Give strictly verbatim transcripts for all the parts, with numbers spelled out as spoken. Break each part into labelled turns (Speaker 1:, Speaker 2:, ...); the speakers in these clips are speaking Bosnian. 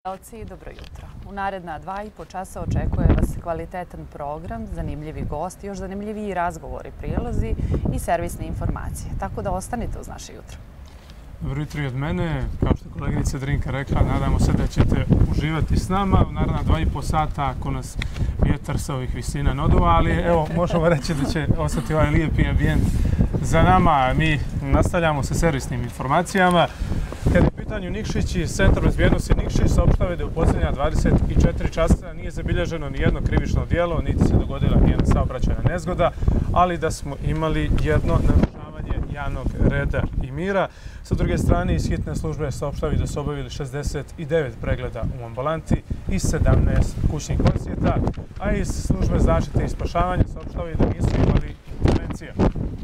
Speaker 1: Gledalci, dobro jutro. U naredna dva i po časa očekuje vas kvalitetan program, zanimljivi gosti, još zanimljiviji razgovori, prilozi i servisne informacije. Tako da ostanite uz naše jutro.
Speaker 2: Dobro jutro i od mene. Kao što je koleginica Drinka rekla, nadamo se da ćete uživati s nama u naredna dva i po sata ako nas vjetar sa ovih visina ne oduva, ali evo, možemo reći da će ostati ovaj lijepi ambijent za nama. Mi nastavljamo sa servisnim informacijama. Kada je u pitanju Nikšić, Centar bezbjednosti Nikšić saopštava da u posljednja dvadeset četiri časa nije zabilježeno ni jedno krivično djelo, niti se dogodila nijedna saobraćajna nezgoda, ali da smo imali jedno narušavanje javnog reda i mira. Sa druge strane, iz hitne službe saopštavaju da su obavili šezdeset devet pregleda u ambulanti i sedamnaest kućnih posjeta, a iz službe zaštite i spašavanja saopštavaju da nisu imali intervencija.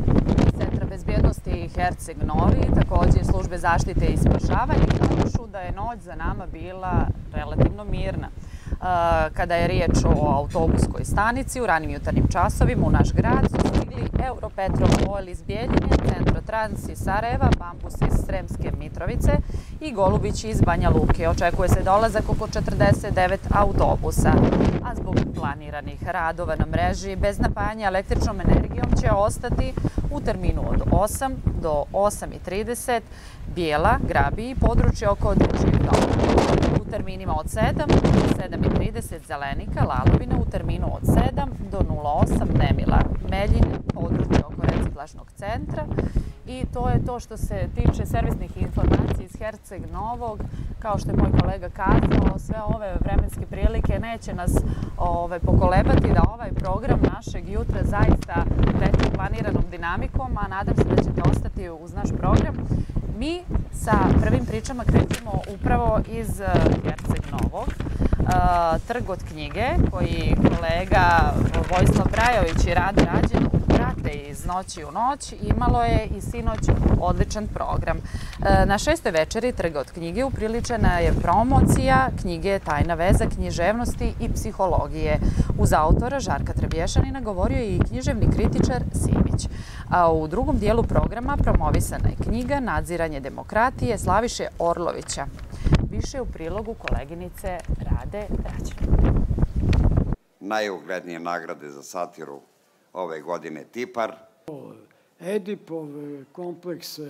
Speaker 1: Centra bezbjednosti Herceg Novi, također službe zaštite i spašavanja, kažu da je noć za nama bila relativno mirna. Kada je riječ o autobuskoj stanici, u ranim jutarnjim časovima u naš grad su stigli Europetropol iz Bijeljine, Centrotrans iz Sarajeva, Bambus iz Sremske Mitrovice i Golubić iz Banja Luke. Očekuje se dolazak oko četrdeset devet autobusa, a zbog planiranih radova na mreži bez napajanja električnom energijom će ostati u terminu od osam do osam i trideset Bijela, Grabi i područje oko Dečijeg doma. U terminima od sedam do sedam i trideset Zelenika, Lalovina u terminu od sedam do nula osam Nemila, Meljine, područje oko reciklažnog centra. I to je to što se tiče servisnih informacija iz Herceg Novog. Kao što je moj kolega kazao, sve ove vremenske prilike neće nas ove, pokolebati da ovaj program našeg jutra zaista krene planiranom dinamikom, a nadam se da ćete ostati uz naš program. Mi sa prvim pričama krećemo upravo iz Herceg Novog. Trg od knjige, koji kolega Vojislav Brajović i Rade Rađen prate iz noći u noć, imalo je i sinoć odličan program. Na šestoj večeri Trga od knjige upriličena je promocija knjige Tajna veza književnosti i psihologije. Uz autora Žarka Trebješanina govorio je i književni kritičar Simić. A u drugom dijelu programa promovisana je knjiga Nadziranje demokratije Slaviše Orlovića. Više u prilogu koleginice Rade Rađen.
Speaker 3: Najuglednije nagrade za satiru ove godine Tipar.
Speaker 4: Edipov kompleks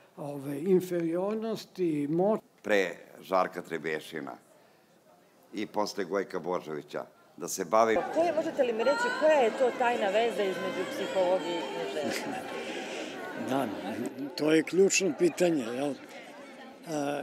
Speaker 4: inferiornosti, moć.
Speaker 3: Pre Žarka Trebješina i posle Gojka Božovića. Da se bavi...
Speaker 5: Koje, možete li mi reći, koja je to tajna veza između psihologije i književnosti?
Speaker 4: Da, to je ključno pitanje. Jel? A,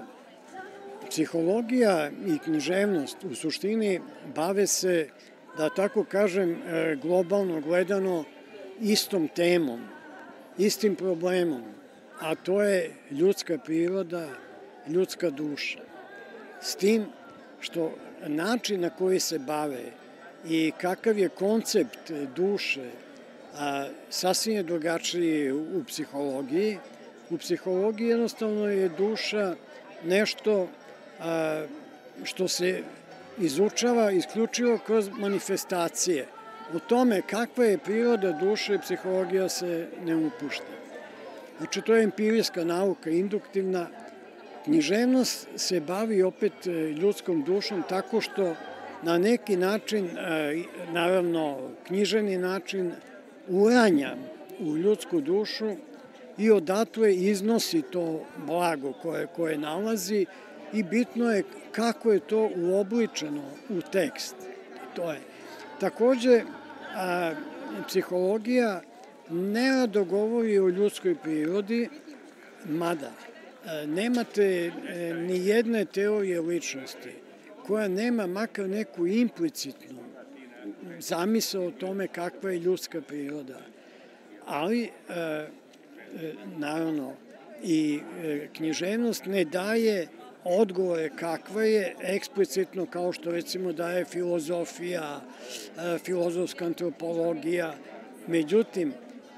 Speaker 4: psihologija i književnost u suštini bave se, da tako kažem, globalno gledano istom temom, istim problemom, a to je ljudska priroda, ljudska duša. S tim što način na koji se bave i kakav je koncept duše, a, sasvim je drugačiji u psihologiji. U psihologiji jednostavno je duša nešto a, što se izučava isključivo kroz manifestacije. U tome kakva je priroda duše, psihologija se ne upušta. Znači, to je empirijska nauka, induktivna. Književnost se bavi opet ljudskom dušom tako što na neki način, naravno književni način, uranja u ljudsku dušu i odatle iznosi to blago koje, koje nalazi i bitno je kako je to uobličeno u tekst. To je. Takođe, a, psihologija nerado govori o ljudskoj prirodi, mada a, nemate a, ni jedne teorije ličnosti koja nema makar neku implicitnu zamisao o tome kakva je ljudska priroda. Ali, a, naravno, i a, književnost ne daje odgovore kakva je eksplicitno, kao što recimo daje filozofija, filozofska antropologija. Međutim,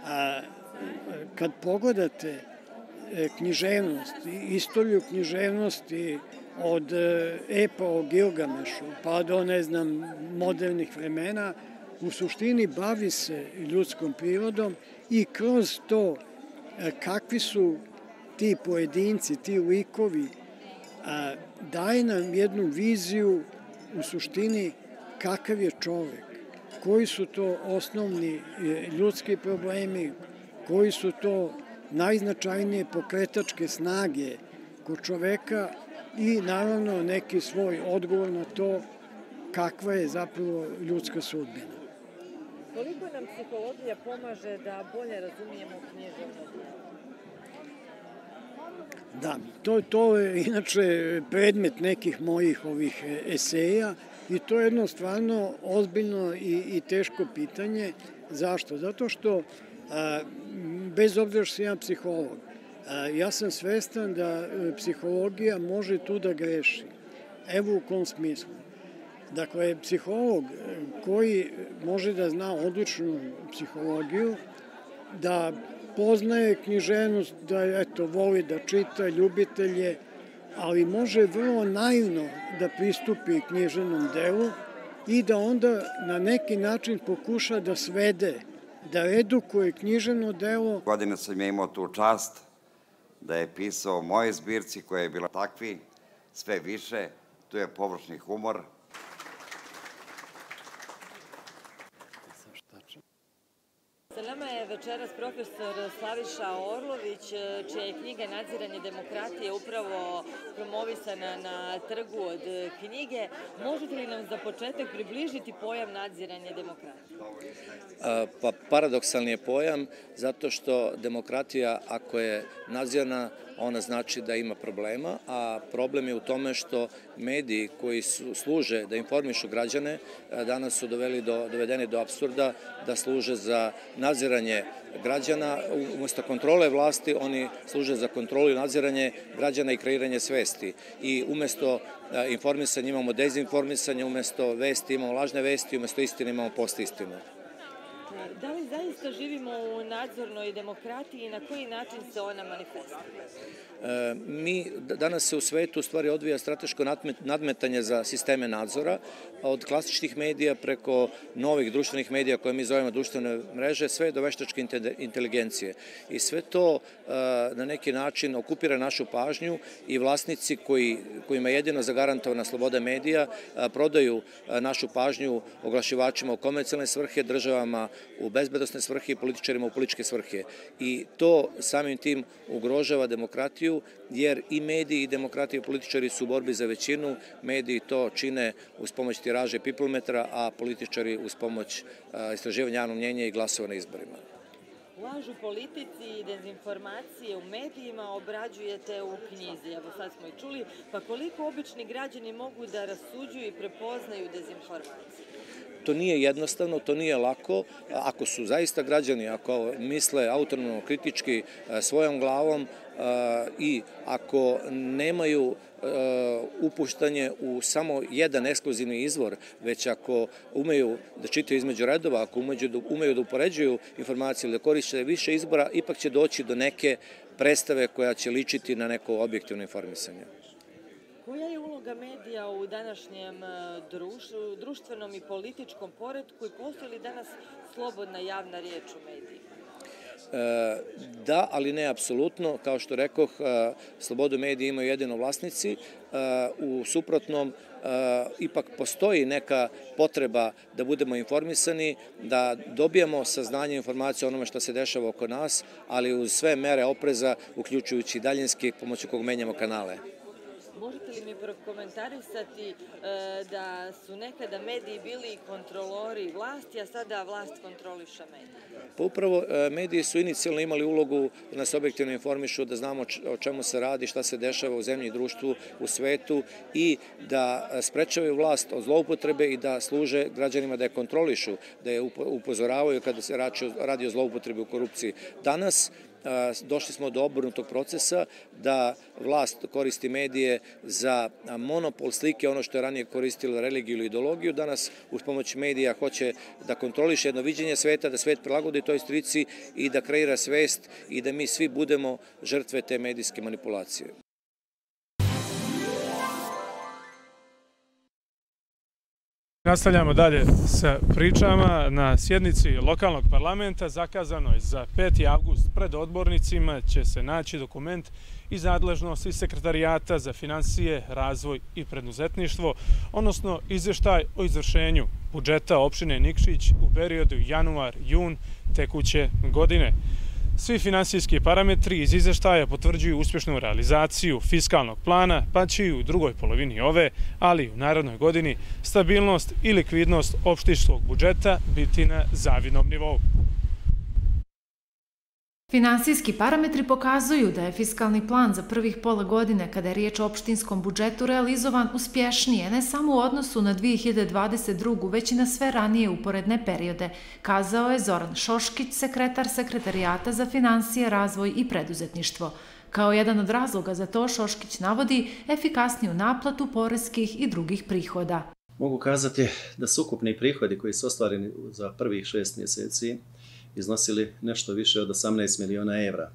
Speaker 4: kad pogledate književnost, istoriju književnosti od epa o Gilgamešu pa do, ne znam, modernih vremena, u suštini bavi se ljudskom prirodom i kroz to kakvi su ti pojedinci, ti likovi, daje nam jednu viziju u suštini kakav je čovek, koji su to osnovni ljudski problemi, koji su to najznačajnije pokretačke snage kod čoveka i naravno neki svoj odgovor na to kakva je zapravo ljudska sudbina.
Speaker 5: Koliko nam psihologija pomaže da bolje razumijemo književno djelo?
Speaker 4: Da, to, to je inače predmet nekih mojih ovih eseja i to je jedno stvarno ozbiljno i, i teško pitanje. Zašto? Zato što, a, bez obzira što sam ja psiholog, a, ja sam svestan da psihologija može tu da greši. Evo u kom smislu. Dakle, psiholog koji može da zna odličnu psihologiju, da poznaje književnost, da eto, voli da čita, ljubitelj je, ali može vrlo naivno da pristupi književnom delu i da onda na neki način pokuša da svede, da redukuje književno delo.
Speaker 3: Godine sam je imao tu čast da je pisao o mojoj zbirci koja je bila takvi, sve više, tu je površni humor.
Speaker 5: Sa nama je večeras profesor Slaviša Orlović, čija je knjiga Nadziranje demokratije upravo promovisana na trgu od knjige. Možete li nam za početak približiti pojam nadziranje demokratije?
Speaker 6: Pa paradoksalni je pojam zato što demokratija ako je nadzirana, ona znači da ima problema, a problem je u tome što mediji koji su, služe da informišu građane danas su doveli do, dovedeni do apsurda da služe za nadziranje građana. Umesto kontrole vlasti oni služe za kontrolu i nadziranje građana i kreiranje svesti. I umesto informisanja imamo dezinformisanje, umesto vesti imamo lažne vesti, umesto istine imamo postistinu.
Speaker 5: Da li zaista živimo u nadzornoj demokratiji i na koji način se ona manifestira?
Speaker 6: E, mi, danas se u svetu u stvari odvija strateško nadmetanje za sisteme nadzora, od klasičnih medija preko novih društvenih medija koje mi zovemo društvene mreže, sve do veštačke inteligencije. I sve to e, na neki način okupira našu pažnju i vlasnici koji, kojima je jedino zagarantovana sloboda medija e, prodaju e, našu pažnju oglašivačima u komercijalne svrhe, državama u bezbednosne svrhe i političarima u političke svrhe. I to samim tim ugrožava demokratiju, jer i mediji i demokratije i političari su u borbi za većinu, mediji to čine uz pomoć tiraže piplmetra, a političari uz pomoć istraživanja javnog mnjenja i glasova na izborima.
Speaker 5: Laž u politici i dezinformacije u medijima obrađujete u knjizi, evo sad smo i čuli, pa koliko obični građani mogu da rasuđuju i prepoznaju dezinformacije?
Speaker 6: To nije jednostavno, to nije lako. Ako su zaista građani, ako misle autonomno, kritički, svojom glavom i ako nemaju upuštanje u samo jedan ekskluzivni izvor, već ako umeju da čitaju između redova, ako umeju da upoređuju informacije ili da koriste više izbora, ipak će doći do neke predstave koja će ličiti na neko objektivno informisanje.
Speaker 5: Koja je uloga medija u današnjem društvenom i političkom poretku i postoji li danas slobodna javna riječ u medijima?
Speaker 6: Da, ali ne apsolutno. Kao što rekoh, slobodu medija imaju jedino vlasnici. U suprotnom, ipak postoji neka potreba da budemo informisani, da dobijamo saznanje informacije o onome što se dešava oko nas, ali uz sve mere opreza, uključujući daljinski, pomoću kog menjamo kanale.
Speaker 5: Možete li mi prokomentarisati da su nekada mediji bili kontrolori vlasti, a sada vlast kontroliše medije?
Speaker 6: Pa upravo mediji su inicijalno imali ulogu da nas objektivno informišu, da znamo o čemu se radi, šta se dešava u zemlji i društvu, u svetu i da sprečavaju vlast od zloupotrebe i da služe građanima da je kontrolišu, da je upozoravaju kada se radi o zloupotrebi u korupciji. Danas došli smo do obrnutog procesa da vlast koristi medije za monopol slike, ono što je ranije koristilo religiju ili ideologiju, danas uz pomoć medija hoće da kontroliše jedno viđenje sveta, da svet prilagodi toj slici i da kreira svest i da mi svi budemo žrtve te medijske manipulacije.
Speaker 2: Nastavljamo dalje sa pričama. Na sjednici lokalnog parlamenta zakazano je za peti avgust. Pred odbornicima će se naći dokument iz nadležnosti Sekretarijata za finansije, razvoj i preduzetništvo, odnosno izvještaj o izvršenju budžeta opštine Nikšić u periodu januar-jun tekuće godine. Svi finansijski parametri iz izvještaja potvrđuju uspješnu realizaciju fiskalnog plana, pa će i u drugoj polovini ove, ali i u narednoj godini, stabilnost i likvidnost opštinskog budžeta biti na zavidnom nivou.
Speaker 7: Finansijski parametri pokazuju da je fiskalni plan za prvih pola godine, kada je riječ o opštinskom budžetu, realizovan uspješnije, ne samo u odnosu na dvije hiljade dvadeset drugu. već i na sve ranije uporedne periode, kazao je Zoran Šoškić, sekretar Sekretarijata za finansije, razvoj i preduzetništvo. Kao jedan od razloga za to, Šoškić navodi efikasniju naplatu poreskih i drugih prihoda.
Speaker 8: Mogu kazati da su ukupni prihodi koji su ostvareni za prvih šest mjeseci iznosili nešto više od osamnaest miliona evra,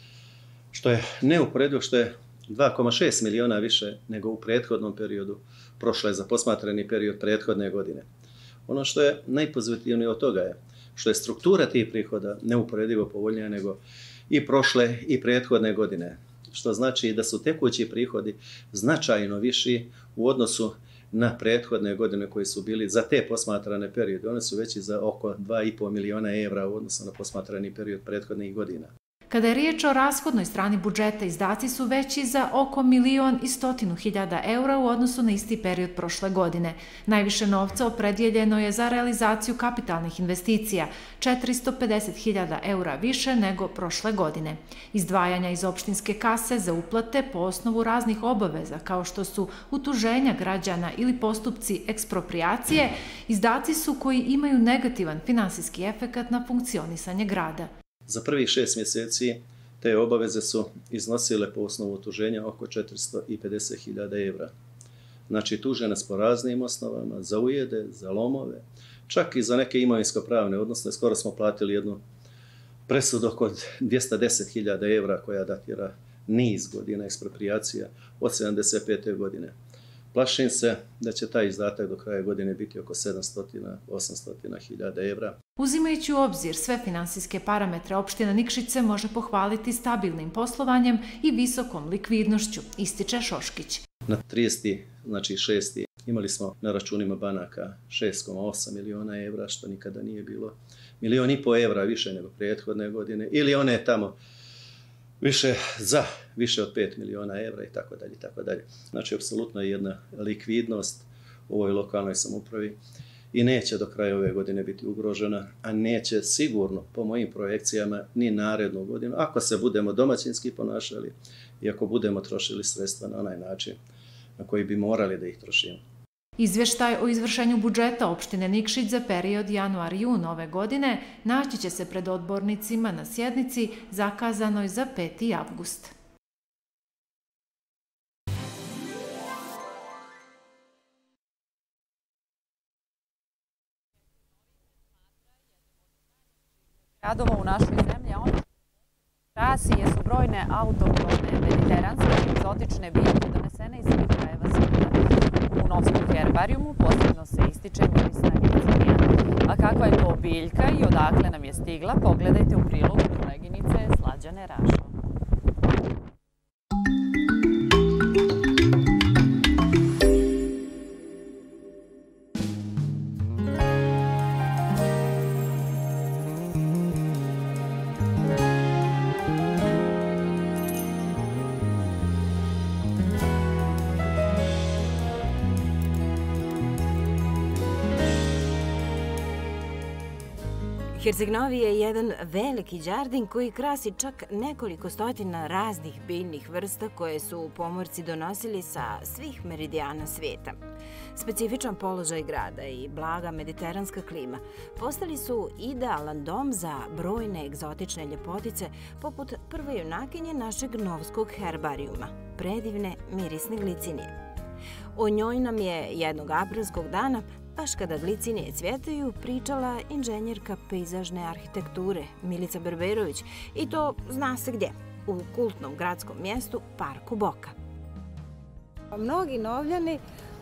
Speaker 8: što je neuporedivo, što je dva zarez šest miliona više nego u prethodnom periodu, prošle za posmatrani period prethodne godine. Ono što je najpozitivnije od toga je što je struktura tih prihoda neuporedivo povoljnija nego i prošle i prethodne godine, što znači da su tekući prihodi značajno viši u odnosu na prethodne godine koji su bili za te posmatrane periode. One su veći za oko dva i po miliona evra u odnosu na posmatrani period prethodnih godina.
Speaker 7: Kada je riječ o rashodnoj strani budžeta, izdaci su veći za oko milion i stotinu hiljada eura u odnosu na isti period prošle godine. Najviše novca opredjeljeno je za realizaciju kapitalnih investicija, četiristo pedeset hiljada eura više nego prošle godine. Izdvajanja iz opštinske kase za uplate po osnovu raznih obaveza, kao što su utuženja građana ili postupci eksproprijacije, izdaci su koji imaju negativan finansijski efekat na funkcionisanje grada.
Speaker 8: Za prvih šest mjeseci te obaveze su iznosile po osnovu utuženja oko četiristo pedeset hiljada evra. Znači, tuže nas po raznim osnovama, za ujede, za lomove, čak i za neke imovinsko-pravne odnosne. Skoro smo platili jednu presudu oko dvjesto deset hiljada evra koja datira niz godina eksproprijacija od sedamdeset pete godine. Plašim se da će taj izdatak do kraja godine biti oko sedamsto do osamsto hiljada evra.
Speaker 7: Uzimajući u obzir sve finansijske parametre, opština Nikšić se može pohvaliti stabilnim poslovanjem i visokom likvidnošću, ističe Šoškić.
Speaker 8: Na trideseti šesti imali smo na računima banaka šest zarez osam miliona evra, što nikada nije bilo. Milion i po evra više nego prethodne godine, ili one tamo više za više od pet miliona evra i tako dalje, tako dalje. Znači, apsolutno je jedna likvidnost u ovoj lokalnoj samoupravi i neće do kraja ove godine biti ugrožena, a neće sigurno, po mojim projekcijama, ni narednu godinu, ako se budemo domaćinski ponašali i ako budemo trošili sredstva na onaj način na koji bi morali da ih trošimo.
Speaker 7: Izvještaj o izvršenju budžeta opštine Nikšić za period januar-jun ove godine naći će se pred odbornicima na sjednici zakazanoj za peti avgust.
Speaker 1: Gradova u našoj zemlji, a ono trasi jesu brojne autohtone, mediteranske i egzotične biljke donesene iz svih krajeva svijeta. U Novskom herbarijumu posebno se ističe mirisna glicinija. A kakva je to biljka i odakle nam je stigla, pogledajte u prilogu koleginice Slađane Rašo.
Speaker 9: Herceg-Novi je jedan veliki đardin koji krasi čak nekoliko stotina raznih biljnih vrsta koje su pomorci donosili sa svih meridijana svijeta. Specifičan položaj grada i blaga mediteranska klima postali su idealan dom za brojne egzotične ljepotice poput prve junakinje našeg Novskog herbarijuma, predivne mirisne glicinije. O njoj nam je jednog aprilskog dana, baš kada glicinije cvjetaju, pričala inženjerka pejzažne arhitekture Milica Berberović, i to zna se gdje, u kultnom gradskom mjestu Parku Boka.
Speaker 10: Mnogi Novljani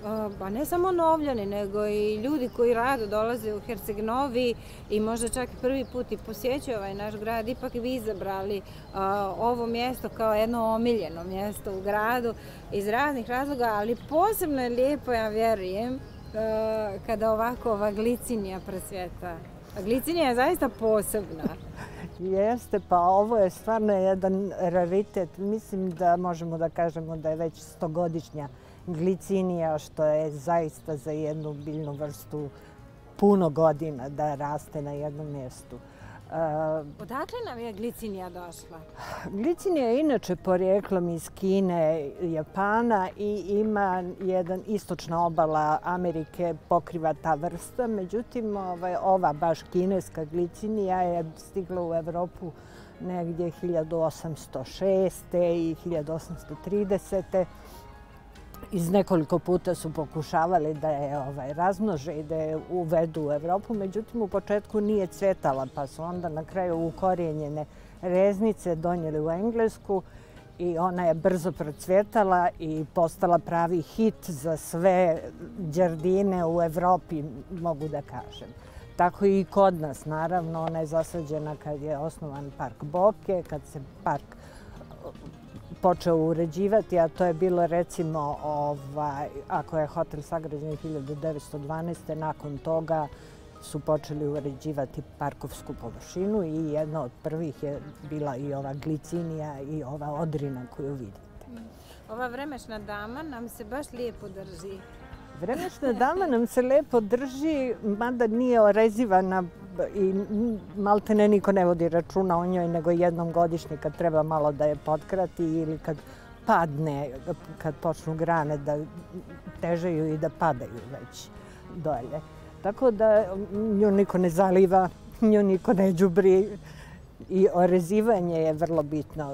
Speaker 10: pa ne samo Novljani, nego i ljudi koji rado dolaze u Herceg-Novi i možda čak i prvi put i posjećuju ovaj naš grad, ipak vi izabrali ovo mjesto kao jedno omiljeno mjesto u gradu iz raznih razloga, ali posebno je lijepo, ja vjerujem, kada ovako ova glicinija presvjeta. A glicinija je zaista posebna.
Speaker 11: Jeste, pa ovo je stvarno jedan raritet. Mislim da možemo da kažemo da je već stogodišnja glicinija, što je zaista za jednu biljnu vrstu puno godina da raste na jednom mjestu.
Speaker 10: Odakle nam je glicinija došla?
Speaker 11: Glicinija je inače porijeklom iz Kine, Japana i ima jedan istočna obala Amerike pokriva ta vrsta. Međutim, ova baš kineska glicinija je stigla u Evropu negdje hiljadu osamsto šeste. i hiljadu osamsto tridesete. Iz nekoliko puta su pokušavali da je ovaj, razmnože i da je uvedu u Evropu, međutim u početku nije cvjetala, pa su onda na kraju ukorijenjene reznice donijeli u Englesku i ona je brzo procvjetala i postala pravi hit za sve đardine u Evropi, mogu da kažem. Tako i kod nas, naravno, ona je zasađena kad je osnovan park Boke, kad se park počeo uređivati, a to je bilo recimo, ovaj, ako je hotel sagrađen hiljadu devetsto dvanaeste. nakon toga su počeli uređivati parkovsku površinu i jedna od prvih je bila i ova glicinija i ova odrina koju vidite.
Speaker 10: Ova vremešna dama nam se baš lijepo drži.
Speaker 11: Vremešna dama nam se lijepo drži, mada nije orezivana i maltene niko ne vodi računa o njoj, nego jednom godišnje kad treba malo da je potkrati ili kad padne, kad počnu grane da težeju i da padaju već dolje. Tako da nju niko ne zaliva, nju niko ne đubri i orezivanje je vrlo bitno.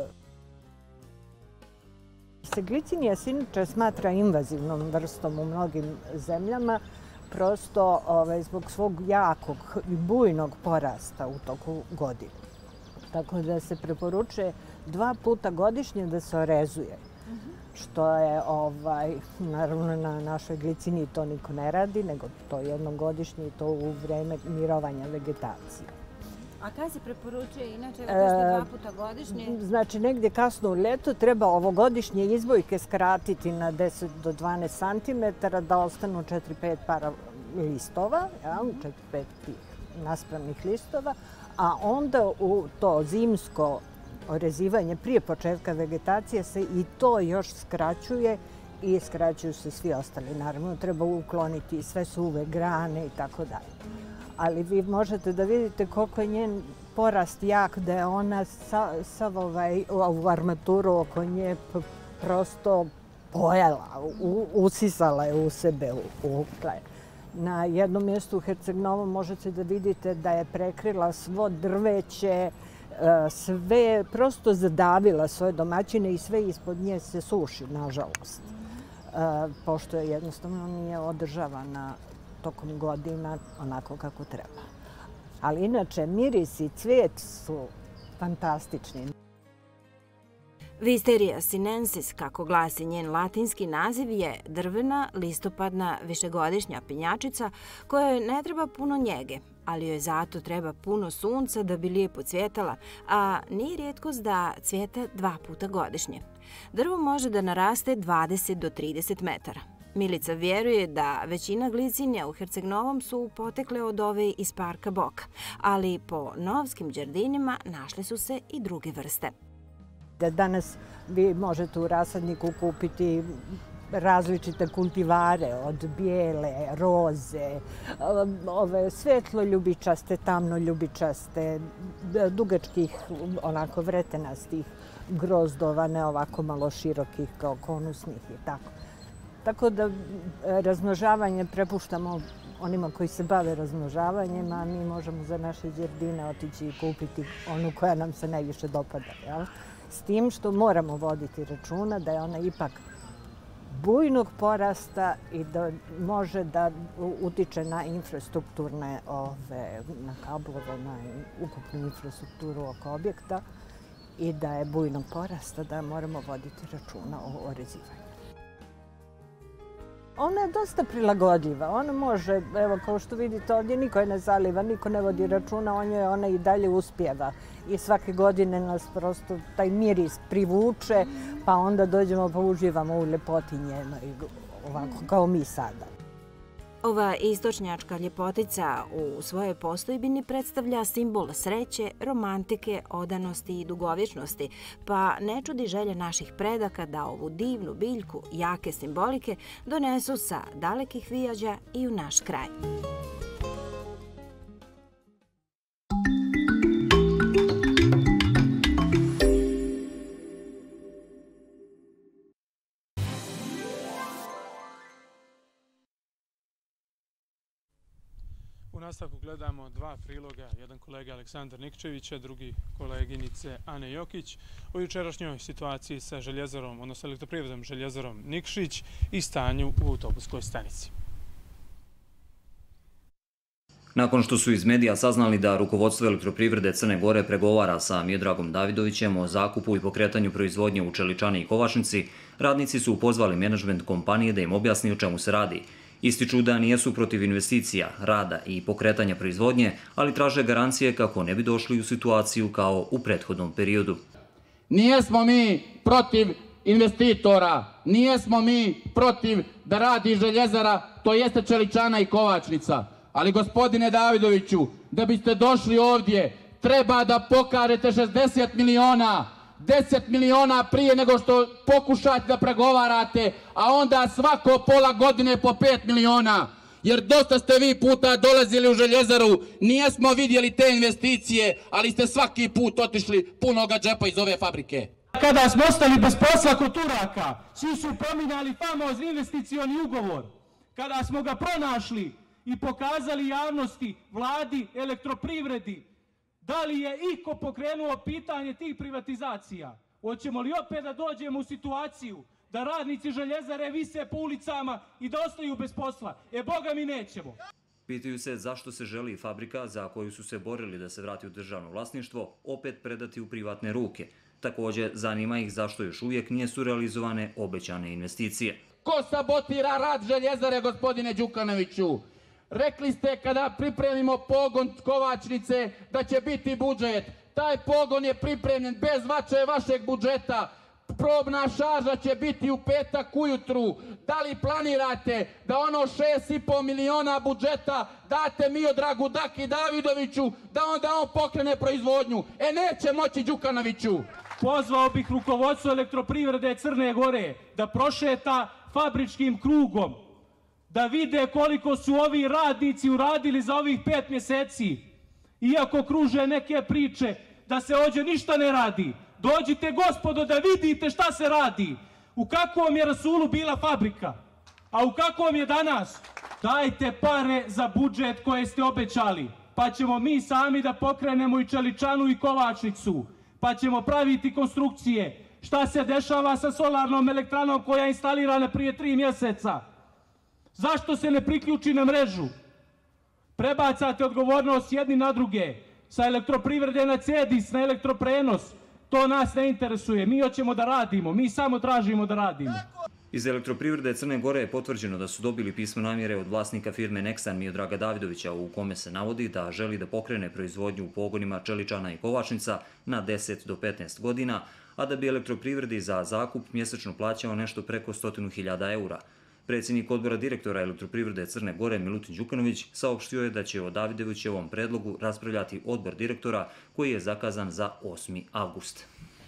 Speaker 11: Glicinija se inače smatra invazivnom vrstom u mnogim zemljama, prosto ovaj, zbog svog jakog i bujnog porasta u toku godine. Tako da se preporučuje dva puta godišnje da se orezuje. Što je, ovaj, naravno na našoj gliciniji to niko ne radi, nego to jednom godišnje i to u vreme mirovanja vegetacije.
Speaker 10: A kada se preporučuje inače dva puta godišnje?
Speaker 11: Znači, negdje kasno u ljeto treba ovogodišnje izbojke skratiti na deset do dvanaest centimetara da ostanu četiri pet para listova, četiri pet naspravnih listova, a onda u to zimsko orezivanje prije početka vegetacije se i to još skraćuje i skraćuju se svi ostali. Naravno, treba ukloniti sve suve grane i tako dalje. Ali vi možete da vidite koliko je njen porast jak, da je ona sav ovaj, ovu armaturu oko nje prosto pojela, usisala je u sebe. U kraj. Na jednom mjestu u Herceg-Novom možete da vidite da je prekrila svo drveće, sve prosto zadavila svoje domaćine i sve ispod nje se suši, nažalost. Pošto je jednostavno nije održavana tokom godina onako kako treba. Ali inače, miris i cvijet su fantastični.
Speaker 9: Wisteria sinensis, kako glasi njen latinski naziv, je drvena, listopadna, višegodišnja pinjačica kojoj ne treba puno njege, ali joj zato treba puno sunca da bi lijepo cvjetala, a nije rijetkost da cvjeta dva puta godišnje. Drvo može da naraste dvadeset do trideset metara. Milica vjeruje da većina glicinija u Herceg-Novom su potekle od ove iz parka Boka, ali po novskim đardinima našle su se i druge vrste.
Speaker 11: Danas vi možete u rasadniku kupiti različite kultivare od bijele, roze, ove svetlo ljubičaste, tamno ljubičaste, dugačkih, onako vretenastih grozdova, ne ovako malo širokih kao konusnih i tako. Tako da razmnožavanje prepuštamo onima koji se bave razmnožavanjem, a mi možemo za naše đardine otići i kupiti onu koja nam se najviše dopada. Jel? S tim što moramo voditi računa da je ona ipak bujnog porasta i da može da utiče na infrastrukturne, ove, na kablove, na ukupnu infrastrukturu oko objekta i da je bujnog porasta, da moramo voditi računa o orezivanju. Ona je dosta prilagodljiva. Ona može, evo kao što vidite ovdje, niko je ne zaliva, niko ne vodi računa, on je, ona i dalje uspjeva. I svake godine nas prosto taj miris privuče, pa onda dođemo pa uživamo u ljepoti njenoj, ovako kao mi sada.
Speaker 9: Ova istočnjačka ljepotica u svojoj postojbini predstavlja simbol sreće, romantike, odanosti i dugovječnosti, pa ne čudi želje naših predaka da ovu divnu biljku jake simbolike donesu sa dalekih vijađa i u naš kraj.
Speaker 2: U nastavku gledamo dva priloga, jedan kolega Aleksandar Nikčevića, drugi koleginice Ane Jokić, o jučerašnjoj situaciji sa željezarom, odnosno elektroprivredom željezarom Nikšić i stanju u autobuskoj stanici.
Speaker 12: Nakon što su iz medija saznali da rukovodstvo elektroprivrede Crne Gore pregovara sa Miodragom Davidovićem o zakupu i pokretanju proizvodnje u Čeličani i Kovačnici, radnici su pozvali menadžment kompanije da im objasni o čemu se radi. Ističu da nijesu protiv investicija, rada i pokretanja proizvodnje, ali traže garancije kako ne bi došli u situaciju kao u prethodnom periodu.
Speaker 13: Nijesmo mi protiv investitora, nijesmo mi protiv da radi željezara, to jeste Čeličana i Kovačnica. Ali gospodine Davidoviću, da biste došli ovdje, treba da pokažete šezdeset miliona, deset miliona prije nego što pokušate da pregovarate, a onda svako pola godine po pet miliona. Jer dosta ste vi puta dolazili u željezaru, nijesmo vidjeli te investicije, ali ste svaki put otišli punoga džepa iz ove fabrike.
Speaker 14: Kada smo ostali bez posla kod Turaka, svi su pominjali famozni investicioni ugovor. Kada smo ga pronašli i pokazali javnosti, vladi, elektroprivredi, da li je iko pokrenuo pitanje tih privatizacija? Hoćemo li opet da dođemo u situaciju da radnici željezare vise po ulicama i da ostaju bez posla? E, boga mi nećemo.
Speaker 12: Pitaju se zašto se želi fabrika za koju su se borili da se vrati u državno vlasništvo opet predati u privatne ruke. Također zanima ih zašto još uvijek nijesu realizovane obećane investicije.
Speaker 13: Ko sabotira rad željezare, gospodine Đukanoviću? Rekli ste kada pripremimo pogon Kovačnice da će biti budžet. Taj pogon je pripremljen bez vaše vašeg budžeta. Probna šarža će biti u petak ujutru. Da li planirate da ono šest i po miliona budžeta date Miodragu Daki Davidoviću da onda on pokrene proizvodnju? E, neće moći, Đukanoviću.
Speaker 14: Pozvao bih rukovodstvo elektroprivrede Crne Gore da prošeta fabričkim krugom, da vide koliko su ovi radnici uradili za ovih pet mjeseci. Iako kruže neke priče da se ovdje ništa ne radi, dođite gospodo da vidite šta se radi. U kakvom je rasulu bila fabrika, a u kakvom je danas. Dajte pare za budžet koje ste obećali, pa ćemo mi sami da pokrenemo i Čeličanu i Kovačnicu, pa ćemo praviti konstrukcije. Šta se dešava sa solarnom elektranom koja je instalirana prije tri mjeseca? Zašto se ne priključi na mrežu? Prebacate odgovornost jedni na druge, sa elektroprivrede na CEDIS, na elektroprenos. To nas ne interesuje, mi hoćemo da radimo, mi samo tražimo da radimo.
Speaker 12: Iz elektroprivrede Crne Gore je potvrđeno da su dobili pismo namjere od vlasnika firme Nexan Miodraga Davidovića, u kome se navodi da želi da pokrene proizvodnju u pogonima Čeličana i Kovačnica na deset do petnaest godina, a da bi elektroprivredi za zakup mjesečno plaćao nešto preko stotinu hiljada eura. Predsjednik odbora direktora elektroprivrede Crne Gore Milutin Đukanović saopštio je da će o Davidovićevom predlogu raspravljati odbor direktora koji je zakazan za osmi avgust.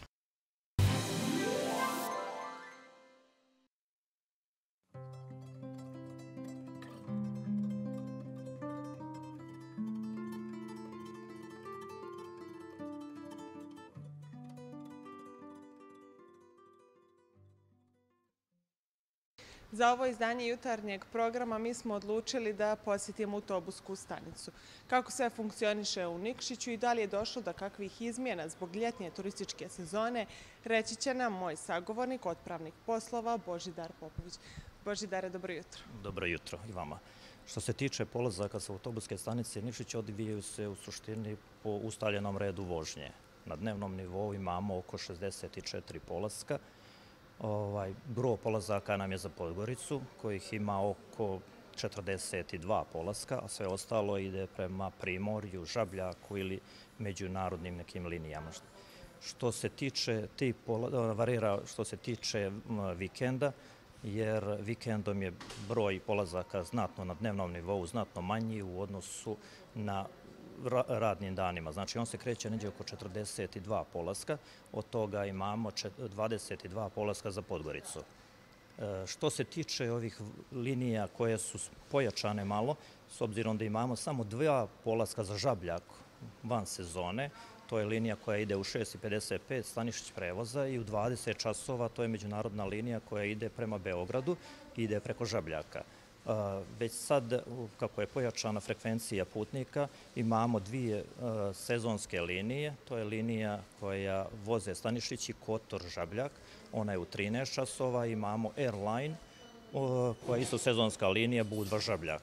Speaker 15: Za ovo izdanje jutarnjeg programa mi smo odlučili da posjetimo autobusku stanicu. Kako sve funkcioniše u Nikšiću i da li je došlo do kakvih izmjena zbog ljetnje turističke sezone, reći će nam moj sagovornik, otpravnik poslova Božidar Popović. Božidare, dobro jutro.
Speaker 16: Dobro jutro i vama. Što se tiče polazaka sa autobuske stanice Nikšić, odvijaju se u suštini po ustaljenom redu vožnje. Na dnevnom nivou imamo oko šezdeset četiri polaska Broj polazaka nam je za Podgoricu, kojih ima oko četrdeset dva polaska, a sve ostalo ide prema Primorju, Žabljaku ili međunarodnim nekim linijama. Što se tiče tih varira što se tiče vikenda, jer vikendom je broj polazaka znatno na dnevnom nivou, znatno manji u odnosu na radnim danima. Znači, on se kreće neđe oko četrdeset dva polaska, od toga imamo dvadeset dva polaska za Podgoricu. Što se tiče ovih linija koje su pojačane malo, s obzirom da imamo samo dva polaska za Žabljak van sezone, to je linija koja ide u šest i pedeset pet Stanišić prevoza i u dvadeset časova to je međunarodna linija koja ide prema Beogradu i ide preko Žabljaka. Već sad, kako je pojačana frekvencija putnika, imamo dvije sezonske linije. To je linija koja voze Stanišić i Kotor Žabljak. Ona je u trinaest časova. Imamo Airline, koja je isto sezonska linija Budva Žabljak.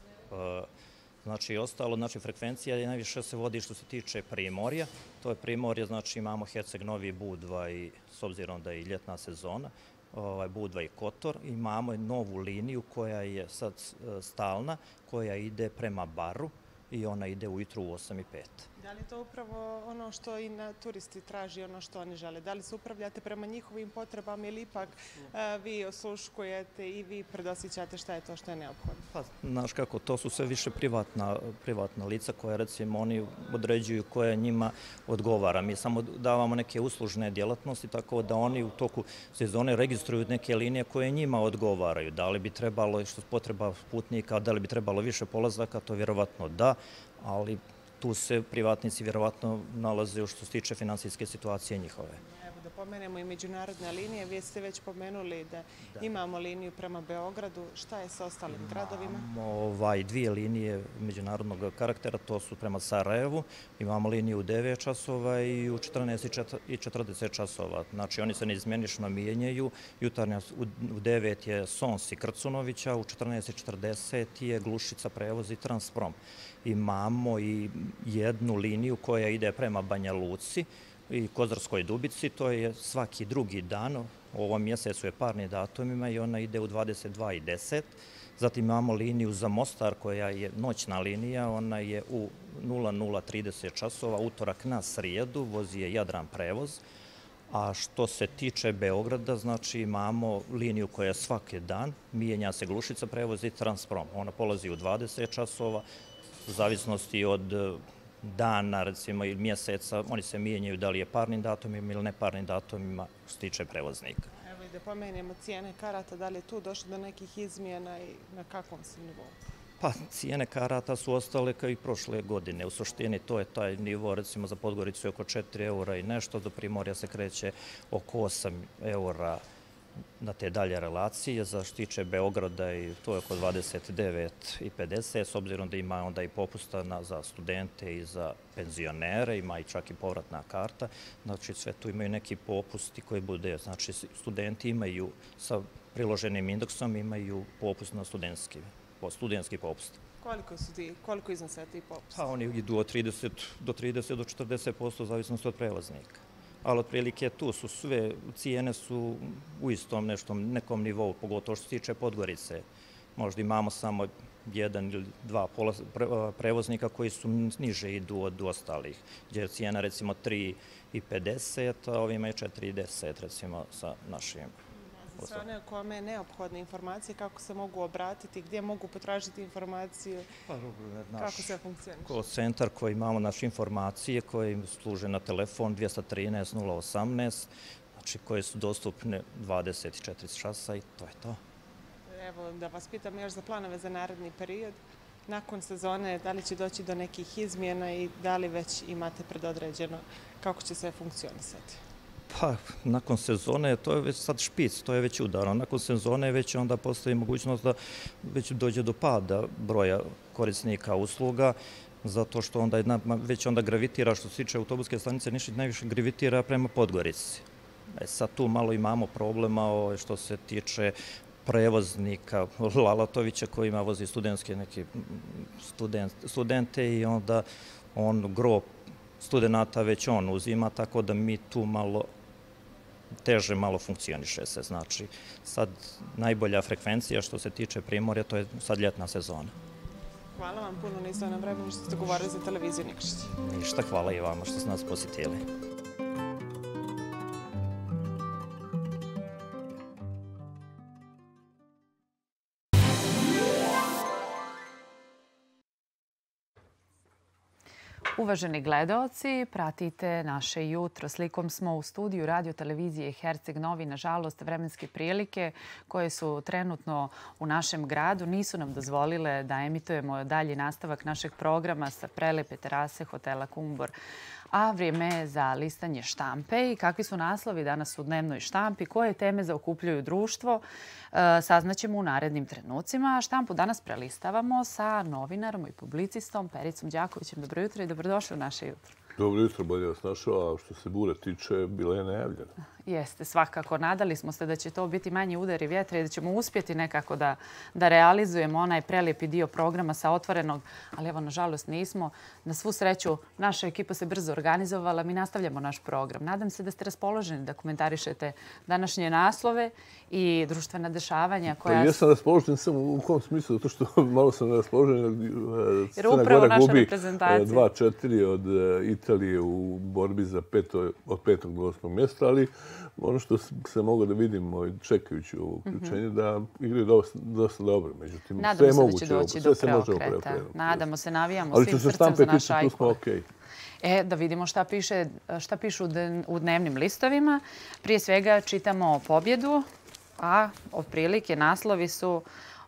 Speaker 16: Znači, ostalo, znači, frekvencija najviše se vodi što se tiče Primorja. To je Primorje, znači, imamo Herceg Novi, Budva i, s obzirom da je i ljetna sezona, Budva i Kotor. Imamo novu liniju koja je sad stalna, koja ide prema Baru i ona ide ujutru u osam i pet.
Speaker 15: Da li je to upravo ono što i na turisti traži, ono što oni žele? Da li se upravljate prema njihovim potrebama ili ipak vi osluškujete i vi predosjećate šta je to što je neophodno?
Speaker 16: Pa, znaš kako, to su sve više privatna lica koja, recimo, oni određuju koja njima odgovara. Mi samo davamo neke uslužne djelatnosti, tako da oni u toku sezone registruju neke linije koje njima odgovaraju. Da li bi trebalo, što potreba putnika, da li bi trebalo više polazaka, to vjerovatno da, ali tu se privatnici vjerovatno nalaze što se tiče finansijske situacije njihove.
Speaker 15: Evo da pomenemo i međunarodne linije. Vi ste već pomenuli da imamo liniju prema Beogradu. Šta je sa ostalim gradovima?
Speaker 16: Imamo dvije linije međunarodnog karaktera, to su prema Sarajevu. Imamo liniju u devet časova i u četrnaest i četrdeset časova. Znači, oni se neizmjenično mijenjaju. Jutarnja u devet je Sons i Krcunovića, u četrnaest i četrdeset je Glušica prevoz i Transprom. Imamo i jednu liniju koja ide prema Banja Luci i Kozarskoj Dubici, to je svaki drugi dan, u ovom mjesecu je parni datumima i ona ide u dvadeset dva i deset. Zatim imamo liniju za Mostar koja je noćna linija, ona je u nula nula trideset časova, utorak na srijedu, vozi je Jadran prevoz. A što se tiče Beograda, znači imamo liniju koja je svaki dan, mijenja se Glušica prevoz i Transprom. Ona polazi u dvadeset časova, u zavisnosti od dana, recimo, ili mjeseca, oni se mijenjaju da li je parnim datumima ili neparnim datumima što se tiče prevoznika.
Speaker 15: Evo i da pomenemo cijene karata, da li je tu došlo do nekih izmjena i na kakvom se nivou?
Speaker 16: Pa, cijene karata su ostale kao i prošle godine. U suštini to je taj nivo, recimo za Podgoricu je oko četiri eura i nešto, do Primorja se kreće oko osam eura na te dalje relacije. Za što tiče Beograda i to je oko dvadeset devet i pedeset, s obzirom da ima onda i popusta za studente i za penzionere, ima i čak i povratna karta. Znači, sve tu imaju neki popusti koji bude, znači, studenti imaju sa priloženim indeksom, imaju popust na studentski, studentski popust.
Speaker 15: Koliko su ti, koliko iznose ti popusti?
Speaker 16: Pa, oni idu od trideset do trideset do četrdeset posto u zavisnosti od prelaznika. Ali otprilike tu su sve, cijene su u istom nekom nivou, pogotovo što se tiče Podgorice. Možda imamo samo jedan ili dva prevoznika koji su niže idu od ostalih, gdje je cijena recimo tri i pedeset, a ovima je četiri i deset recimo sa našim.
Speaker 15: Za sve one kome je neophodne informacije, kako se mogu obratiti, gdje mogu potražiti informaciju, kako se funkcioniše?
Speaker 16: Call centar koji imamo naše informacije koje služe na telefon dvjesto trinaest nula osamnaest, znači koje su dostupne dvadeset četiri časa i to je to.
Speaker 15: Evo da vas pitam još za planove za naredni period. Nakon sezone, da li će doći do nekih izmjena i da li već imate predodređeno kako će sve funkcionisati?
Speaker 16: Pa, nakon sezone, to je već sad špic, to je već udarno. Nakon sezone već onda postoji mogućnost da već dođe do pada broja korisnika usluga, zato što onda već onda gravitira, što se tiče autobuske stanice Niš, najviše gravitira prema Podgorici. Sad tu malo imamo problema što se tiče prevoznika Lalatovića koji ima vozi studentske neke studente i onda on gro studenta već on uzima, tako da mi tu malo teže malo funkcioniše se. Znači, sad najbolja frekvencija što se tiče Primorja, to je sad ljetna sezona.
Speaker 15: Hvala vam puno na izdvojenom vremenu što ste govorili za televiziju Nikšić.
Speaker 16: Ništa, hvala i vama što ste nas posjetili.
Speaker 1: Uvaženi gledaoci, pratite naše jutro. Slikom smo u studiju radio televizije Herceg Novi. Nažalost, vremenske prilike koje su trenutno u našem gradu nisu nam dozvolile da emitujemo dalji nastavak našeg programa sa prelepe terase hotela Kumbor. A vrijeme je za listanje štampe i kakvi su naslovi danas u dnevnoj štampi, koje teme zaokupljuju društvo, saznaćemo u narednim trenucima. Štampu danas prelistavamo sa novinarom i publicistom Pericom Đakovićem. Dobro jutro i dobrodošli u naše jutro.
Speaker 17: Dobro jutro, bolje vas našao, a što se bure tiče, bila je najavljena.
Speaker 1: Jeste, svakako. Nadali smo se da će to biti manji udari vjetra i da ćemo uspjeti nekako da, da realizujemo onaj prelijepi dio programa sa Otvorenog, ali evo, nažalost, nismo. Na svu sreću, naša ekipa se brzo organizovala, mi nastavljamo naš program. Nadam se da ste raspoloženi da komentarišete današnje naslove i društvena dešavanja koja...
Speaker 17: Pa jesam raspoložen samo u kom smislu, zato što malo sam raspoložen.
Speaker 1: Jer upravo naša reprezentacija.
Speaker 17: dva četiri od Italije u borbi za peto, od petog do osmog mjesta, ali ono što se mogu da vidimo čekajući ovo uključenje, da igraju dosta, dosta dobro. Međutim,
Speaker 1: nadamo
Speaker 17: sve je
Speaker 1: se
Speaker 17: moguće.
Speaker 1: Da će doći do preokreta. Nadamo se, navijamo svim srcem za naš Ajkul.
Speaker 17: Tu smo okej.
Speaker 1: E, da vidimo šta, piše, šta pišu u dnevnim listovima. Prije svega čitamo pobjedu, a otprilike naslovi su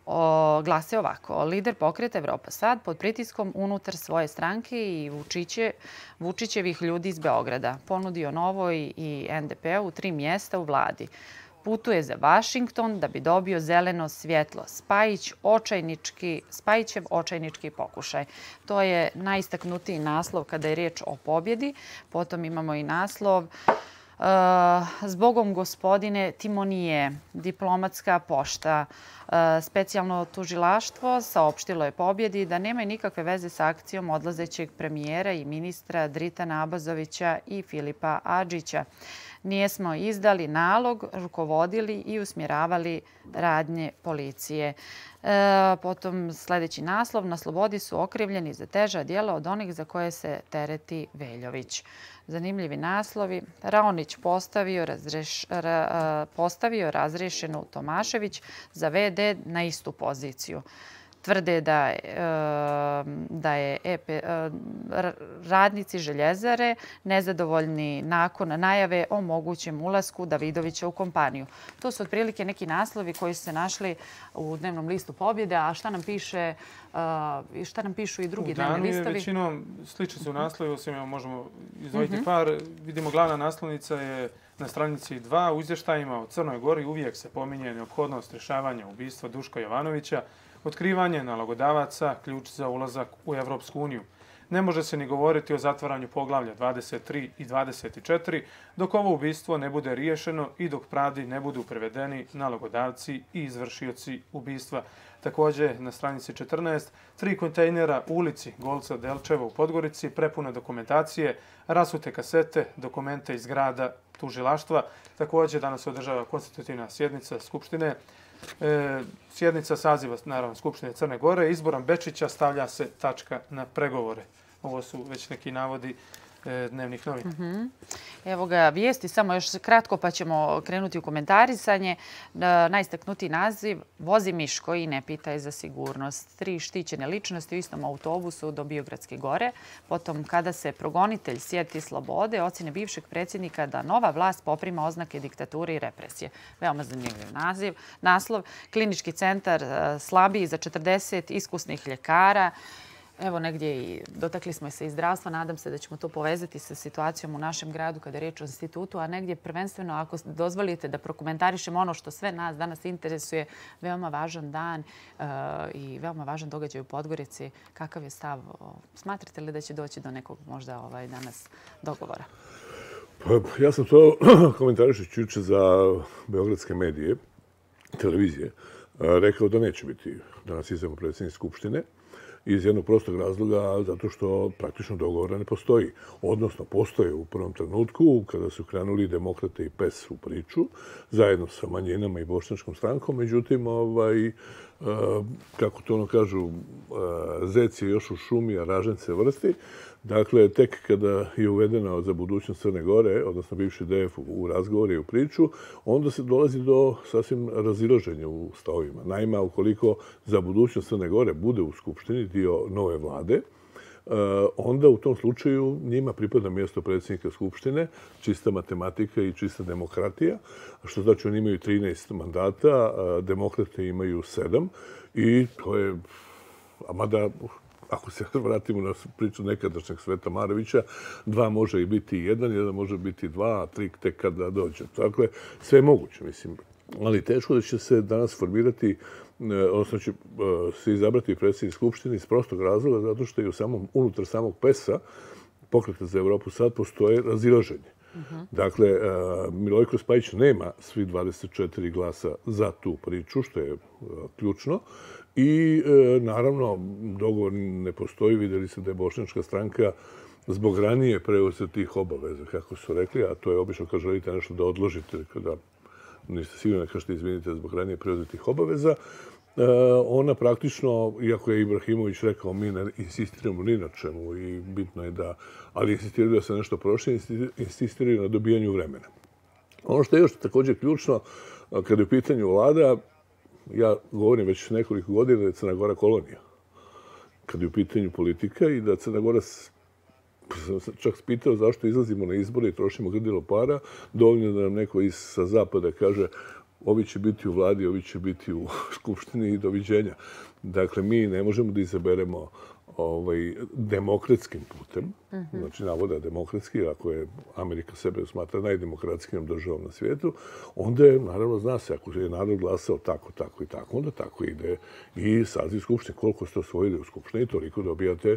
Speaker 1: O, glase ovako. Lider pokreta Evropa sad pod pritiskom unutar svoje stranke i Vučiće, Vučićevih ljudi iz Beograda. Ponudio Novoj i en de pe-u tri mjesta u vladi. Putuje za Vašington da bi dobio zeleno svjetlo. Spajić očajnički, Spajićev očajnički pokušaj. To je najistaknutiji naslov kada je riječ o pobjedi. Potom imamo i naslov Uh, Zbogom gospodine Timonije, diplomatska pošta, uh, specijalno tužilaštvo saopštilo je pobjedi da nema nikakve veze sa akcijom odlazećeg premijera i ministra Dritana Abazovića i Filipa Adžića. Nijesmo izdali nalog, rukovodili i usmjeravali radnje policije. E, potom sljedeći naslov. Na slobodi su okrivljeni za teža djela od onih za koje se tereti Veljović. Zanimljivi naslovi. Raonić postavio, razreš, ra, postavio razrešenu Tomašević za ve de na istu poziciju. Tvrde da, da je E P, radnici Željezare nezadovoljni nakon najave o mogućem ulasku Davidovića u kompaniju. To su otprilike neki naslovi koji su se našli u dnevnom listu Pobjede, a šta nam piše i šta nam pišu i drugi dnevni listovi?
Speaker 2: U danu je većinom slični su naslovi, osim možemo izdvojiti mm-hmm. par. Vidimo glavna naslovnica je na stranici dva. U izvještajima o Crnoj Gori uvijek se pominje neophodnost rješavanja ubistva Duška Jovanovića, otkrivanje nalogodavaca, ključ za ulazak u Evropsku uniju. Ne može se ni govoriti o zatvaranju poglavlja dvadeset tri i dvadeset četiri dok ovo ubistvo ne bude riješeno i dok pravdi ne budu prevedeni nalogodavci i izvršioci ubistva. Također na stranici četrnaest, tri kontejnera u ulici Golca Delčeva u Podgorici, prepune dokumentacije, rasute kasete, dokumente iz grada tužilaštva. Također danas se održava konstitutivna sjednica Skupštine. E, sjednica saziva, naravno, Skupštine Crne Gore. Izborom Bečića stavlja se tačka na pregovore. Ovo su već neki navodi e, dnevnih novina.
Speaker 1: Mm-hmm. Evo ga vijesti, samo još kratko pa ćemo krenuti u komentarisanje. E, najistaknutiji naziv, vozi Miško i ne pitaj za sigurnost. Tri štićene ličnosti u istom autobusu do Biogradske gore. Potom kada se progonitelj sjeti slobode, ocjene bivšeg predsjednika da nova vlast poprima oznake diktature i represije. Veoma zanimljiv naziv. Naslov, klinički centar slabiji za četrdeset iskusnih ljekara. Evo negdje i dotakli smo se i zdravstva. Nadam se da ćemo to povezati sa situacijom u našem gradu kada je riječ o institutu, a negdje prvenstveno, ako dozvolite da prokomentarišemo ono što sve nas danas interesuje, veoma važan dan uh, i veoma važan događaj u Podgorici. Kakav je stav? Smatrate li da će doći do nekog možda ovaj danas dogovora?
Speaker 17: Pa, ja sam to komentarišući juče za beogradske medije, televizije, rekao da neće biti danas izabran predsjednik Skupštine. iz jednog prostog razloga, zato što praktično dogovora ne postoji. Odnosno, postoje u prvom trenutku, kada su krenuli demokrate i P E S u priču, zajedno sa manjinama i bošnjačkom strankom, međutim, ovaj, kako to ono kažu, zec je još u šumi, a ražanj se vrsti. Dakle, tek kada je uvedena za budućnost Crne Gore, odnosno bivši D F u razgovore i u priču, onda se dolazi do sasvim razilaženja u stavovima. Naime, ukoliko za budućnost Crne Gore bude u Skupštini dio nove vlade, onda u tom slučaju njima pripada mjesto predsjednika Skupštine, čista matematika i čista demokratija, što znači oni imaju trinaest mandata, demokrate imaju sedam i to je, a mada ako se vratimo na priču nekadašnjeg Sveta Marovića, dva može i biti jedan, jedan može biti dva, a tri tek kada dođe. Dakle, sve je moguće, mislim. Ali teško da će se danas formirati, odnosno će se izabrati predsjednik Skupštine iz prostog razloga, zato što je u samom, unutar samog P E S-a, Pokreta za Evropu sad, postoje razilaženje. Dakle, Milojko Spajić nema svi dvadeset četiri glasa za tu priču, što je ključno. I, naravno, dogovor ne postoji. Vidjeli se da je bošnjačka stranka zbog ranije preuzetih obaveza, kako su rekli, a to je obično kad želite nešto da odložite, kada niste sigurni, kažete izvinite zbog ranije preuzetih obaveza, ona praktično, iako je Ibrahimović rekao, mi ne insistiramo ni na čemu i bitno je da, ali insistiraju da se nešto prošli, insistiraju na dobijanju vremena. Ono što je još također ključno, kada je u pitanju vlada, ja govorim već nekoliko godina da je Crna Gora kolonija. Kada je u pitanju politika i da Crna Gora, sam čak spitao zašto izlazimo na izbore i trošimo grdilo para, dovoljno da nam neko iz sa zapada kaže ovi će biti u vladi, ovi će biti u skupštini i doviđenja. Dakle, mi ne možemo da izaberemo ovaj, demokratskim putem, znači navoda demokratski, ako je Amerika sebe smatra najdemokratskijom državom na svijetu, onda je, naravno, zna se, ako je narod glasao tako, tako i tako, onda tako ide i saziv skupštine. Koliko ste osvojili u skupštini, toliko dobijate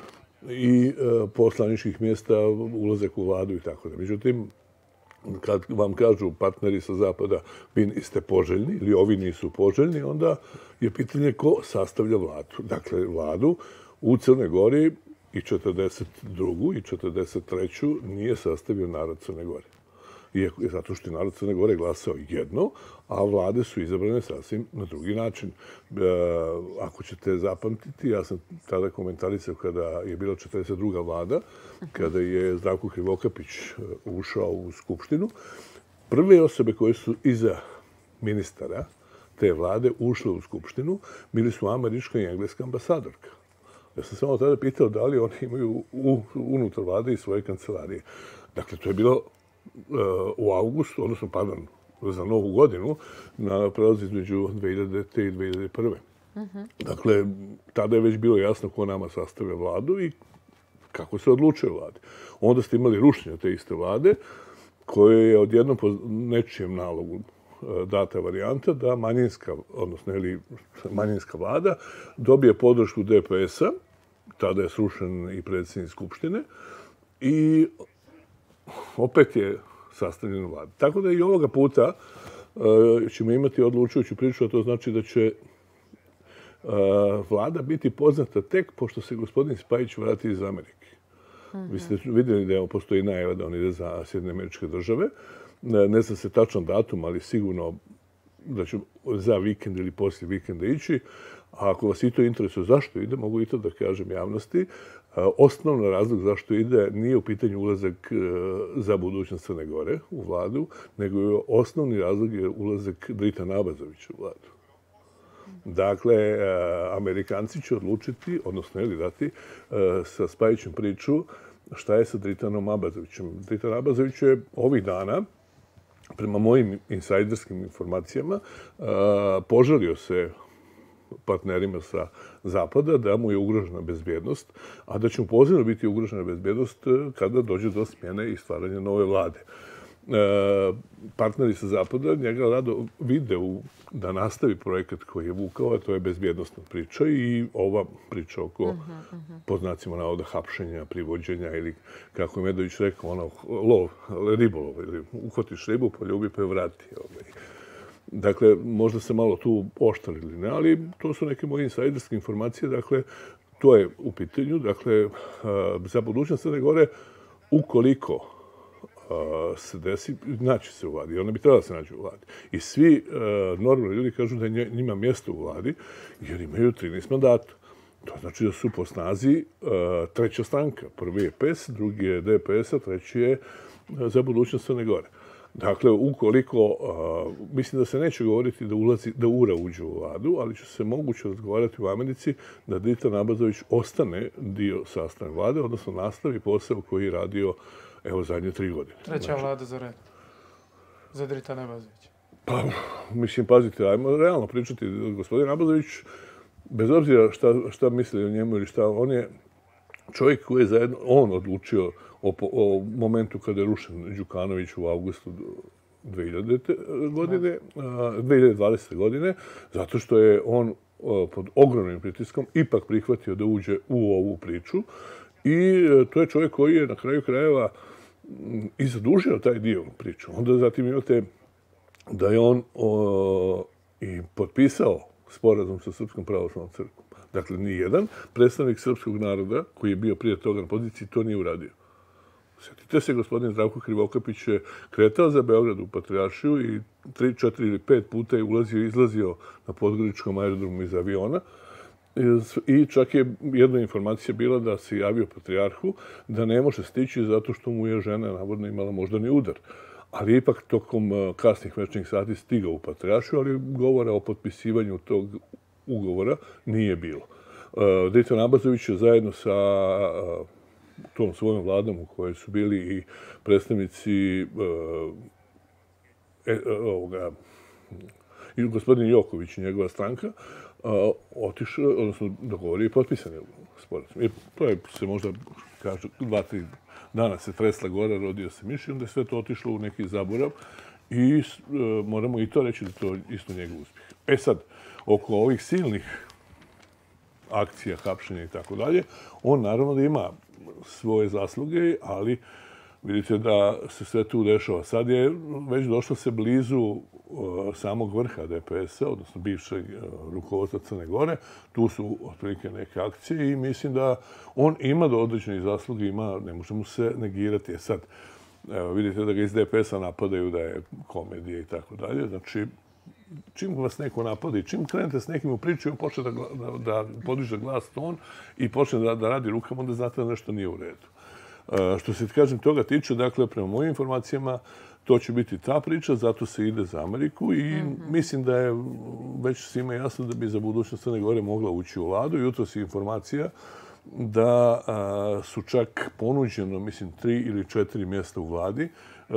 Speaker 17: i poslaničkih mjesta, ulazak u vladu i tako da. Međutim, kad vam kažu partneri sa zapada vi niste poželjni ili ovi nisu poželjni, onda je pitanje ko sastavlja vladu. Dakle, vladu u Crnoj Gori i četrdeset drugu i četrdeset treću nije sastavio narod Crne Gore. Iako je zato što je narod Crne Gore glasao jedno, a vlade su izabrane sasvim na drugi način. E, ako ćete zapamtiti, ja sam tada komentarisao kada je bila četrdeset druga vlada, kada je Zdravko Krivokapić ušao u Skupštinu, prve osobe koje su iza ministara te vlade ušle u Skupštinu bili su američka i engleska ambasadorka. Ja sam samo tada pitao da li oni imaju u, unutar vlade i svoje kancelarije. Dakle, to je bilo u augustu, odnosno, pardon, za novu godinu, na prelazu između dve hiljadite i dve hiljade prve. Dakle, tada je već bilo jasno ko nama sastavlja vladu i kako se odlučuje vlade. Onda ste imali rušenje te iste vlade, koje je odjednom po nečijem nalogu data varijanta da manjinska, odnosno ili manjinska vlada dobije podršku D P S-a, tada je srušen i predsjednik Skupštine, i opet je sastavljena vlada. Tako da i ovoga puta ćemo imati odlučujuću priču, a to znači da će vlada biti poznata tek pošto se gospodin Spajić vrati iz Amerike. Vi ste vidjeli da postoji najava da on ide za Sjedinjene Američke Države. Ne zna se tačan datum, ali sigurno da će za vikend ili poslije vikenda ići. A ako vas i to interesuje zašto ide, mogu i to da kažem javnosti. Osnovno razlog zašto ide nije u pitanju ulazak za budućnost Crne Gore u vladu, nego je osnovni razlog je ulazak Dritana Abazovića u vladu. Dakle, Amerikanci će odlučiti, odnosno ili dati sa Spajićem priču šta je sa Dritanom Abazovićem. Dritan Abazović je ovih dana, prema mojim insajderskim informacijama, požalio se partnerima sa zapada da mu je ugrožena bezbjednost, a da će mu pozivno biti ugrožena bezbjednost kada dođe do smjene i stvaranja nove vlade. Partneri sa zapada njega rado vide da nastavi projekat koji je vukao, a to je bezbjednostna priča i ova priča oko, po znacima navoda, hapšenja, privođenja ili, kako je Medović rekao, ono, lov, ribolov, ili uhvatiš ribu, poljubi pa je vrati. Dakle, možda se malo tu oštarili, ne, ali to su neke moje insajderske informacije. Dakle, to je u pitanju. Dakle, za budućnost Crne Gore, ukoliko se desi, naći se u vladi. Ona bi trebala da se naći u vladi. I svi normalni ljudi kažu da je njima mjesto u vladi, jer imaju trinaest mandata. To znači da su po snazi treća stranka. Prvi je P E S, drugi je D P S, a treći je za budućnost Crne Gore. Dakle, ukoliko, mislim da se neće govoriti da, ulazi, da U R A uđe u vladu, ali će se moguće razgovarati u Americi da Drita Nabazović ostane dio sastavne vlade, odnosno nastavi posao koji je radio evo zadnje tri godine.
Speaker 2: Treća znači, vlada za red. Za Drita Nabazovića. Pa,
Speaker 17: mislim, pazite, ajmo realno pričati. Gospodin Nabazović, bez obzira šta, šta misli o njemu ili šta, on je čovjek koji je zajedno, on odlučio o, o momentu kada je rušen Đukanović u avgustu dve hiljadite. godine, dve hiljade dvadesete. godine, zato što je on pod ogromnim pritiskom ipak prihvatio da uđe u ovu priču. I to je čovjek koji je na kraju krajeva i zadužio taj dio priču. Onda zatim imate da je on o, i potpisao sporazum sa Srpskom pravoslavnom crkvom. Dakle, nijedan predstavnik srpskog naroda koji je bio prije toga na poziciji to nije uradio. Sjetite se, gospodin Zdravko Krivokapić je kretao za Beograd u Patrijaršiju i tri, četiri ili pet puta je ulazio i izlazio na Podgoričkom aerodromu iz aviona. I čak je jedna informacija bila da se javio Patrijarhu da ne može stići zato što mu je žena navodno imala moždani udar. Ali ipak tokom kasnih večernjih sati stigao u Patrijaršiju, ali govora o potpisivanju tog ugovora nije bilo. Drita Nabazović je zajedno sa tom svojom vladom u kojoj su bili i predstavnici e, ovoga, i gospodin Joković i njegova stranka, otišao, odnosno dogovorio i potpisan je sporazum. I to je se možda, kaže, dva, tri dana se tresla gora, rodio se miš i onda je sve to otišlo u neki zaborav i e, moramo i to reći da to isto njegov uspjeh. E sad, oko ovih silnih akcija, hapšenja i tako dalje, on naravno da ima svoje zasluge, ali vidite da se sve tu dešava. Sad je već došlo se blizu uh, samog vrha D P S-a, odnosno bivšeg uh, rukovodstva Crne Gore. Tu su otprilike neke akcije i mislim da on ima do određenih zasluga, ima, ne možemo se negirati. E sad, evo, vidite da ga iz D P S-a napadaju da je komedija i tako dalje. Znači, čim vas neko napada i čim krenete s nekim u priču, on počne da, da, da podiže glas ton i počne da, da radi rukama, onda znate da nešto nije u redu. Uh, što se, kažem, toga tiče, dakle, prema mojim informacijama, to će biti ta priča, zato se ide za Ameriku i mm-hmm. mislim da je već svima jasno da bi za budućnost Crne Gore mogla ući u vladu. Jutro si informacija da uh, su čak ponuđeno, mislim, tri ili četiri mjesta u vladi, uh,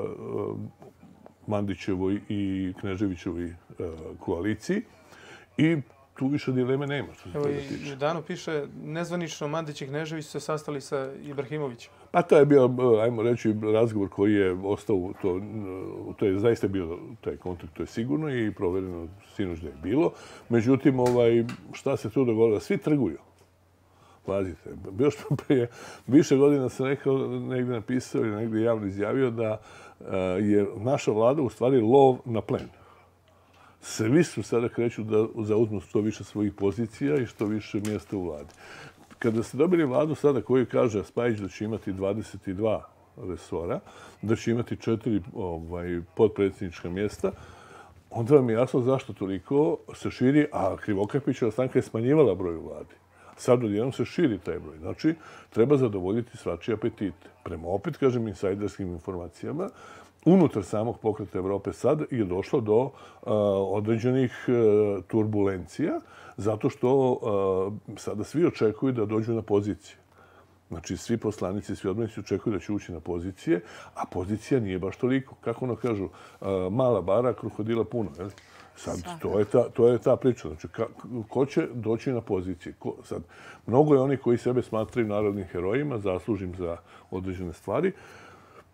Speaker 17: Mandićevoj i Kneževićevoj uh, koaliciji i tu više dileme nema. Što se
Speaker 2: Evo i Dano piše, nezvanično Mandić i Knežević se sastali sa Ibrahimovićem.
Speaker 17: Pa to je bio, ajmo reći, razgovor koji je ostao, to, to je zaista bio taj kontakt, to je sigurno i provjereno sinoć da je bilo. Međutim, ovaj, šta se tu dogodilo? Svi trguju. Pazite, još prije više godina sam rekao, negdje napisao i negdje javno izjavio da je naša vlada u stvari lov na plen. Svi su sada kreću da zauzmu što više svojih pozicija i što više mjesta u vladi. Kada ste dobili vladu sada koju kaže Spajić da će imati dvadeset dva resora, da će imati četiri ovaj, podpredsjednička mjesta, onda vam je jasno zašto toliko se širi, a Krivokapićeva stranka je smanjivala broj u vladi. Sad odjednom se širi taj broj. Znači, treba zadovoljiti svačije apetite. Prema opet, kažem, insajderskim informacijama, unutar samog pokreta Evrope sad je došlo do uh, određenih uh, turbulencija, zato što uh, sada svi očekuju da dođu na pozicije. Znači, svi poslanici, svi odbornici očekuju da će ući na pozicije, a pozicija nije baš toliko. Kako ono kažu, uh, mala bara, krokodila puno. Je? Sad, to je, ta, to je ta priča. Znači, ka, ko će doći na pozicije? Ko, sad, mnogo je oni koji sebe smatraju narodnim herojima, zaslužim za određene stvari.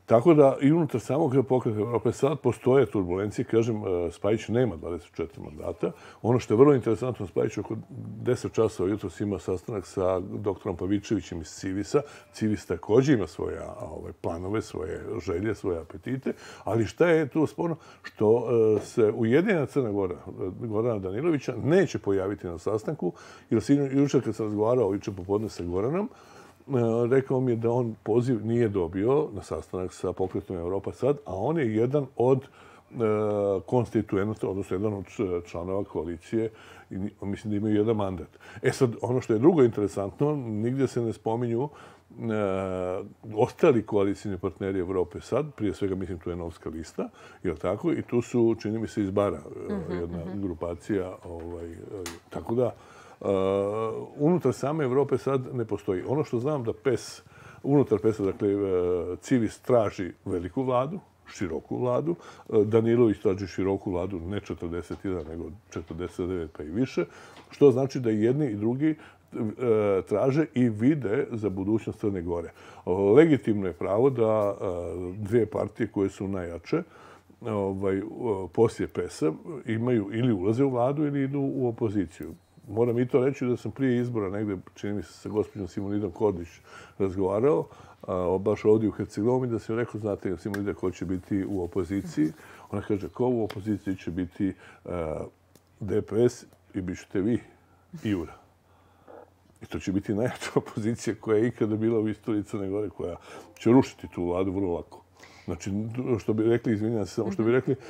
Speaker 17: Tako da i unutar samog pokreta Evrope sad postoje turbulencije. Kažem, Spajić nema dvadeset četiri mandata. Ono što je vrlo interesantno, Spajić oko deset časova jutros ima sastanak sa doktorom Pavičevićem iz Civisa. Civis također ima svoje planove, svoje želje, svoje apetite. Ali šta je tu sporno? Što se Ujedinjena Crna Gora, Gorana Danilovića, neće pojaviti na sastanku. Jer jučer kad sam razgovarao, jučer popodne sa Goranom, rekao mi je da on poziv nije dobio na sastanak sa pokretom Evropa sad, a on je jedan od konstituenata, odnosno jedan od članova koalicije i mislim da imaju jedan mandat. E sad, ono što je drugo interesantno, nigdje se ne spominju ostali koalicijni partneri Evrope sad, prije svega mislim tu je Novska lista, je li tako? I tu su, čini mi se, iz Bara jedna grupacija. Tako da, unutar same Evrope sad ne postoji. Ono što znam da P E S, unutar P E S-a, dakle, Civis traži veliku vladu, široku vladu. Danilović traži široku vladu, ne četrdeset jedan, nego četrdeset devet pa i više, što znači da jedni i drugi traže i vide za budućnost Crne Gore. Legitimno je pravo da dve partije koje su najjače poslije P E S-a imaju ili ulaze u vladu ili idu u opoziciju. Moram i to reći da sam prije izbora negde, čini mi se, sa gospođom Simonidom Kordić razgovarao, baš ovdje u Hercegovini, da sam rekao, znate, Simonida ko će biti u opoziciji. Ona kaže, ko u opoziciji će biti D P S i bit ćete vi i Jura. I to će biti najjača opozicija koja je ikada bila u istoriji Crne Gore, koja će rušiti tu vladu vrlo lako. Znači, što bi rekli, izvinjam se, što bi rekli,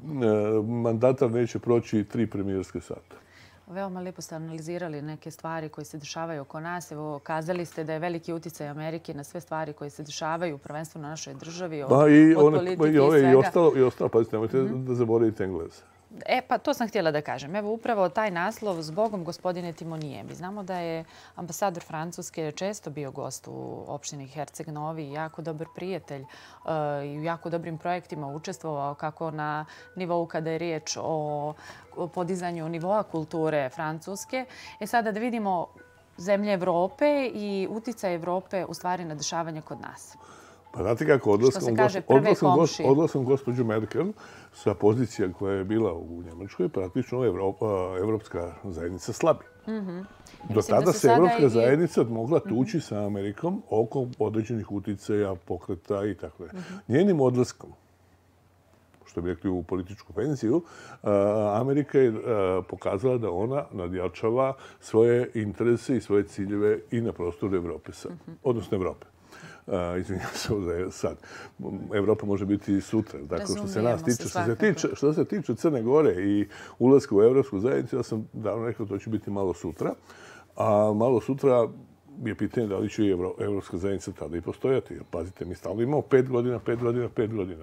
Speaker 17: mandatar neće proći tri premijerske sata.
Speaker 1: Veoma lijepo ste analizirali neke stvari koje se dešavaju oko nas. Evo, kazali ste da je veliki uticaj Amerike na sve stvari koje se dešavaju, prvenstveno na našoj državi, od politike i svega.
Speaker 17: I ostalo, pazite, nemojte da zaboravite Engleze.
Speaker 1: E, pa to sam htjela da kažem. Evo, upravo taj naslov Zbogom gospodine Timonije. Mi znamo da je ambasador Francuske često bio gost u opštini Herceg Novi i jako dobar prijatelj i u jako dobrim projektima učestvovao kako na nivou kada je riječ o podizanju nivoa kulture Francuske. E sada da vidimo zemlje Evrope i uticaj Evrope u stvari na dešavanje kod nas.
Speaker 17: Pa znate kako, odlaskom gospođu Merkel sa pozicija koja je bila u Njemačkoj, praktično Evropska zajednica slabi. Do tada se Evropska zajednica mogla tući sa Amerikom oko određenih uticaja, pokreta i tako da. Njenim odlaskom, što bi rekli u političku penziju, Amerika je pokazala da ona nadjačava svoje interese i svoje ciljeve i na prostoru Evrope sad, odnosno Evrope. Izvinjam se sad. Evropa može biti i sutra. Dakle, što se nas tiče, što se tiče Crne Gore i ulaska u Evropsku zajednicu, ja sam davno rekao da to će biti malo sutra. A malo sutra je pitanje da li će i Evropska zajednica tada i postojati. Pazite, mi stalno imamo pet godina, pet godina, pet godina.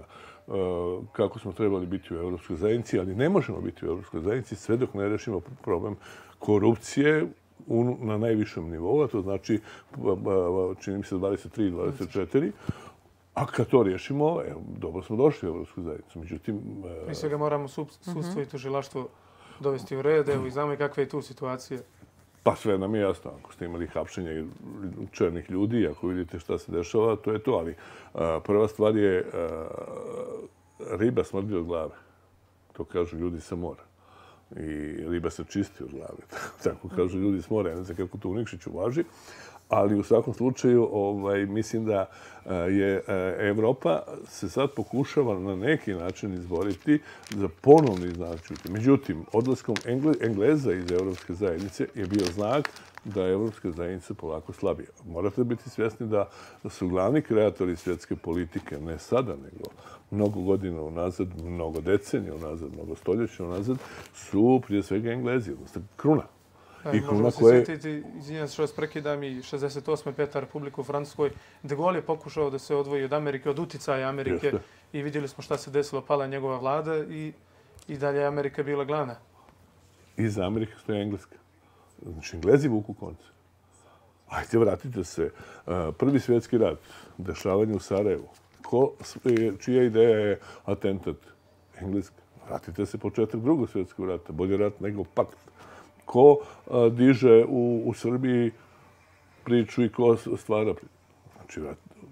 Speaker 17: Kako smo trebali biti u Evropskoj zajednici, ali ne možemo biti u Evropskoj zajednici sve dok ne rešimo problem korupcije na najvišem nivou, a to znači, čini mi se, dvadeset tri dvadeset četiri. A kad to riješimo, dobro smo došli u Evropsku zajednicu. Međutim...
Speaker 2: Mi svega moramo sudstvo i tužilaštvo dovesti u red, evo i znamo i kakva je tu situacija.
Speaker 17: Pa sve nam je jasno. Ako ste imali hapšenje černih ljudi, ako vidite šta se dešava, to je to. Ali prva stvar je riba smrdi od glave. To kažu ljudi sa mora. I riba se čisti od glave. Tako kažu ljudi s mora. Ja ne znam kako to u Nikšiću važi. Ali u svakom slučaju mislim da je Evropa se sad pokušava na neki način izboriti za ponovno iznačuti. Međutim, odlaskom Engleza iz Evropske zajednice je bio znak da je Evropska zajednica polako slabija. Morate biti svjesni da su glavni kreatori svjetske politike, ne sada, nego mnogo godina unazad, mnogo decenija unazad, mnogo stoljeća unazad, su prije svega Englezi, odnosno kruna.
Speaker 2: I možemo se sjetiti, izvinjam se što vas prekidam, i šezdeset osme Peta Republika u Francuskoj. De Gaulle je pokušao da se odvoji od Amerike, od uticaja Amerike i vidjeli smo šta se desilo, pala njegova vlada i dalje je Amerika bila glavna.
Speaker 17: Iza Amerike stoje Engleska. Znači, Englezi vuku konce. Ajde, vratite se. Prvi svjetski rat, dešavanje u Sarajevu. Čija ideja je atentat? Engleska. Vratite se početak drugog svjetskog rata. Bolje rat nego pakt. Ko diže u Srbiji priču i ko stvara priču. Znači,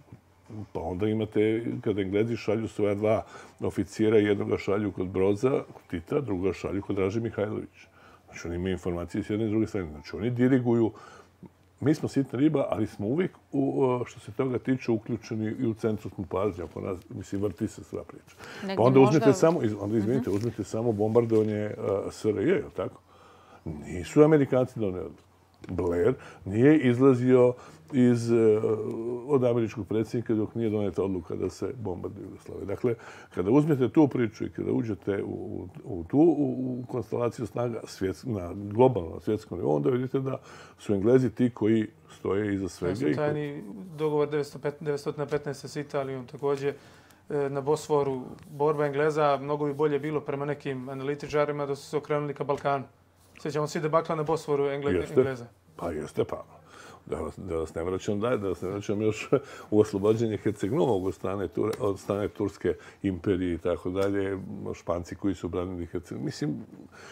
Speaker 17: Pa onda imate, kada Englezi šalju svoja dva oficira, jednoga šalju kod Broza, kod Tita, druga šalju kod Draže Mihajlovića. Znači, oni imaju informacije s jedne i druge strane. Znači, oni diriguju. Mi smo sitna riba, ali smo uvijek, što se toga tiče, uključeni i u centru smo pažnje. Oko nas, mislim, vrti se sva priča. Pa onda uzmete samo, onda izvinite, uzmete samo bombardovanje S R J, je li tako? Nisu Amerikanci doneli. Blair nije izlazio iz, od američkog predsjednika dok nije doneta odluka da se bombarduje Jugoslavija. Dakle, kada uzmete tu priču i kada uđete u, u tu u, u konstelaciju snaga svjetsk, na globalno, na svjetskom nivou, onda vidite da su Englezi ti koji stoje iza svega.
Speaker 2: To je tajni dogovor devetsto petnaeste s Italijom također na Bosforu. Borba Engleza mnogo bi bolje bilo prema nekim analitičarima da su se okrenuli ka Balkanu. Sjećamo svi debakla na Bosforu Engleza.
Speaker 17: Pa jeste, pa. Da vas, da vas ne vraćam dalje, da vas ne vraćam još u oslobođenje Herceg-Novog od strane, od strane Turske imperije i tako dalje, Španci koji su branili Herceg. Mislim, e,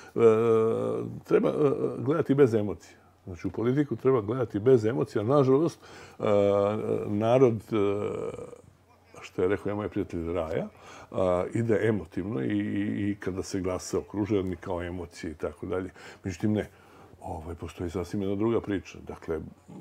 Speaker 17: treba gledati bez emocija. Znači, u politiku treba gledati bez emocija. Nažalost, e, narod, što je rekao ja moj prijatelj Raja, a, ide emotivno i, i, i kada se glasa okružuje oni kao emocije i tako dalje. Međutim, ne. Ovo, postoji sasvim jedna druga priča. Dakle,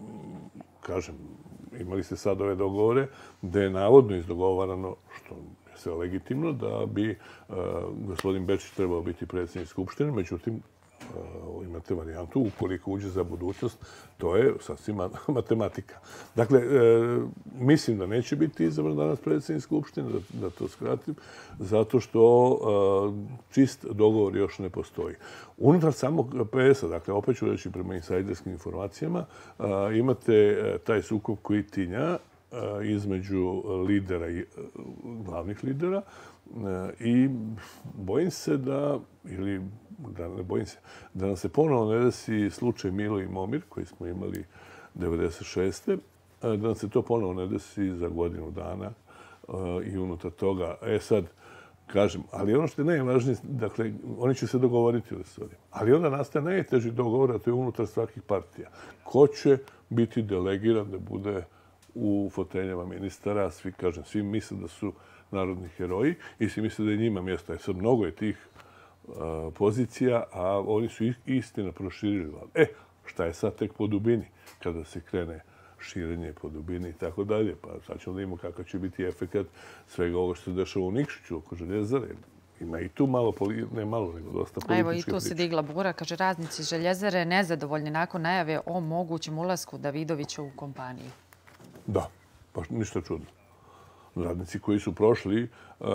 Speaker 17: kažem, imali ste sad ove dogovore gde je navodno izdogovarano, što je sve legitimno, da bi uh, gospodin Bečić trebao biti predsjednik Skupštine. Međutim, uh, imate varijantu, ukoliko uđe za budućnost, to je sasvim matematika. Dakle, uh, mislim da neće biti izabran danas predsjednik Skupštine, da, da to skratim, zato što uh, čist dogovor još ne postoji. Unutar samog P S-a, dakle, opet ću reći prema insajderskim informacijama, uh, imate uh, taj sukob koji tinja uh, između lidera i uh, glavnih lidera uh, i bojim se da, ili da ne bojim se, da nam se ponovno ne desi slučaj Milo i Momir koji smo imali devedeset šeste. Da nam se to ponovno ne desi za godinu dana uh, i unutar toga. E sad, kažem, ali ono što je najvažnije, dakle, oni će se dogovoriti u resorima. Ali onda nastaje najteži dogovor, a to je unutar svakih partija. Ko će biti delegiran da bude u foteljama ministara? Svi, kažem, svi misle da su narodni heroji i svi misle da je njima mjesto. E sad, mnogo je tih uh, pozicija, a oni su istina proširili vladu. E, šta je sad tek po dubini kada se krene širenje po dubini i tako dalje. Pa sad ćemo da imamo kakav će biti efekt svega ovo što se dešava u Nikšiću oko Željezare. Ima i tu malo, ne malo, nego dosta političke priče.
Speaker 1: Evo i tu se digla bura. Kaže, radnici Željezare nezadovoljni nakon najave o mogućem ulasku Davidovića u kompaniju.
Speaker 17: Da, pa ništa čudno. Radnici koji su prošli,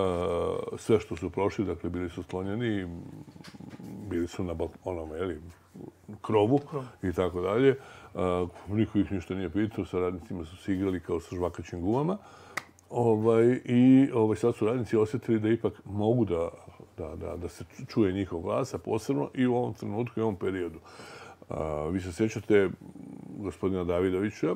Speaker 17: sve što su prošli, dakle, bili su sklonjeni, bili su na onom, jeli, krovu i tako dalje. Niko ih ništa nije pitao, sa radnicima su se igrali kao sa žvakaćim gumama. Ovaj, I ovaj, sad su radnici osjetili da ipak mogu da, da, da, da se čuje njihov glas, a posebno i u ovom trenutku i u ovom periodu. A, vi se sjećate gospodina Davidovića,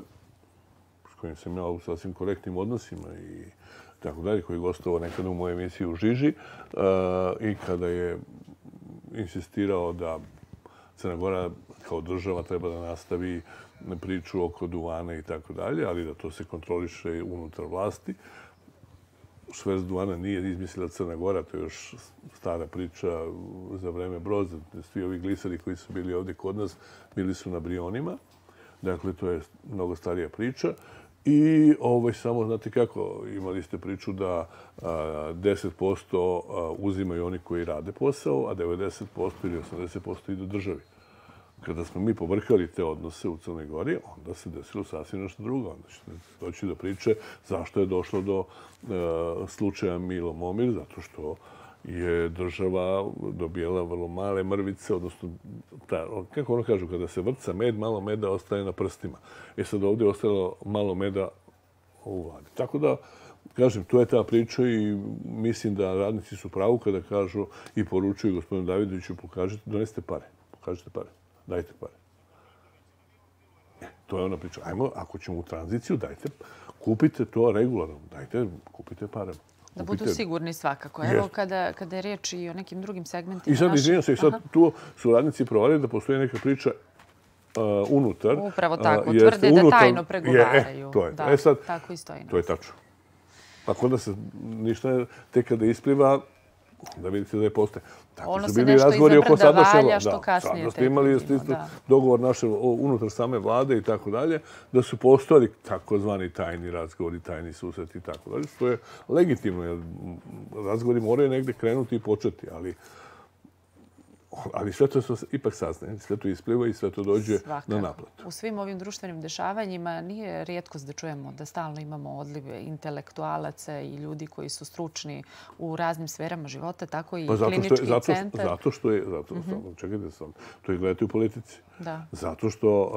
Speaker 17: s kojim sam imao u sasvim korektnim odnosima i tako dalje, koji je gostovao nekada u mojoj emisiji u Žiži a, i kada je insistirao da Crna Gora kao država treba da nastavi priču oko duvana i tako dalje, ali da to se kontroliše unutar vlasti. Šverc duvana nije izmislila Crna Gora, to je još stara priča za vreme Broza. Svi ovi glisari koji su bili ovdje kod nas bili su na Brionima. Dakle, to je mnogo starija priča. I ovaj, samo, znate kako, imali ste priču da a, deset posto uzimaju oni koji rade posao, a devedeset posto ili osamdeset posto idu državi. Kada smo mi povrhali te odnose u Crnoj Gori, onda se desilo sasvim nešto drugo. Onda ćete doći do priče zašto je došlo do uh, slučaja Milo Momir, zato što je država dobijela vrlo male mrvice, odnosno, ta, kako ono kažu, kada se vrca med, malo meda ostaje na prstima. E sad ovdje je ostalo malo meda u vladi. Tako da, kažem, to je ta priča i mislim da radnici su pravu kada kažu i poručuju gospodinu Davidoviću, pokažite, donesite pare, pokažite pare. Dajte pare. E, to je ona priča. Ajmo, ako ćemo u tranziciju, dajte, kupite to regularno. Dajte, kupite pare.
Speaker 1: Da budu sigurni svakako. Evo, kada, kada je riječ i o nekim drugim segmentima.
Speaker 17: I sad, izvinjam se, i sad tu su radnici provalili da postoji neka priča uh, unutar.
Speaker 1: Upravo tako. Uh, Tvrde da tajno pregovaraju.
Speaker 17: Je, e, to je.
Speaker 1: Da,
Speaker 17: e sad,
Speaker 1: tako i stoji.
Speaker 17: To je tačno. Pa kod da se ništa tek kada ispliva, da vidite da je postoje. Tako
Speaker 1: ono
Speaker 17: su
Speaker 1: se
Speaker 17: bili
Speaker 1: nešto
Speaker 17: razgovori oko
Speaker 1: izabrda
Speaker 17: sadašnje
Speaker 1: valja,
Speaker 17: vlade.
Speaker 1: što kasnije
Speaker 17: Da, ste
Speaker 1: tek
Speaker 17: imali
Speaker 1: vidimo,
Speaker 17: isto
Speaker 1: da.
Speaker 17: dogovor naše unutar same vlade i tako dalje, da su postojali takozvani tajni razgovori, tajni susreti i tako dalje. To je legitimno, jer razgovori moraju negde krenuti i početi, ali ali sve to se ipak saznaje, sve to ispliva i sve to dođe
Speaker 1: Svakako.
Speaker 17: na naplatu.
Speaker 1: U svim ovim društvenim dešavanjima nije rijetkost da čujemo da stalno imamo odlive intelektualaca i ljudi koji su stručni u raznim sferama života, tako i
Speaker 17: Pa zato što je,
Speaker 1: klinički
Speaker 17: zato,
Speaker 1: centar.
Speaker 17: zato što je, zato,
Speaker 1: Mhm.
Speaker 17: samo, čekajte sam, to je gledati u politici.
Speaker 1: Da.
Speaker 17: Zato što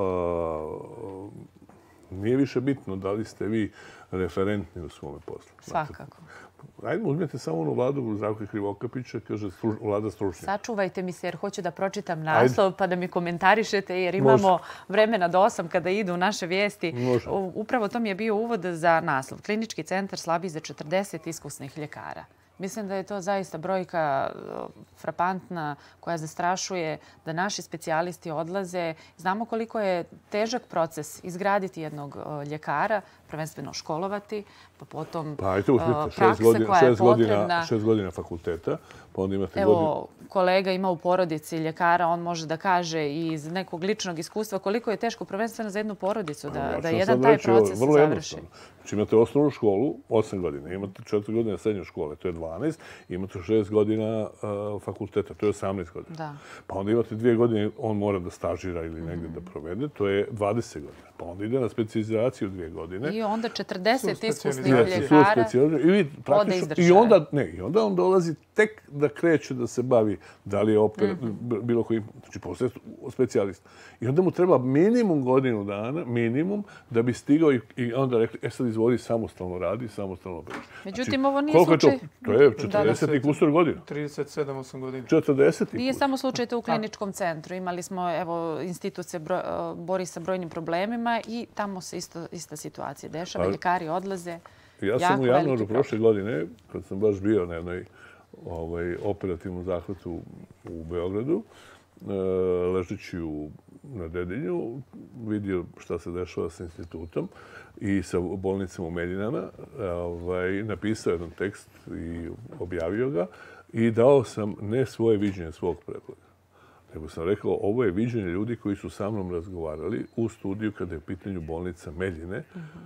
Speaker 17: a, nije više bitno da li ste vi referentni u svome poslu.
Speaker 1: Svakako.
Speaker 17: Ajde, uzmite samo onu vladu Zdravka Krivokapića, kaže stru, vlada stručnjaka.
Speaker 1: Sačuvajte mi se jer hoću da pročitam naslov pa da mi komentarišete jer imamo
Speaker 17: Može.
Speaker 1: vremena do osam kada idu naše vijesti.
Speaker 17: Može.
Speaker 1: U- Upravo to mi je bio uvod za naslov. Klinički centar slabi za četrdeset iskusnih ljekara. Mislim da je to zaista brojka e, frapantna koja zastrašuje da naši specijalisti odlaze. Znamo koliko je težak proces izgraditi jednog e, ljekara, prvenstveno školovati, pa potom
Speaker 17: Pa ajte,
Speaker 1: e,
Speaker 17: uzmite šest
Speaker 1: praksa
Speaker 17: godina,
Speaker 1: koja je
Speaker 17: šest godina,
Speaker 1: potrebna.
Speaker 17: šest godina fakulteta, pa onda imate godinu.
Speaker 1: Evo, kolega ima u porodici ljekara, on može da kaže i iz nekog ličnog iskustva koliko je teško prvenstveno za jednu porodicu da,
Speaker 17: Ja ću
Speaker 1: da
Speaker 17: vam
Speaker 1: jedan
Speaker 17: sad
Speaker 1: taj
Speaker 17: reći, ovo je
Speaker 1: proces
Speaker 17: vrlo
Speaker 1: završi.
Speaker 17: jednostavno. Znači imate osnovnu školu, osam godina, imate četiri godine srednje škole, to je dvanaest, imate šest godina uh, fakulteta, to je osamnaest godina.
Speaker 1: Da.
Speaker 17: Pa onda imate dvije godine, on mora da stažira ili negdje da provede, to je dvadeset godina. Pa onda ide na specijalizaciju dvije godine.
Speaker 1: I onda četrdeset iskusnih
Speaker 17: Jeste, su
Speaker 1: ljekara
Speaker 17: specijalizirani. I, vi praktično-
Speaker 1: izdržaje.
Speaker 17: I onda, ne, i onda on dolazi tek da kreće da se bavi da li je oper,
Speaker 1: Mhm.
Speaker 17: b- bilo koji, znači postoje specijalista. I onda mu treba minimum godinu dana, minimum, da bi stigao i, i onda rekli, e sad izvoli, samostalno radi, samostalno opereći.
Speaker 1: Međutim, ovo nije
Speaker 17: koliko je
Speaker 1: slučaj-
Speaker 17: to? To je
Speaker 1: Da, da.
Speaker 17: četrdeset i kusur godina.
Speaker 2: trideset sedam osam godina.
Speaker 17: četrdeset i
Speaker 1: Nije
Speaker 17: kusur.
Speaker 1: samo slučaj to u kliničkom centru. Imali smo, evo, institut se bro, bori sa brojnim problemima i tamo se isto, ista situacija dešava.
Speaker 17: Ali-
Speaker 1: Ljekari odlaze.
Speaker 17: Ja sam
Speaker 1: jako
Speaker 17: u
Speaker 1: veliki
Speaker 17: januaru
Speaker 1: problem.
Speaker 17: prošle godine, kad sam baš bio na jednoj ovaj, operativnom zahvatu u Beogradu, e, ležeći u, na Dedinju, vidio šta se dešava sa institutom i sa bolnicom u Meljinama. Ovaj, napisao jedan tekst i objavio ga i dao sam ne svoje viđenje svog predloga, nego sam rekao ovo je viđenje ljudi koji su sa mnom razgovarali u studiju kada je u pitanju bolnica Meljine,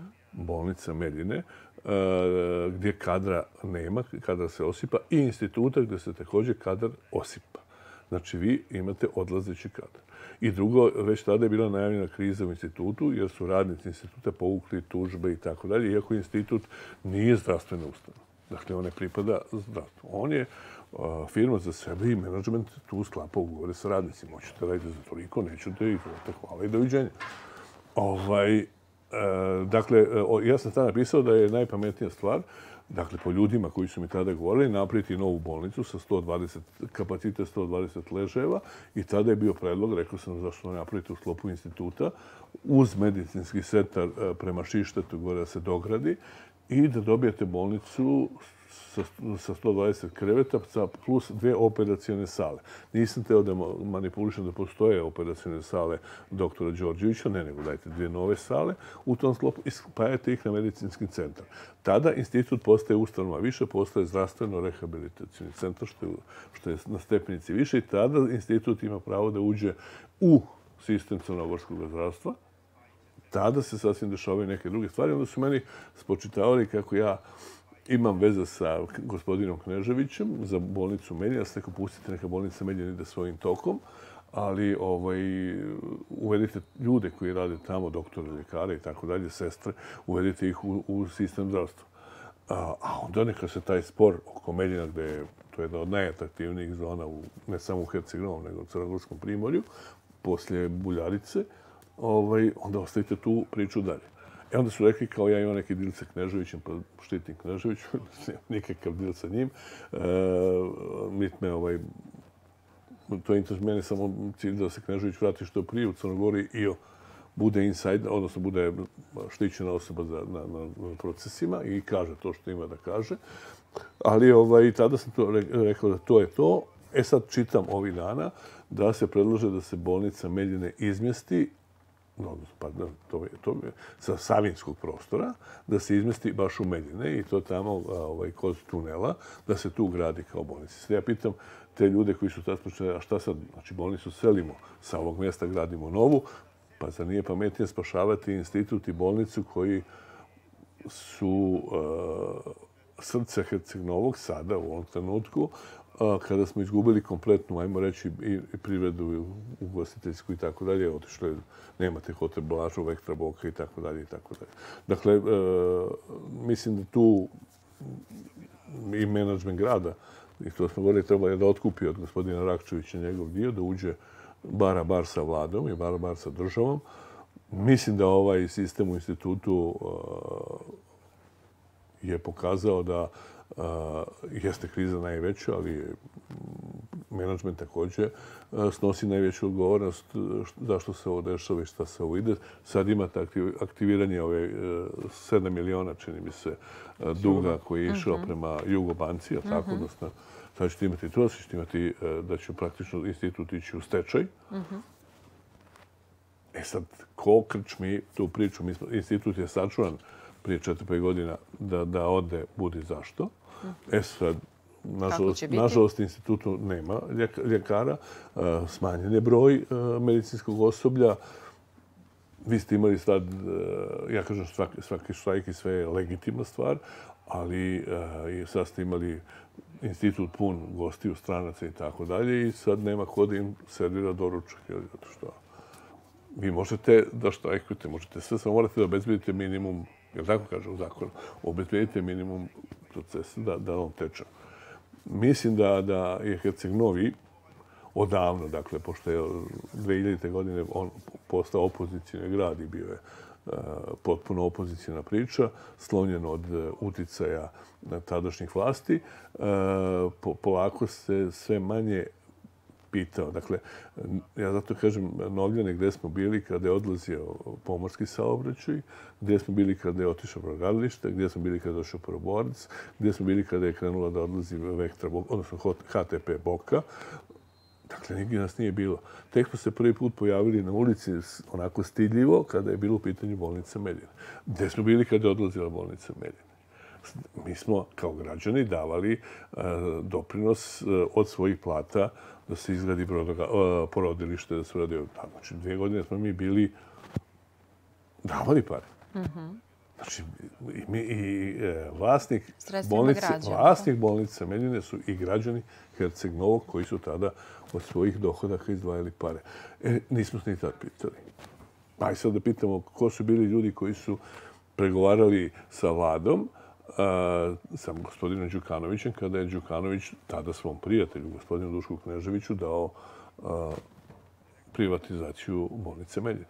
Speaker 17: bolnica Meljine, e, gdje kadra nema, kadar se osipa, i instituta gdje se također kadar osipa. Znači, vi imate odlazeći kadar. I drugo, već tada je bila najavljena kriza u institutu, jer su radnici instituta povukli tužbe i tako dalje, iako institut nije zdravstvena ustanova. Dakle, on ne pripada zdravstvu. On je a, firma za sebe i menadžment tu sklapa ugovore sa radnicima. Hoćete raditi za toliko, nećete, i hvala i doviđenja. Ovaj, E, dakle, o, ja sam tada napisao da je najpametnija stvar, dakle, po ljudima koji su mi tada govorili, napraviti novu bolnicu sa sto dvadeset, kapacitet sto dvadeset ležajeva i tada je bio predlog, rekao sam zašto ne napraviti u sklopu instituta, uz medicinski centar e, prema Šištetu, gore da se dogradi i da dobijete bolnicu sa, sa sto dvadeset kreveta sa plus dve operacione sale. Nisam teo da manipulišem da postoje operacione sale doktora Đorđevića, ne, nego dajte dvije nove sale u tom sklopu i spajate ih na medicinski centar. Tada institut postaje ustanova više, postaje zdravstveno-rehabilitacijni centar, što je, što je na stepenici više i tada institut ima pravo da uđe u sistem crnogorskog zdravstva. Tada se sasvim dešavaju neke druge stvari. Onda su meni spočitavali kako ja imam veze sa gospodinom Kneževićem za bolnicu Meljina. Ja sam rekao, pustite, neka bolnica Meljina ide svojim tokom, ali ovaj, uvedite ljude koji rade tamo, doktore, ljekare i tako dalje, sestre, uvedite ih u, u sistem zdravstva. A, a onda neka se taj spor oko Meljina, gde je to je jedna od najatraktivnijih zona, u, ne samo u Herceg-Novom, nego u Crnogorskom primorju, poslije Buljarice, ovaj, onda ostavite tu priču dalje. E onda su rekli kao ja imam neki dil sa Kneževićem, pa štitim Kneževiću, nikakav dil sa njim. E, mit me, ovaj, to je interes mene samo cilj da se Knežević vrati što prije u Crnogori i bude inside, odnosno bude štićena osoba za, na, na, na procesima i kaže to što ima da kaže. Ali ovaj, tada sam to rekao da to je to. E sad čitam ovih dana da se predlaže da se bolnica Meljine izmjesti sa Savinskog prostora, da se izmesti baš u Meljine i to tamo kod tunela, da se tu gradi kao bolnica. Ja pitam te ljude koji su tad počeli, a šta sad, znači bolnicu selimo, sa ovog mjesta gradimo novu, pa zar nije pametnije spašavati institut i bolnicu koji su srce Herceg-Novog sada u ovom trenutku, kada smo izgubili kompletnu, ajmo reći, i privredu, ugostiteljsku i tako dalje, otišle, nemate hotel Blažu, Vektra Boka i tako dalje i tako dalje. Dakle, mislim da tu i menadžment grada, i to smo govorili, treba je da otkupi od gospodina Rakčevića njegov dio, da uđe bara bar sa vladom i bara bar sa državom. Mislim da ovaj sistem u institutu je pokazao da jeste kriza najveća, ali menadžment također snosi najveću odgovornost zašto se ovo dešava i šta se ovo ide. Sad imate aktiviranje ove sedam miliona, čini mi se, duga koji je išao prema Jugobanci, a tako, odnosno sad ćete imati to, sad ćete imati da će praktično institut ići u stečaj. E sad, ko krčmi tu priču? Institut je sačuvan prije četiri pet godina da ode, budi zašto. E sad, nažalost, institutu nema ljekara, smanjen je broj medicinskog osoblja. Vi ste imali sad, ja kažem, svaki štrajk i sve je legitimna stvar, ali sad ste imali institut pun gostiju, stranaca i tako dalje i sad nema ko da im servira doručak. Zato što vi možete da štrajkujete, možete sve, samo morate da obezbedite minimum, jer tako kaže u zakonu, obezbedite minimum procesa da on teče. Mislim da je Herceg-Novi odavno, dakle, pošto je dve hiljadite godine on postao opozicijni grad i bio je potpuno opozicijna priča, slonjen od uticaja tadašnjih vlasti, polako se sve manje pitao. Dakle, ja zato kažem Novljane gde smo bili kada je odlazio pomorski saobraćaj, gde smo bili kada je otišao brodogradilište, gde smo bili kada je došao Prvoborac, gde smo bili kada je krenula da odlazi Vektra, odnosno H T P Boka. Dakle, nigdje nas nije bilo. Tek smo se prvi put pojavili na ulici onako stidljivo kada je bilo u pitanju bolnica Meljine. Gde smo bili kada je odlazila bolnica Meljine? Mi smo kao građani davali doprinos od svojih plata da se izgradi porodilište, da se uradi. Znači, dvije godine smo mi bili davali pare. Znači, i vlasnik bolnice Meljine su i građani Herceg-Novog koji su tada od svojih dohodaka izdvajali pare. E, nismo se ni tad pitali. Aj sad da pitamo ko su bili ljudi koji su pregovarali sa vladom, sa gospodinom Đukanovićem, kada je Đukanović tada svom prijatelju, gospodinu Dušku Kneževiću, dao privatizaciju bolnice Meljine.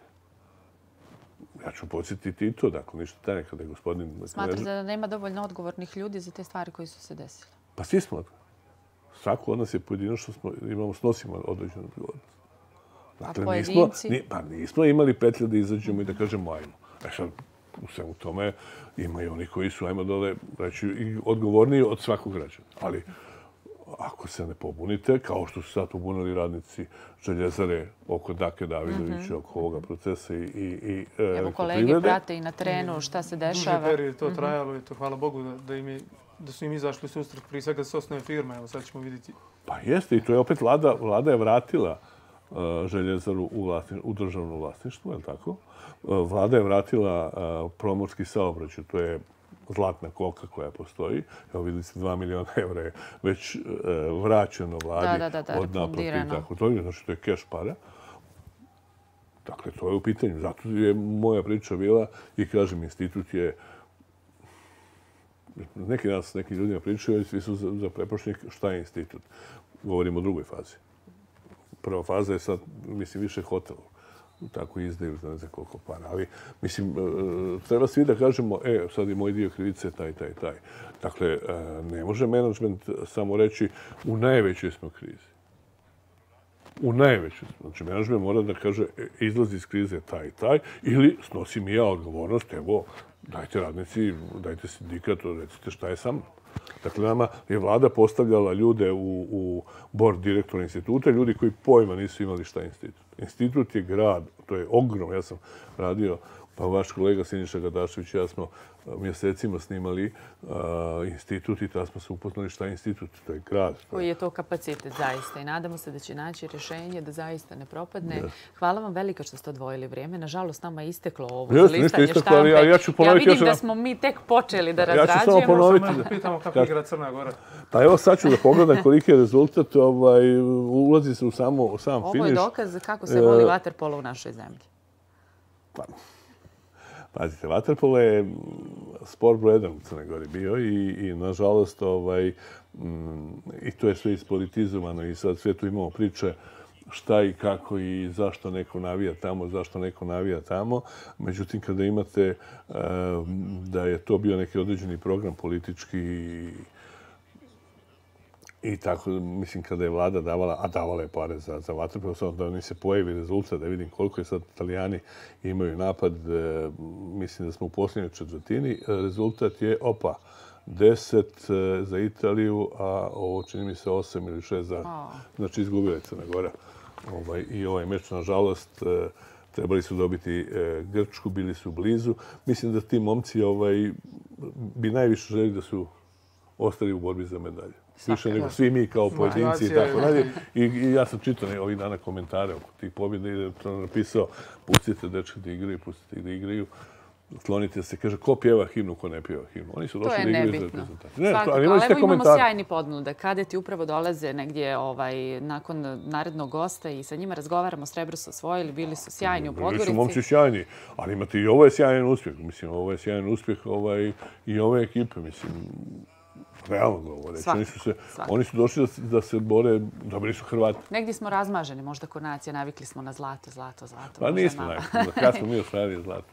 Speaker 17: Ja ću podsjetiti i to, dakle, ništa tajne kada je gospodin...
Speaker 1: Smatrate da nema dovoljno odgovornih ljudi za te stvari koji su se desile?
Speaker 17: Pa svi smo odgovorni. Svako od nas je pojedinačno, imamo, snosimo određenu odgovornost.
Speaker 1: A pojedinci?
Speaker 17: Pa nismo imali petlje da izađemo i da kažemo ajmo. E sad, u svemu tome ima i oni koji su, ajmo dole, reći, odgovorniji od svakog građana. Ali ako se ne pobunite, kao što su sad pobunili radnici Željezare oko Dake Davidovića, oko ovoga procesa i elektroprivrede.
Speaker 1: Evo kolege prate i na terenu šta se dešava.
Speaker 2: Duži period to trajalo i to hvala Bogu da su im izašli u susret. Prije svega se osnoje firma, evo sad ćemo vidjeti.
Speaker 17: Pa jeste i to je opet vlada, vlada je vratila Željezaru u državno vlasništvo, je li tako? Vlada je vratila pomorski saobraćaj, to je zlatna koka koja postoji. Evo vidjeli ste, dva miliona evra je već vraćeno vladi od naplate i tako to. Znači, to je keš para. Dakle, to je u pitanju. Zato je moja priča bila i kažem, institut je... Neki nas, neki ljudima pričaju, svi su za prepošnik šta je institut. Govorimo o drugoj fazi. Prva faza je sad, mislim, više hotel. Tako izdaju za ne znam koliko para. Ali, mislim, treba svi da kažemo, e, sad je moj dio krivice, taj, taj, taj. Dakle, ne može menadžment samo reći u najvećoj smo krizi. U najvećoj smo. Znači, menadžment mora da kaže izlazi iz krize taj i taj ili snosim i ja odgovornost, evo, dajte radnici, dajte sindikat, recite šta je sa mnom. Dakle, nama je vlada postavljala ljude u board direktora instituta, ljudi koji pojma nisu imali šta je institut. Institut je grad, to je ogromno. Ja sam radio, pa vaš kolega Siniša Gadašević i ja smo mjesecima snimali institut i tada smo se upoznali šta je institut, to je grad.
Speaker 1: Koji je to kapacitet zaista i nadamo se da će naći rješenje da zaista ne propadne. Hvala vam veliko što ste odvojili vrijeme. Nažalost, nama je isteklo ovo za listanje štampe. Ja vidim da smo mi tek počeli da razrađujemo.
Speaker 17: Ja ću samo ponoviti.
Speaker 2: Pitamo kako igra Crna Gora.
Speaker 17: Pa evo sad ću da pogledam koliki je rezultat. Ulazi se u sam finiš.
Speaker 1: Ovo je dokaz kako se voli vaterpolo u našoj zemlji.
Speaker 17: Pa, pazite, vaterpolo je sport broj jedan u Crnoj Gori bio i, i nažalost, ovaj, m, i to je sve ispolitizovano i sad sve tu imamo priče šta i kako i zašto neko navija tamo, zašto neko navija tamo. Međutim, kada imate uh, da je to bio neki određeni program politički i, i tako, mislim, kada je vlada davala, a davala je pare za, za vaterpolo, samo da oni se pojavi rezultat, da vidim koliko je sad Italijani imaju napad. E, mislim da smo u posljednjoj četvrtini. Rezultat je, opa, deset za Italiju, a ovo čini mi se osam ili šest za... Oh. Znači, izgubila je Crna Gora. Ovaj, I ovaj meč, nažalost, e, trebali su dobiti e, Grčku, bili su blizu. Mislim da ti momci ovaj, bi najviše želi da su ostali u borbi za medalje. Više nego svi mi kao pojedinci i tako dalje. I, I ja sam čitao ovih dana komentare oko tih pobjeda i sam napisao pustite dečke da igraju, pustite da igraju. Slonite se, kaže, ko pjeva himnu, ko ne pjeva himnu. Oni su došli da igraju za reprezentaciju.
Speaker 1: Ne, Svakako, ali evo imamo sjajni podnude. Kadeti upravo dolaze negdje ovaj, nakon narednog gosta i sa njima razgovaramo. Srebro su osvojili, bili su sjajni u Podgorici.
Speaker 17: Bili su momci sjajni, ali imate i ovo je sjajan uspjeh. Mislim, ovo je sjajan uspjeh ovaj, i ove ekipe. Mislim, realno govoreći. Oni su, se, oni su došli da, da se bore, dobili su Hrvati.
Speaker 1: Negdje smo razmaženi, možda kod nacija, navikli smo na zlato, zlato, zlato.
Speaker 17: Pa nismo navikli, kad smo mi osvajali zlato.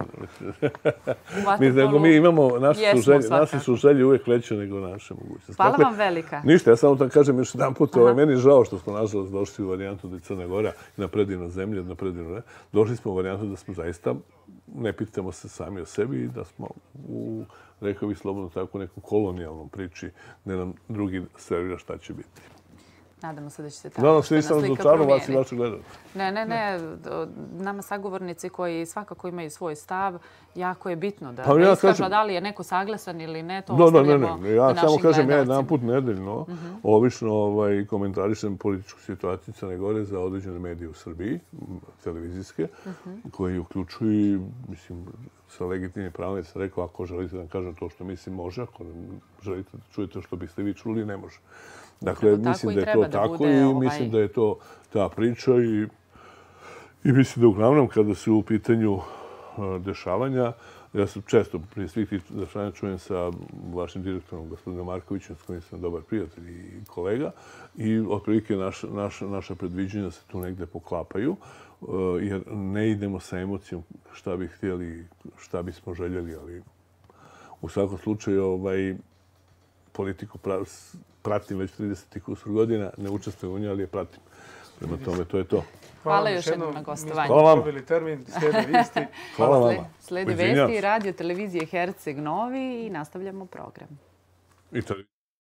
Speaker 17: mi, nego mi imamo, naši su, želje, naši su želje uvijek veće nego naše mogućnosti.
Speaker 1: Hvala dakle, vam velika.
Speaker 17: Ništa, ja samo da kažem još jedan put, ovaj, meni je žao što smo nažalost došli u varijantu da je Crna Gora na predivno zemlje, na predivno ne. Došli smo u varijantu da smo zaista, ne pitamo se sami o sebi i da smo u rekao bih slobodno tako, u nekom kolonijalnom priči, ne nam drugi servira šta će biti.
Speaker 1: Nadamo se da će se tako što nas slika promijeni.
Speaker 17: Vas i vašu
Speaker 1: ne, ne, ne. Nama sagovornici koji svakako imaju svoj stav, jako je bitno da,
Speaker 17: pa,
Speaker 1: da
Speaker 17: ja
Speaker 1: iskažu
Speaker 17: kažem,
Speaker 1: da li je neko saglasan ili ne, to
Speaker 17: no,
Speaker 1: ostavljamo
Speaker 17: no, ne, ne. Ja samo kažem, ja jedan put nedeljno,
Speaker 1: uh -huh.
Speaker 17: obično ovaj, komentarišem političku situaciju Crne Gore za određene medije u Srbiji, televizijske, uh -huh. koji uključuju, mislim, sa legitimnim pravom, sam rekao, ako želite da kažem to što mislim, može, ako želite da čujete što biste vi čuli, ne može. Dakle,
Speaker 1: Treba
Speaker 17: mislim da je
Speaker 1: to
Speaker 17: da tako
Speaker 1: bude,
Speaker 17: i
Speaker 1: ovaj...
Speaker 17: mislim da je to ta priča i, i mislim da uglavnom kada su u pitanju uh, dešavanja, ja sam često prije svih tih dešavanja čujem sa vašim direktorom, gospodinom Markovićem, s kojim sam dobar prijatelj i kolega, i otprilike naš, naš, naša predviđenja se tu negde poklapaju, uh, jer ne idemo sa emocijom šta bi htjeli, šta bismo željeli, ali u svakom slučaju ovaj, politiku pratim već trideset kusur godina, ne učestvujem u njoj, ali je pratim. Prema tome, to je to.
Speaker 1: Hvala, Hvala još jednom na gostovanju.
Speaker 17: Hvala vam.
Speaker 2: Probili termin, slijede visti.
Speaker 17: Hvala vama.
Speaker 1: Slijede vesti radio televizije Herceg Novi i nastavljamo program.
Speaker 17: I to.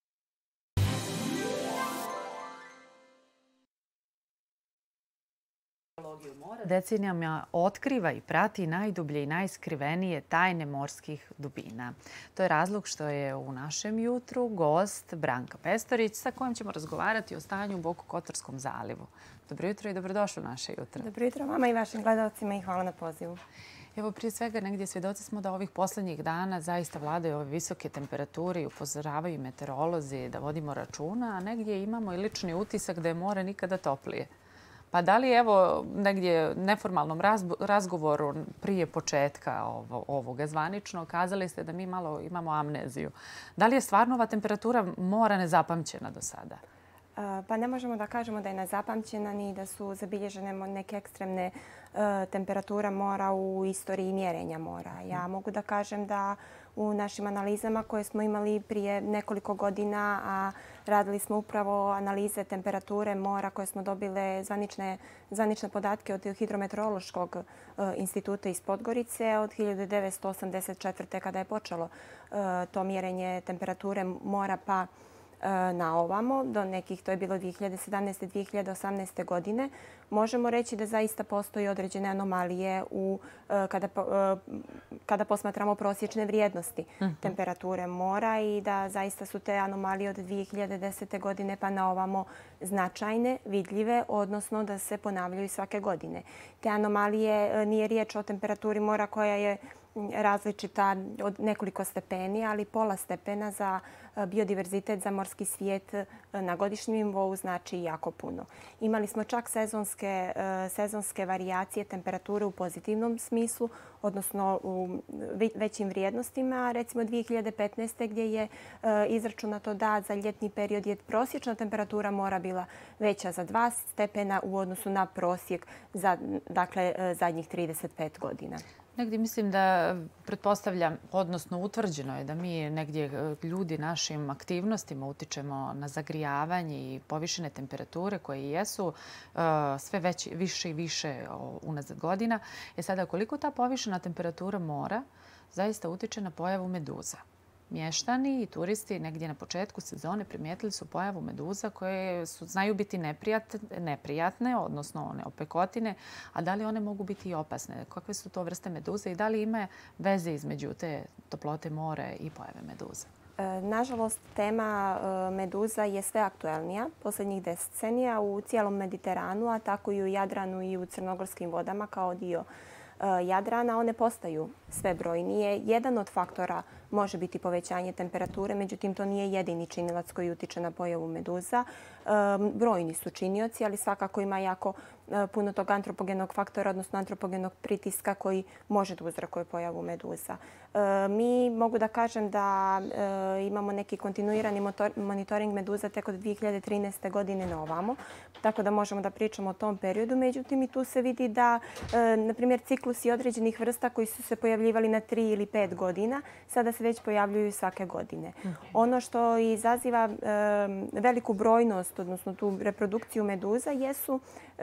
Speaker 1: Decenijama otkriva i prati najdublje i najskrivenije tajne morskih dubina. To je razlog što je u našem jutru gost Branka Pestorić sa kojim ćemo razgovarati o stanju u Bokokotorskom zalivu. Dobro jutro i dobrodošli u naše jutro.
Speaker 18: Dobro jutro vama i vašim gledalcima i hvala na pozivu.
Speaker 1: Evo, prije svega negdje svjedoci smo da ovih posljednjih dana zaista vladaju ove visoke temperature i upozoravaju meteorolozi da vodimo računa, a negdje imamo i lični utisak da je more nikada toplije. Pa da li evo negdje neformalnom razgovoru prije početka ovoga zvanično kazali ste da mi malo imamo amneziju. Da li je stvarno ova temperatura mora nezapamćena do sada?
Speaker 18: Pa ne možemo da kažemo da je nezapamćena ni da su zabilježene neke ekstremne temperature mora u istoriji mjerenja mora. Ja mogu da kažem da u našim analizama koje smo imali prije nekoliko godina, a radili smo upravo analize temperature mora koje smo dobile zvanične, zvanične podatke od Hidrometeorološkog instituta iz Podgorice od hiljadu devetsto osamdeset četvrte. kada je počelo to mjerenje temperature mora pa na ovamo, do nekih, to je bilo dvije hiljade sedamnaeste. dvije hiljade osamnaeste. godine, možemo reći da zaista postoji određene anomalije u, kada, kada posmatramo prosječne vrijednosti temperature mora i da zaista su te anomalije od dvije hiljade desete. godine pa na ovamo značajne, vidljive, odnosno da se ponavljaju svake godine. Te anomalije, nije riječ o temperaturi mora koja je različita od nekoliko stepeni, ali pola stepena za biodiverzitet, za morski svijet na godišnjem nivou znači jako puno. Imali smo čak sezonske, sezonske varijacije temperature u pozitivnom smislu, odnosno u većim vrijednostima. Recimo dvije hiljade petnaeste. gdje je izračunato da za ljetni period je prosječna temperatura mora bila veća za dva stepena u odnosu na prosjek za dakle, zadnjih trideset pet godina.
Speaker 1: Negdje mislim da pretpostavljam, odnosno utvrđeno je da mi negdje ljudi našim aktivnostima utičemo na zagrijavanje i povišene temperature koje jesu sve već, više i više unazad godina. E sada, koliko ta povišena temperatura mora zaista utiče na pojavu meduza? Mještani i turisti negdje na početku sezone primijetili su pojavu meduza koje su, znaju biti neprijatne, odnosno one opekotine, a da li one mogu biti i opasne? Kakve su to vrste meduze i da li ima veze između te toplote mora i pojave meduza?
Speaker 18: Nažalost, tema meduza je sve aktuelnija posljednjih decenija u cijelom Mediteranu, a tako i u Jadranu i u crnogorskim vodama kao dio Jadrana. One postaju sve brojnije. Jedan od faktora može biti povećanje temperature, međutim to nije jedini činilac koji utiče na pojavu meduza. Brojni su činioci, ali svakako ima jako puno tog antropogenog faktora, odnosno antropogenog pritiska koji može da uzrokuje pojavu meduza. Mi mogu da kažem da imamo neki kontinuirani monitoring meduza tek od dvije hiljade trinaeste. godine na ovamo, tako da možemo da pričamo o tom periodu. Međutim, i tu se vidi da, na primjer, ciklusi određenih vrsta koji su se pojavljivali na tri ili pet godina, sada se već pojavljuju svake godine. Ono što izaziva veliku brojnost, odnosno tu reprodukciju meduza, jesu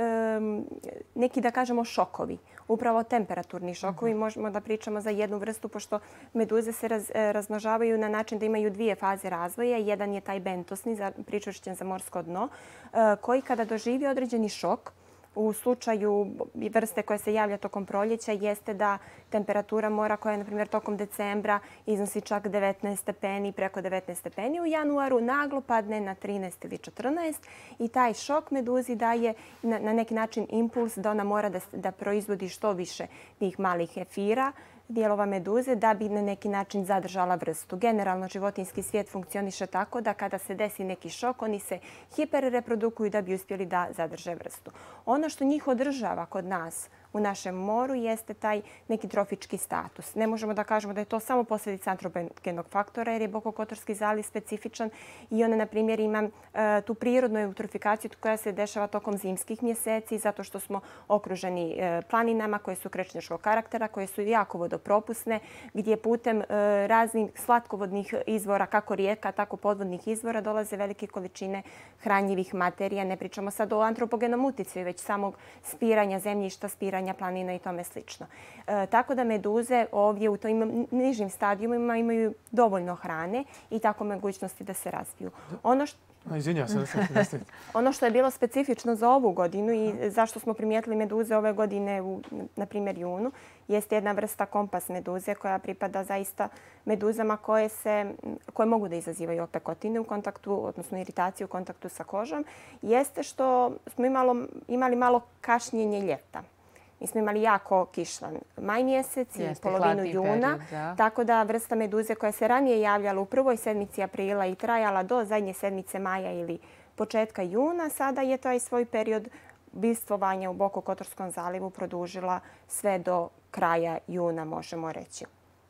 Speaker 18: neki, da kažemo, šokovi. Upravo temperaturni šokovi. Možemo da pričamo za jednu vrstu, pošto meduze se raz, razmnožavaju na način da imaju dvije faze razvoja. Jedan je taj bentosni, pričvršćen za morsko dno, koji kada doživi određeni šok, u slučaju vrste koja se javlja tokom proljeća jeste da temperatura mora koja je, na primjer, tokom decembra iznosi čak devetnaest stepeni, preko devetnaest stepeni, u januaru naglo padne na trinaest ili četrnaest i taj šok meduzi daje na, na neki način impuls da ona mora da, da proizvodi što više tih malih efira, dijelova meduze, da bi na neki način zadržala vrstu. Generalno, životinjski svijet funkcioniše tako da kada se desi neki šok, oni se hiperreprodukuju da bi uspjeli da zadrže vrstu. Ono što njih održava kod nas u našem moru jeste taj neki trofički status. Ne možemo da kažemo da je to samo posljedica antropogenog faktora, jer je Bokokotorski zaliv specifičan i ona, na primjer, ima e, tu prirodnu eutrofikaciju koja se dešava tokom zimskih mjeseci, zato što smo okruženi e, planinama koje su krečnjačkog karaktera, koje su jako vodopropusne, gdje putem e, raznih slatkovodnih izvora, kako rijeka, tako podvodnih izvora, dolaze velike količine hranjivih materija. Ne pričamo sad o antropogenom uticaju, već samog spiranja zemljišta, spiranja planina i tome slično. E, tako da meduze ovdje u tim nižim stadijumima imaju dovoljno hrane i tako mogućnosti da se razviju. Ono što
Speaker 2: Izvinja se,
Speaker 18: ono što je bilo specifično za ovu godinu i zašto smo primijetili meduze ove godine u, na primjer, junu, jeste jedna vrsta kompas meduze koja pripada zaista meduzama koje, se, koje mogu da izazivaju opekotine u kontaktu, odnosno iritaciju u kontaktu sa kožom, jeste što smo imalo, imali malo kašnjenje ljeta. Mi smo imali jako kišlan maj mjesec i polovinu juna, period, tako da vrsta meduze koja se ranije javljala u prvoj sedmici aprila i trajala do zadnje sedmice maja ili početka juna, sada je taj svoj period bivstvovanja u Bokokotorskom zalivu produžila sve do kraja juna, možemo reći.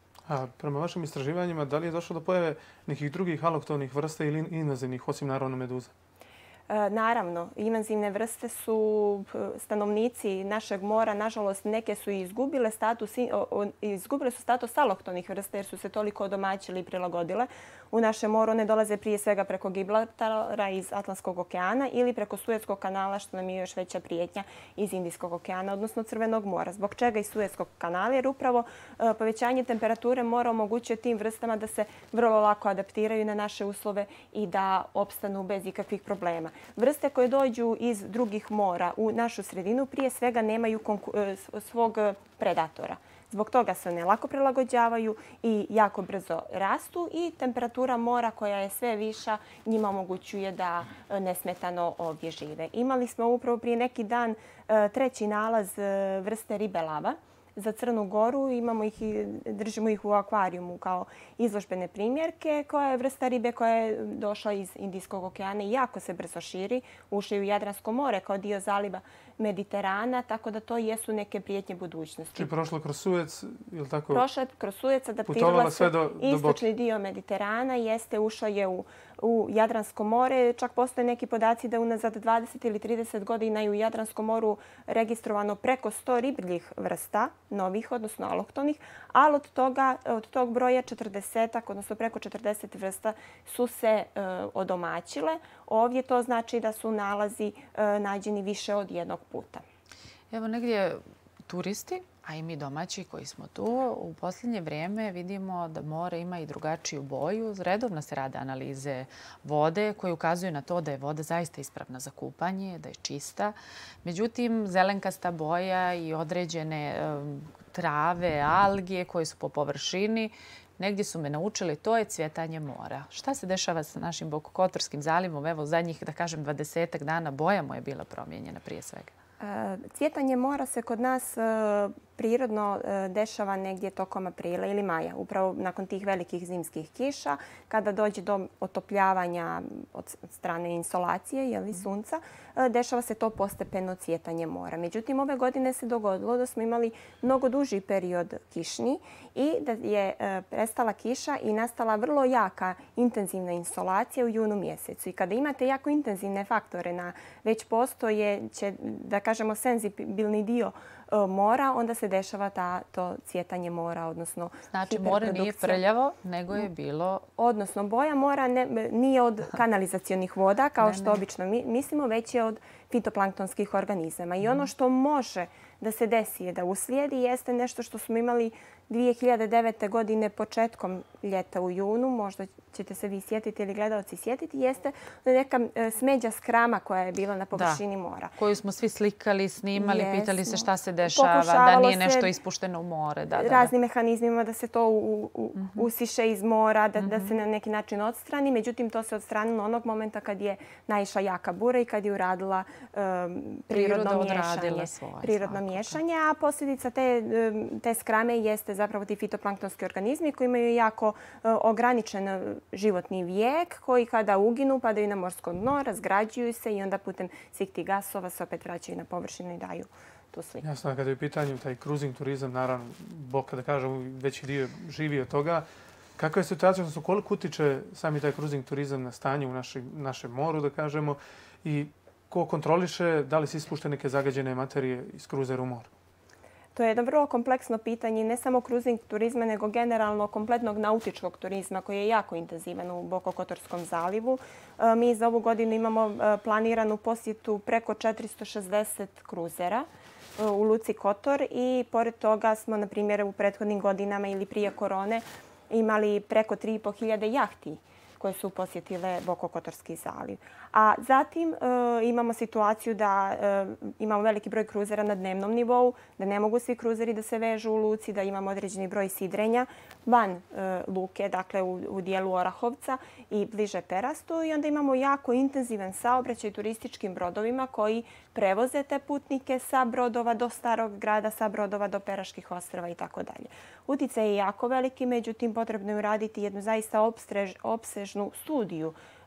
Speaker 2: A prema vašim istraživanjima, da li je došlo do pojave nekih drugih aloktonih vrsta ili inozemnih, osim naravno meduza?
Speaker 18: Naravno, invazivne vrste su stanovnici našeg mora, nažalost, neke su izgubile status, izgubile su status aloktonih vrsta jer su se toliko odomaćili i prilagodile. U naše moru one dolaze prije svega preko Gibraltara iz Atlantskog okeana ili preko Suetskog kanala, što nam je još veća prijetnja, iz Indijskog okeana, odnosno Crvenog mora. Zbog čega iz Suetskog kanala? Jer upravo povećanje temperature mora omogućuje tim vrstama da se vrlo lako adaptiraju na naše uslove i da opstanu bez ikakvih problema. Vrste koje dođu iz drugih mora u našu sredinu prije svega nemaju svog predatora. Zbog toga se one lako prilagođavaju i jako brzo rastu i temperatura mora koja je sve viša njima omogućuje da nesmetano ovdje žive. Imali smo upravo prije neki dan treći nalaz vrste ribe lava za Crnu Goru. Imamo ih i držimo ih u akvarijumu kao izložbene primjerke, koja je vrsta ribe koja je došla iz Indijskog okeana i jako se brzo širi. Ušli u Jadransko more kao dio zaliva Mediterana, tako da to jesu neke prijetnje budućnosti.
Speaker 2: Či prošla kroz Suec, ili tako?
Speaker 18: Prošla kroz Suec, adaptirala se istočni dio Mediterana, jeste ušla je u, u Jadransko more. Čak postoje neki podaci da unazad dvadeset ili trideset godina je u Jadranskom moru registrovano preko sto ribljih vrsta, novih, odnosno aloktonih, ali od toga, od tog broja četrdesetak, odnosno preko četrdeset vrsta su se e, odomaćile. Ovdje to znači da su nalazi e, nađeni više od jednog puta.
Speaker 1: Evo negdje turisti, a i mi domaći koji smo tu, u posljednje vrijeme vidimo da more ima i drugačiju boju. Redovno se rade analize vode koje ukazuju na to da je voda zaista ispravna za kupanje, da je čista. Međutim, zelenkasta boja i određene um, trave, alge koje su po površini, negdje su me naučili, to je cvjetanje mora. Šta se dešava sa našim Bokokotorskim zalivom? Evo, zadnjih, da kažem, dvadesetak dana boja mu je bila promijenjena prije svega.
Speaker 18: Cvjetanje mora se kod nas prirodno dešava negdje tokom aprila ili maja, upravo nakon tih velikih zimskih kiša, kada dođe do otopljavanja od strane insolacije ili sunca, dešava se to postepeno cvjetanje mora. Međutim, ove godine se dogodilo da smo imali mnogo duži period kišni i da je prestala kiša i nastala vrlo jaka intenzivna insolacija u junu mjesecu. I kada imate jako intenzivne faktore na već postojeće, da kažemo, senzibilni dio mora, onda se dešava ta, to cvjetanje mora, odnosno
Speaker 1: znači, more nije prljavo, nego je bilo...
Speaker 18: Odnosno, boja mora ne, nije od kanalizacionih voda, kao ne, što ne. obično mi, mislimo, već je od fitoplanktonskih organizama. I ono što može da se desi je da uslijedi jeste nešto što smo imali dvije hiljade devete. godine početkom ljeta u junu, možda ćete se vi sjetiti ili gledalci sjetiti, jeste neka smeđa skrama koja je bila na površini
Speaker 1: da,
Speaker 18: mora.
Speaker 1: Koju smo svi slikali, snimali, Jesmo. pitali se šta se dešava, da nije nešto ispušteno u more. Da, da,
Speaker 18: raznim da. mehanizmima da se to u, u, uh -huh. usiše iz mora, da, uh -huh. da se na neki način odstrani. Međutim, to se odstranilo onog momenta kad je naišla jaka bura i kad je uradila um, prirodno miješanje. Svoje, prirodno svakako. miješanje, a posljedica te, te skrame jeste zapravo ti fitoplanktonski organizmi koji imaju jako uh, ograničen životni vijek, koji kada uginu padaju na morsko dno, razgrađuju se i onda putem svih tih gasova se opet vraćaju na površinu i daju tu sliku.
Speaker 2: Jasno, kada je u pitanju taj cruising turizam, naravno, Bog, kada kažemo, veći dio živi od toga. Kakva je situacija, odnosno koliko utiče sami taj cruising turizam na stanje u naši, našem moru, da kažemo, i ko kontroliše, da li se ispušte neke zagađene materije iz kruzera u moru?
Speaker 18: To je jedno vrlo kompleksno pitanje, ne samo cruising turizma, nego generalno kompletnog nautičkog turizma koji je jako intenzivan u Bokokotorskom zalivu. Mi za ovu godinu imamo planiranu posjetu preko četiristo šezdeset kruzera u Luci Kotor i pored toga smo, na primjer, u prethodnim godinama ili prije korone imali preko tri i po hiljade jahti koje su posjetile Bokokotorski zaliv. A zatim e, imamo situaciju da e, imamo veliki broj kruzera na dnevnom nivou, da ne mogu svi kruzeri da se vežu u luci, da imamo određeni broj sidrenja van e, luke, dakle u, u dijelu Orahovca i bliže Perastu. I onda imamo jako intenzivan saobraćaj turističkim brodovima koji prevoze te putnike sa brodova do Starog grada, sa brodova do Peraških ostrava i tako dalje. Uticaj je jako veliki, međutim potrebno je uraditi jednu zaista opsežnu studiju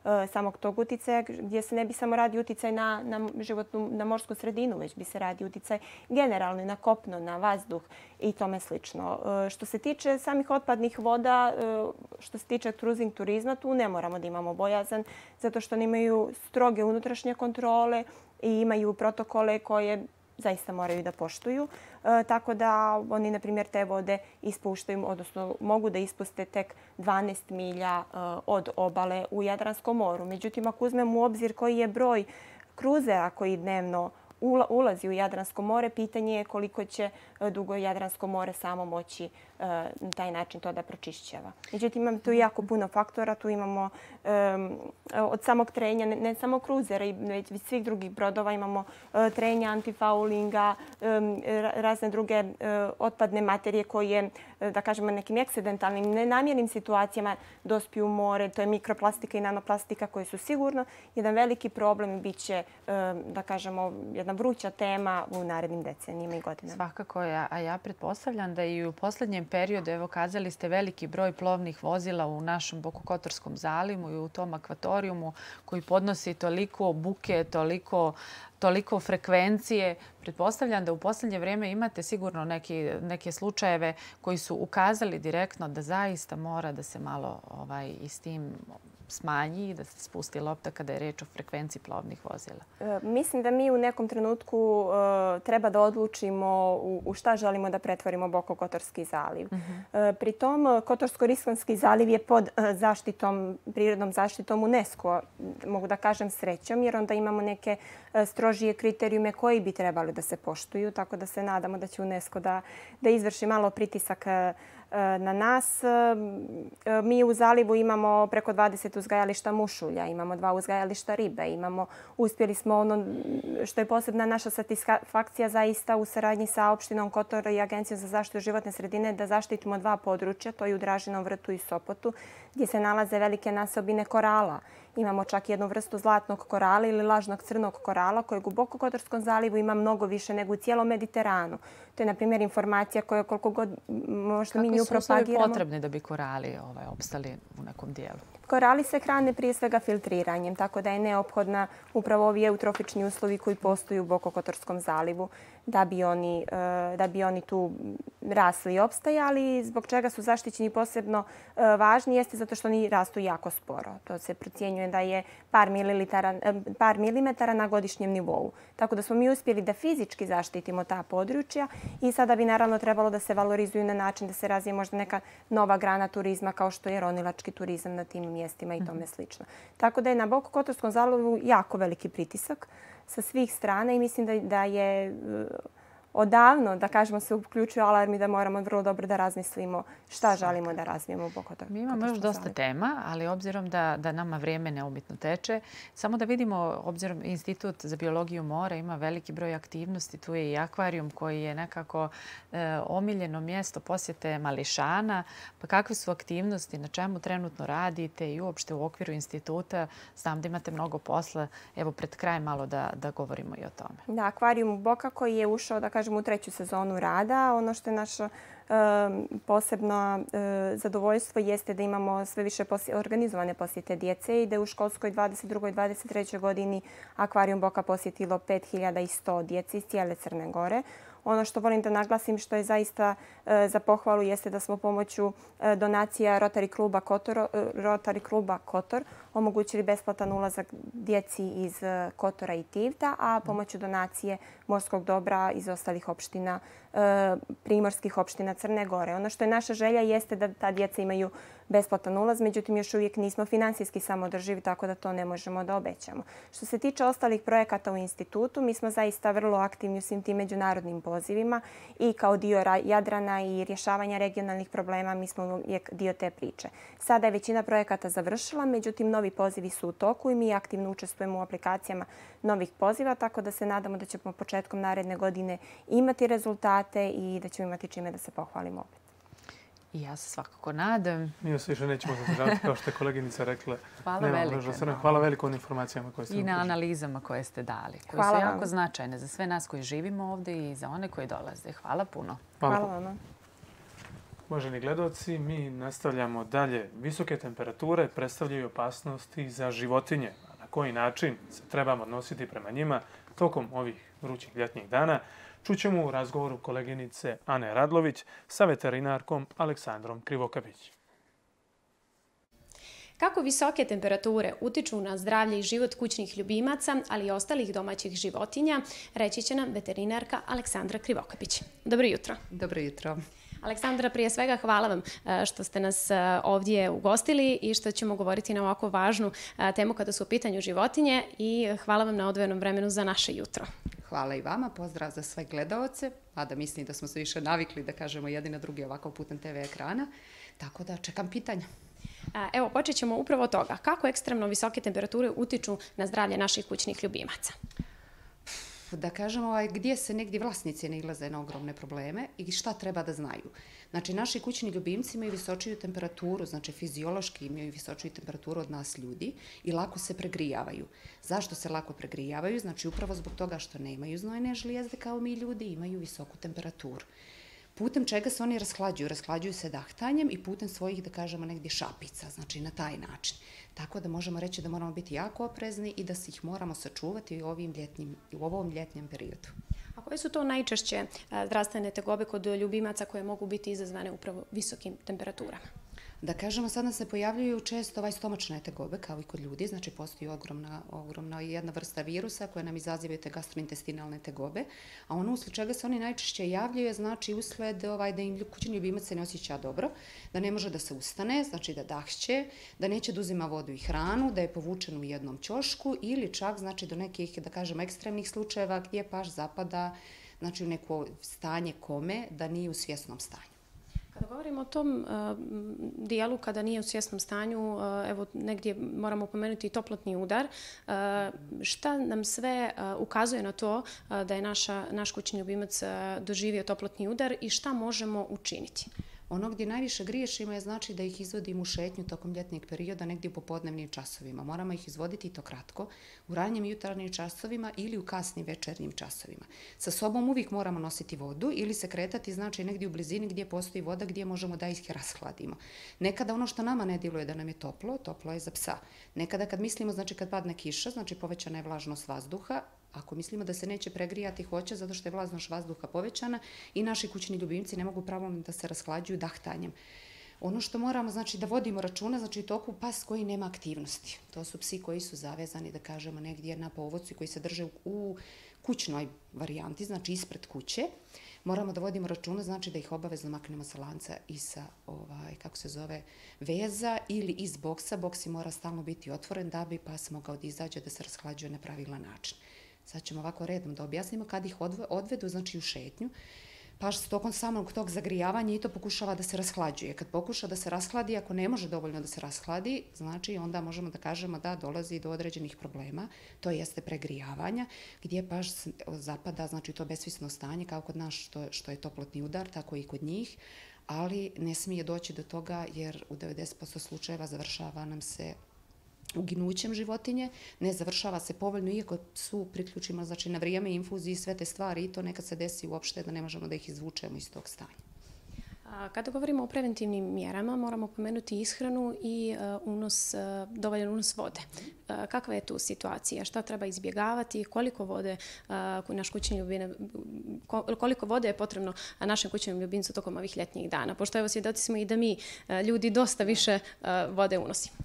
Speaker 18: samog tog uticaja, gdje se ne bi samo radi uticaj na, na životnu, na morsku sredinu, već bi se radi uticaj generalno na kopno, na vazduh i tome slično. Što se tiče samih otpadnih voda, što se tiče cruising turizma, tu ne moramo da imamo bojazan, zato što oni imaju stroge unutrašnje kontrole i imaju protokole koje zaista moraju da poštuju. E, tako da oni, na primjer, te vode ispuštaju, odnosno mogu da ispuste tek dvanaest milja e, od obale u Jadranskom moru. Međutim, ako uzmemo u obzir koji je broj kruzera koji dnevno ulazi u Jadransko more, pitanje je koliko će dugo Jadransko more samo moći na taj način to da pročišćava. Međutim, imamo tu jako puno faktora. Tu imamo um, od samog trenja, ne, ne samo kruzera, već svih drugih brodova, imamo uh, trenja, antifaulinga, um, razne druge uh, otpadne materije koje, uh, da kažemo, nekim eksedentalnim, nenamjernim situacijama dospiju u more. To je mikroplastika i nanoplastika koje su sigurno jedan veliki problem i bit će, uh, da kažemo, jedna vruća tema u narednim decenijima i godinama.
Speaker 1: Svakako, a ja pretpostavljam da i u posljednjem periodu, evo kazali ste, veliki broj plovnih vozila u našem Bokokotorskom zalivu i u tom akvatorijumu koji podnosi toliko buke, toliko, toliko frekvencije. Pretpostavljam da u posljednje vrijeme imate sigurno neki, neke slučajeve koji su ukazali direktno da zaista mora da se malo ovaj, i s tim smanji i da se spusti lopta kada je reč o frekvenciji plovnih vozila?
Speaker 18: E, mislim da mi u nekom trenutku e, treba da odlučimo u, u šta želimo da pretvorimo Bokokotorski zaliv. Uh-huh. E, pri tom, Kotorsko-Riskonski zaliv je pod e, zaštitom, prirodnom zaštitom UNESCO, mogu da kažem srećom, jer onda imamo neke e, strožije kriterijume koji bi trebali da se poštuju, tako da se nadamo da će UNESCO da, da izvrši malo pritisak e, na nas. Mi u zalivu imamo preko dvadeset uzgajališta mušulja, imamo dva uzgajališta ribe, imamo, uspjeli smo ono što je posebna naša satisfakcija zaista u saradnji sa opštinom Kotor i Agencijom za zaštitu životne sredine da zaštitimo dva područja, to je u Dražinom vrtu i Sopotu, gdje se nalaze velike nasobine korala. Imamo čak jednu vrstu zlatnog korala ili lažnog crnog korala kojeg u Bokokotorskom zalivu ima mnogo više nego u cijelom Mediteranu. To je, na primjer, informacija koja koliko god možda mi nju propagiramo.
Speaker 1: Kakvi su uslovi potrebni da bi korali ovaj, opstali u nekom dijelu?
Speaker 18: Korali se hrane prije svega filtriranjem, tako da je neophodna upravo ovi eutrofični uslovi koji postoji u Bokokotorskom zalivu da bi oni, da bi oni tu rasli i opstajali. Zbog čega su zaštićeni posebno važni jeste zato što oni rastu jako sporo. To se procjenjuje da je par, par milimetara na godišnjem nivou. Tako da smo mi uspjeli da fizički zaštitimo ta područja i sada bi naravno trebalo da se valorizuju na način da se razvije možda neka nova grana turizma kao što je ronilački turizam na tim mjestima i tome slično. Tako da je na Bokokotorskom zalivu jako veliki pritisak sa svih strana i mislim da, da je odavno, da kažemo, se uključuje alarm i da moramo vrlo dobro da razmislimo šta želimo da razvijemo u Bokokotorskom zalivu.
Speaker 1: Mi imamo još dosta tema, ali obzirom da, da nama vrijeme neumitno teče, samo da vidimo, obzirom Institut za biologiju mora ima veliki broj aktivnosti, tu je i akvarijum koji je nekako e, omiljeno mjesto posjete mališana. Pa kakve su aktivnosti, na čemu trenutno radite i uopšte u okviru instituta? Znam da imate mnogo posla. Evo, pred kraj malo da, da govorimo i o tome.
Speaker 18: Da, akvarijum Boka koji je ušao, da kažem, u treću sezonu rada. Ono što je naša posebno zadovoljstvo jeste da imamo sve više organizovane posjete djece i da je u školskoj dvadeset drugoj dvadeset trećoj godini akvarijum Boka posjetilo pet hiljada sto djece iz cijele Crne Gore. Ono što volim da naglasim što je zaista za pohvalu jeste da smo pomoću donacija Rotary kluba Kotor, Rotary kluba Kotor omogućili besplatan ulazak djeci iz Kotora i Tivta, a pomoću donacije morskog dobra iz ostalih opština, primorskih opština Crne Gore. Ono što je naša želja jeste da ta djeca imaju besplatan ulaz, međutim još uvijek nismo finansijski samodrživi, tako da to ne možemo da obećamo. Što se tiče ostalih projekata u institutu, mi smo zaista vrlo aktivni u svim tim međunarodnim pozivima i kao dio Jadrana i rješavanja regionalnih problema mi smo uvijek dio te priče. Sada je većina projekata završila, međutim novi pozivi su u toku i mi aktivno učestvujemo u aplikacijama novih poziva, tako da se nadamo da ćemo početkom naredne godine imati rezultate i da ćemo imati čime da se pohvalimo opet.
Speaker 1: I ja se svakako nadam.
Speaker 2: Mi se više nećemo zadržati, kao što je koleginica rekla.
Speaker 1: Hvala veliko.
Speaker 2: Hvala veliko na informacijama koje ste
Speaker 1: i na analizama koje ste dali, koje
Speaker 18: Hvala
Speaker 1: su jako
Speaker 18: vam.
Speaker 1: značajne za sve nas koji živimo ovdje i za one koji dolaze. Hvala puno.
Speaker 18: Hvala, Hvala vam.
Speaker 2: Uvaženi gledoci, mi nastavljamo dalje. Visoke temperature predstavljaju opasnosti za životinje. A na koji način se trebamo odnositi prema njima tokom ovih vrućih ljetnjih dana, čućemo u razgovoru koleginice Ane Radlović sa veterinarkom Aleksandrom Krivokapić.
Speaker 19: Kako visoke temperature utiču na zdravlje i život kućnih ljubimaca, ali i ostalih domaćih životinja, reći će nam veterinarka Aleksandra Krivokapić. Dobro jutro.
Speaker 20: Dobro jutro.
Speaker 19: Aleksandra, prije svega hvala vam što ste nas ovdje ugostili i što ćemo govoriti na ovako važnu temu kada su u pitanju životinje i hvala vam na odvojenom vremenu za naše jutro.
Speaker 20: Hvala i vama, pozdrav za sve gledaoce, mada mislim da smo se više navikli da kažemo jedni na drugi ovako putem te ve ekrana, tako da čekam pitanja.
Speaker 19: Evo, počet ćemo upravo od toga. Kako ekstremno visoke temperature utiču na zdravlje naših kućnih ljubimaca?
Speaker 20: Da kažemo, ovaj, gdje se negdje vlasnici nailaze na ogromne probleme i šta treba da znaju. Znači, naši kućni ljubimci imaju visočiju temperaturu, znači fiziološki imaju visočiju temperaturu od nas ljudi i lako se pregrijavaju. Zašto se lako pregrijavaju? Znači, upravo zbog toga što nemaju znojne žlijezde kao mi ljudi, imaju visoku temperaturu. Putem čega se oni rashlađuju? Rashlađuju se dahtanjem i putem svojih, da kažemo, negdje šapica, znači na taj način. Tako da možemo reći da moramo biti jako oprezni i da se ih moramo sačuvati u, ovim ljetnim, u ovom ljetnjem periodu.
Speaker 19: A koje su to najčešće zdravstvene tegobe kod ljubimaca koje mogu biti izazvane upravo visokim temperaturama?
Speaker 20: Da kažemo, sad nam se pojavljuju često ovaj stomačne tegobe, kao i kod ljudi, znači postoji ogromna, ogromna jedna vrsta virusa koja nam izaziva te gastrointestinalne tegobe, a ono usled čega se oni najčešće javljaju je znači usled ovaj, da im kućni ljubimac se ne osjeća dobro, da ne može da se ustane, znači da dahće, da neće da uzima vodu i hranu, da je povučen u jednom ćošku ili čak znači do nekih, da kažemo, ekstremnih slučajeva gdje paš zapada znači u neko stanje kome da nije u svjesnom stanju.
Speaker 19: Kada govorimo o tom uh, dijelu kada nije u svjesnom stanju, uh, evo negdje moramo pomenuti i toplotni udar, uh, šta nam sve uh, ukazuje na to uh, da je naša, naš kućni ljubimac uh, doživio toplotni udar i šta možemo učiniti?
Speaker 20: Ono gdje najviše griješimo je znači da ih izvodimo u šetnju tokom ljetnijeg perioda negdje u popodnevnim časovima. Moramo ih izvoditi i to kratko, u ranjim jutarnjim časovima ili u kasnim večernjim časovima. Sa sobom uvijek moramo nositi vodu ili se kretati znači negdje u blizini gdje postoji voda gdje možemo da ih rashladimo. Nekada ono što nama ne djeluje da nam je toplo, toplo je za psa. Nekada kad mislimo, znači kad padne kiša, znači povećana je vlažnost vazduha, ako mislimo da se neće pregrijati, hoće, zato što je vlažnost vazduha povećana i naši kućni ljubimci ne mogu pravilno da se rashlađuju dahtanjem. Ono što moramo, znači, da vodimo računa, znači, toku pas koji nema aktivnosti. To su psi koji su zavezani, da kažemo, negdje na povodcu koji se drže u kućnoj varijanti, znači ispred kuće. Moramo da vodimo računa, znači da ih obavezno maknemo sa lanca i sa, ovaj, kako se zove, veza ili iz boksa. Boksi mora stalno biti otvoren da bi pas mogao da izađe, da se rashlađuje na pravilan način. Sad ćemo ovako redom da objasnimo kad ih odvedu, znači u šetnju. Paš tokom samog tog zagrijavanja i to pokušava da se rashlađuje. Kad pokuša da se rashladi, ako ne može dovoljno da se rashladi, znači onda možemo da kažemo da dolazi do određenih problema, to jeste pregrijavanja, gdje paš zapada, znači to besvisno stanje, kao kod nas što, što je toplotni udar, tako i kod njih, ali ne smije doći do toga jer u devedeset posto slučajeva završava nam se uginućem životinje, ne završava se povoljno, iako su priključimo znači, na vrijeme infuzije i sve te stvari i to nekad se desi uopšte da ne možemo da ih izvučemo iz tog stanja.
Speaker 19: Kada govorimo o preventivnim mjerama, moramo pomenuti ishranu i unos, dovoljan unos vode. Kakva je tu situacija? Šta treba izbjegavati? Koliko vode, naš kućni ljubine, koliko vode je potrebno našem kućnom ljubimcu tokom ovih ljetnjih dana? Pošto evo svjedoci smo i da mi ljudi dosta više vode unosimo.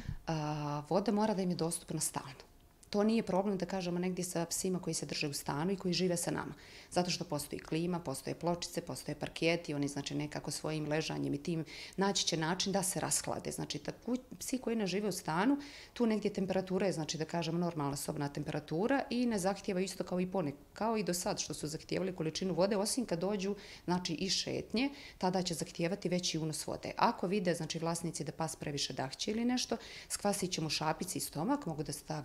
Speaker 20: A, voda mora da im je dostupna stalno. To nije problem da kažemo negdje sa psima koji se drže u stanu i koji žive sa nama. Zato što postoji klima, postoje pločice, postoje parketi, oni znači nekako svojim ležanjem i tim naći će način da se rashlade. Znači ta, psi koji ne žive u stanu, tu negdje temperatura je znači da kažemo normalna sobna temperatura i ne zahtijeva isto kao i ponek, kao i do sad što su zahtijevali količinu vode, osim kad dođu znači i šetnje, tada će zahtijevati veći unos vode. Ako vide znači vlasnici da pas previše dahće ili nešto, skvasit ćemo šapici i stomak, mogu da stave u kadu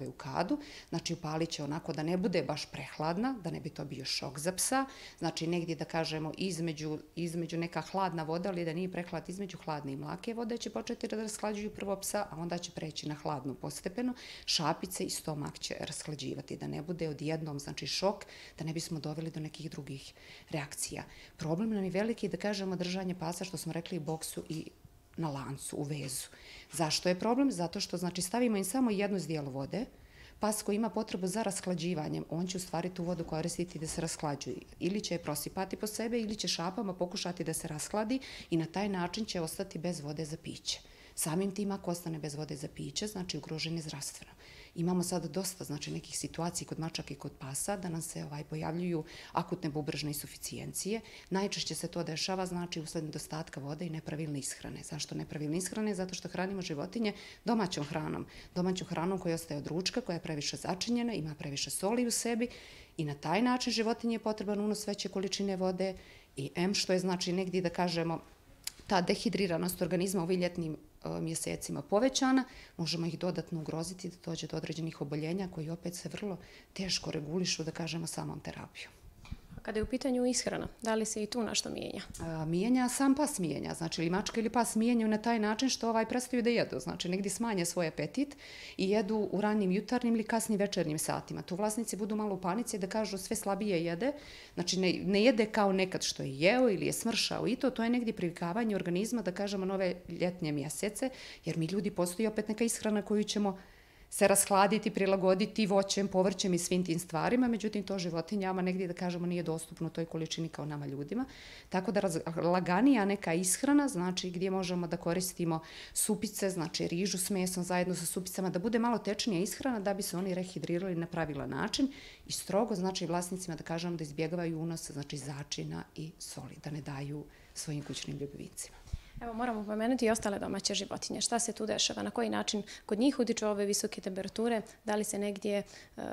Speaker 20: radu, znači upalit će onako da ne bude baš prehladna, da ne bi to bio šok za psa, znači negdje da kažemo između, između neka hladna voda, ali da nije prehlad, između hladne i mlake vode će početi da rashlađuju prvo psa, a onda će preći na hladnu postepeno. Šapice i stomak će rashlađivati, da ne bude odjednom, znači šok, da ne bismo doveli do nekih drugih reakcija. Problem nam je veliki da kažemo držanje pasa, što smo rekli, u boksu i na lancu, u vezu. Zašto je problem? Zato što znači stavimo im samo jednu zdjelu vode, pas koji ima potrebu za rashlađivanjem, on će u stvari tu vodu koristiti da se rashlađuje. Ili će je prosipati po sebe, ili će šapama pokušati da se rashladi i na taj način će ostati bez vode za piće. Samim tim ako ostane bez vode za piće, znači ugrožen je zdravstveno. Imamo sad dosta znači, nekih situacija kod mačaka i kod pasa da nam se ovaj, pojavljuju akutne bubrežne insuficijencije. Najčešće se to dešava znači usled nedostatka vode i nepravilne ishrane. Zašto nepravilne ishrane? Zato što hranimo životinje domaćom hranom. Domaćom hranom koja ostaje od ručka, koja je previše začinjena, ima previše soli u sebi i na taj način životinje je potreban unos veće količine vode i em što je znači negdje da kažemo ta dehidriranost organizma u ovim ljetnim mjesecima povećana, možemo ih dodatno ugroziti da dođe do određenih oboljenja koji opet se vrlo teško regulišu, da kažemo, samom terapijom.
Speaker 19: Kada je u pitanju ishrana, da li se i tu nešto mijenja?
Speaker 20: A, mijenja, sam pas mijenja. Znači, ili mačka ili pas mijenjaju na taj način što ovaj prestaju da jedu. Znači, negdje smanje svoj apetit i jedu u ranim jutarnjim ili kasnim večernjim satima. Tu vlasnici budu malo u panici da kažu sve slabije jede. Znači, ne, ne jede kao nekad što je jeo ili je smršao i to. To je negdje privikavanje organizma, da kažemo, nove ljetnje mjesece, jer mi ljudi postoji opet neka ishrana koju ćemo se rashladiti, prilagoditi voćem, povrćem i svim tim stvarima, međutim to životinjama negdje da kažemo nije dostupno u toj količini kao nama ljudima. Tako da raz, laganija neka ishrana, znači gdje možemo da koristimo supice, znači rižu s mesom zajedno sa supicama, da bude malo tečnija ishrana da bi se oni rehidrirali na pravilan način i strogo znači vlasnicima da kažemo da izbjegavaju unos znači začina i soli, da ne daju svojim kućnim ljubimcima.
Speaker 19: Evo, moramo pomenuti i ostale domaće životinje. Šta se tu dešava? Na koji način kod njih utiču ove visoke temperature? Da li se negdje e,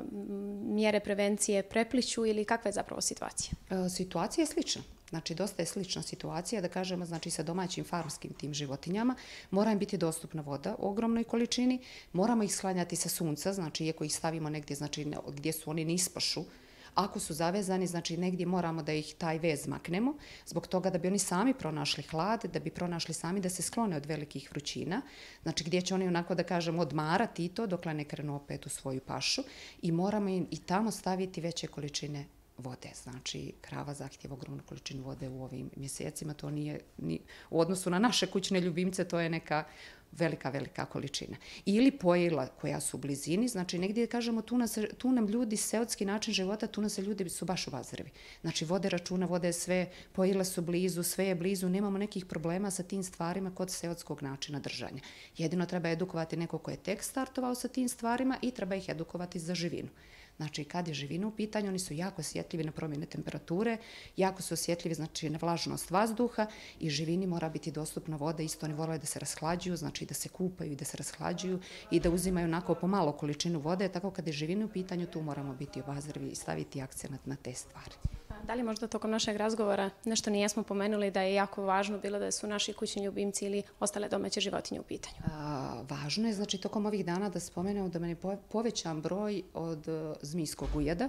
Speaker 19: mjere prevencije prepliću ili kakva je zapravo situacija?
Speaker 20: E, situacija je slična. Znači, dosta je slična situacija, da kažemo, znači, sa domaćim farmskim tim životinjama. Mora im biti dostupna voda u ogromnoj količini. Moramo ih sklanjati sa sunca, znači, iako ih stavimo negdje, znači, gdje su oni nispašu. Ako su zavezani, znači negdje moramo da ih taj vez maknemo, zbog toga da bi oni sami pronašli hlad, da bi pronašli sami da se sklone od velikih vrućina, znači gdje će oni onako da kažemo odmarati i to dokle ne krenu opet u svoju pašu i moramo im i tamo staviti veće količine vode. Znači, krava zahtjeva ogromnu količinu vode u ovim mjesecima, to nije, ni, u odnosu na naše kućne ljubimce, to je neka velika, velika količina. Ili pojela koja su u blizini, znači negdje kažemo tu, nas, tu nam ljudi, seotski način života, tu nas ljudi su baš u bazrevi. Znači vode računa, vode sve, pojela su blizu, sve je blizu, nemamo nekih problema sa tim stvarima kod seotskog načina držanja. Jedino treba edukovati neko ko je tek startovao sa tim stvarima i treba ih edukovati za živinu. Znači, kad je živina u pitanju, oni su jako osjetljivi na promjene temperature, jako su osjetljivi znači, na vlažnost vazduha i živini mora biti dostupna voda. Isto oni vole da se rashlađuju, znači da se kupaju i da se rashlađuju i da uzimaju onako po malo količinu vode. Tako kad je živina u pitanju, tu moramo biti obazrivi i staviti akcent na te stvari.
Speaker 19: Da li možda tokom našeg razgovora nešto nijesmo pomenuli da je jako važno bilo da su naši kućni ljubimci ili ostale domaće životinje u pitanju?
Speaker 20: A, važno je, znači, tokom ovih dana da spomenemo da je povećan broj od zmijskog ujeda.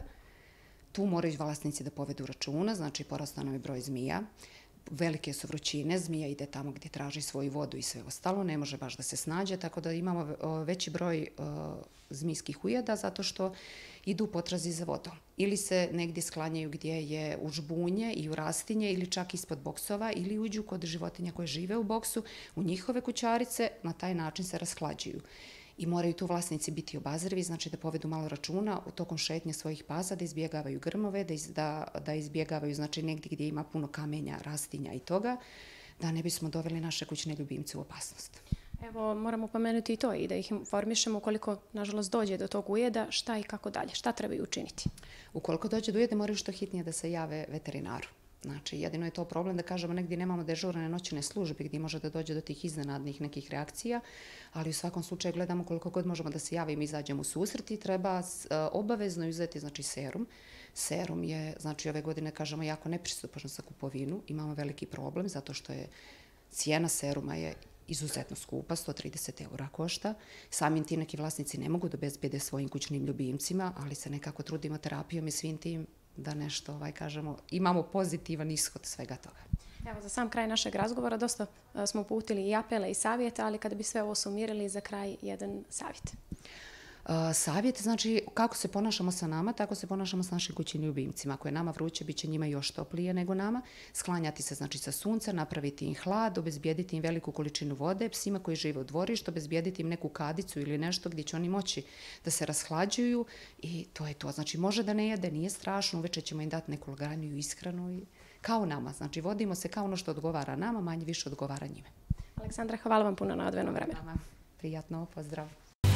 Speaker 20: Tu moraju vlasnici da povedu računa, znači porastao nam je broj zmija. Velike su vrućine, zmija ide tamo gdje traži svoju vodu i sve ostalo, ne može baš da se snađe, tako da imamo veći broj uh, zmijskih ujeda zato što idu u potrazi za vodom. Ili se negdje sklanjaju gdje je u žbunje i u rastinje ili čak ispod boksova ili uđu kod životinja koje žive u boksu, u njihove kućarice, na taj način se rashlađuju. I moraju tu vlasnici biti obazrivi, znači da povedu malo računa u tokom šetnje svojih pasa, da izbjegavaju grmove, da, iz, da, da izbjegavaju znači, negdje gdje ima puno kamenja, rastinja i toga, da ne bismo doveli naše kućne ljubimce u opasnost.
Speaker 19: Evo, moramo pomenuti i to i da ih informišemo ukoliko, nažalost, dođe do tog ujeda, šta i kako dalje, šta trebaju učiniti.
Speaker 20: Ukoliko dođe do ujeda, moraju što hitnije da se jave veterinaru. Znači, jedino je to problem da kažemo negdje nemamo dežurne noćne službe gdje može da dođe do tih iznenadnih nekih reakcija, ali u svakom slučaju gledamo koliko god možemo da se javimo i izađemo u susret i treba obavezno uzeti znači, serum. Serum je, znači ove godine kažemo jako nepristupačan za kupovinu, imamo veliki problem zato što je cijena seruma je izuzetno skupa, sto trideset eura košta. Samim ti neki vlasnici ne mogu da obezbede svojim kućnim ljubimcima, ali se nekako trudimo terapijom i svim tim da nešto, ovaj, kažemo, imamo pozitivan ishod svega toga.
Speaker 19: Evo, za sam kraj našeg razgovora dosta smo uputili i apele i savjeta, ali kada bi sve ovo sumirali za kraj jedan savjet.
Speaker 20: Savjet, znači kako se ponašamo sa nama, tako se ponašamo sa našim kućnim ljubimcima. Ako je nama vruće, bit će njima još toplije nego nama. Sklanjati se znači sa sunca, napraviti im hlad, obezbijediti im veliku količinu vode, psima koji žive u dvorištu, obezbijediti im neku kadicu ili nešto gdje će oni moći da se rashlađuju i to je to. Znači može da ne jede, nije strašno, uveče ćemo im dati neku laganiju ishranu i kao nama. Znači vodimo se kao ono što odgovara nama, manje više odgovara njime.
Speaker 19: Aleksandra, hvala vam puno na odvojenom vremenu.
Speaker 20: Prijatno, pozdrav.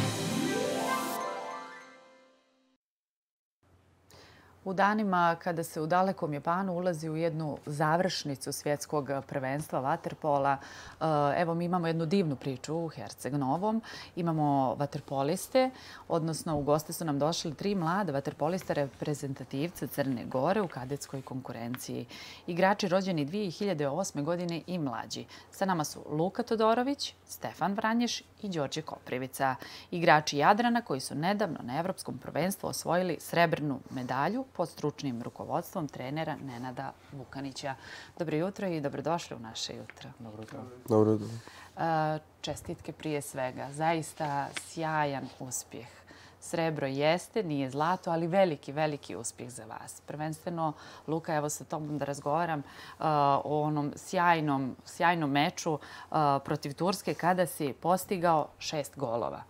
Speaker 1: U danima kada se u dalekom Japanu ulazi u jednu završnicu svjetskog prvenstva vaterpola, evo mi imamo jednu divnu priču u Herceg Novom. Imamo vaterpoliste, odnosno u goste su nam došli tri mlada vaterpolista reprezentativca Crne Gore u kadetskoj konkurenciji. Igrači rođeni dvije hiljade osme. godine i mlađi. Sa nama su Luka Todorović, Stefan Vranješ i Đorđe Koprivica. Igrači Jadrana koji su nedavno na Evropskom prvenstvu osvojili srebrnu medalju pod stručnim rukovodstvom trenera Nenada Vukanića. Dobro jutro i dobrodošli u naše jutro.
Speaker 21: Dobro jutro. Dobro jutro.
Speaker 1: Čestitke prije svega. Zaista sjajan uspjeh. Srebro jeste, nije zlato, ali veliki, veliki uspjeh za vas. Prvenstveno, Luka, evo sa tobom da razgovaram o onom sjajnom, sjajnom meču protiv Turske kada si postigao šest golova.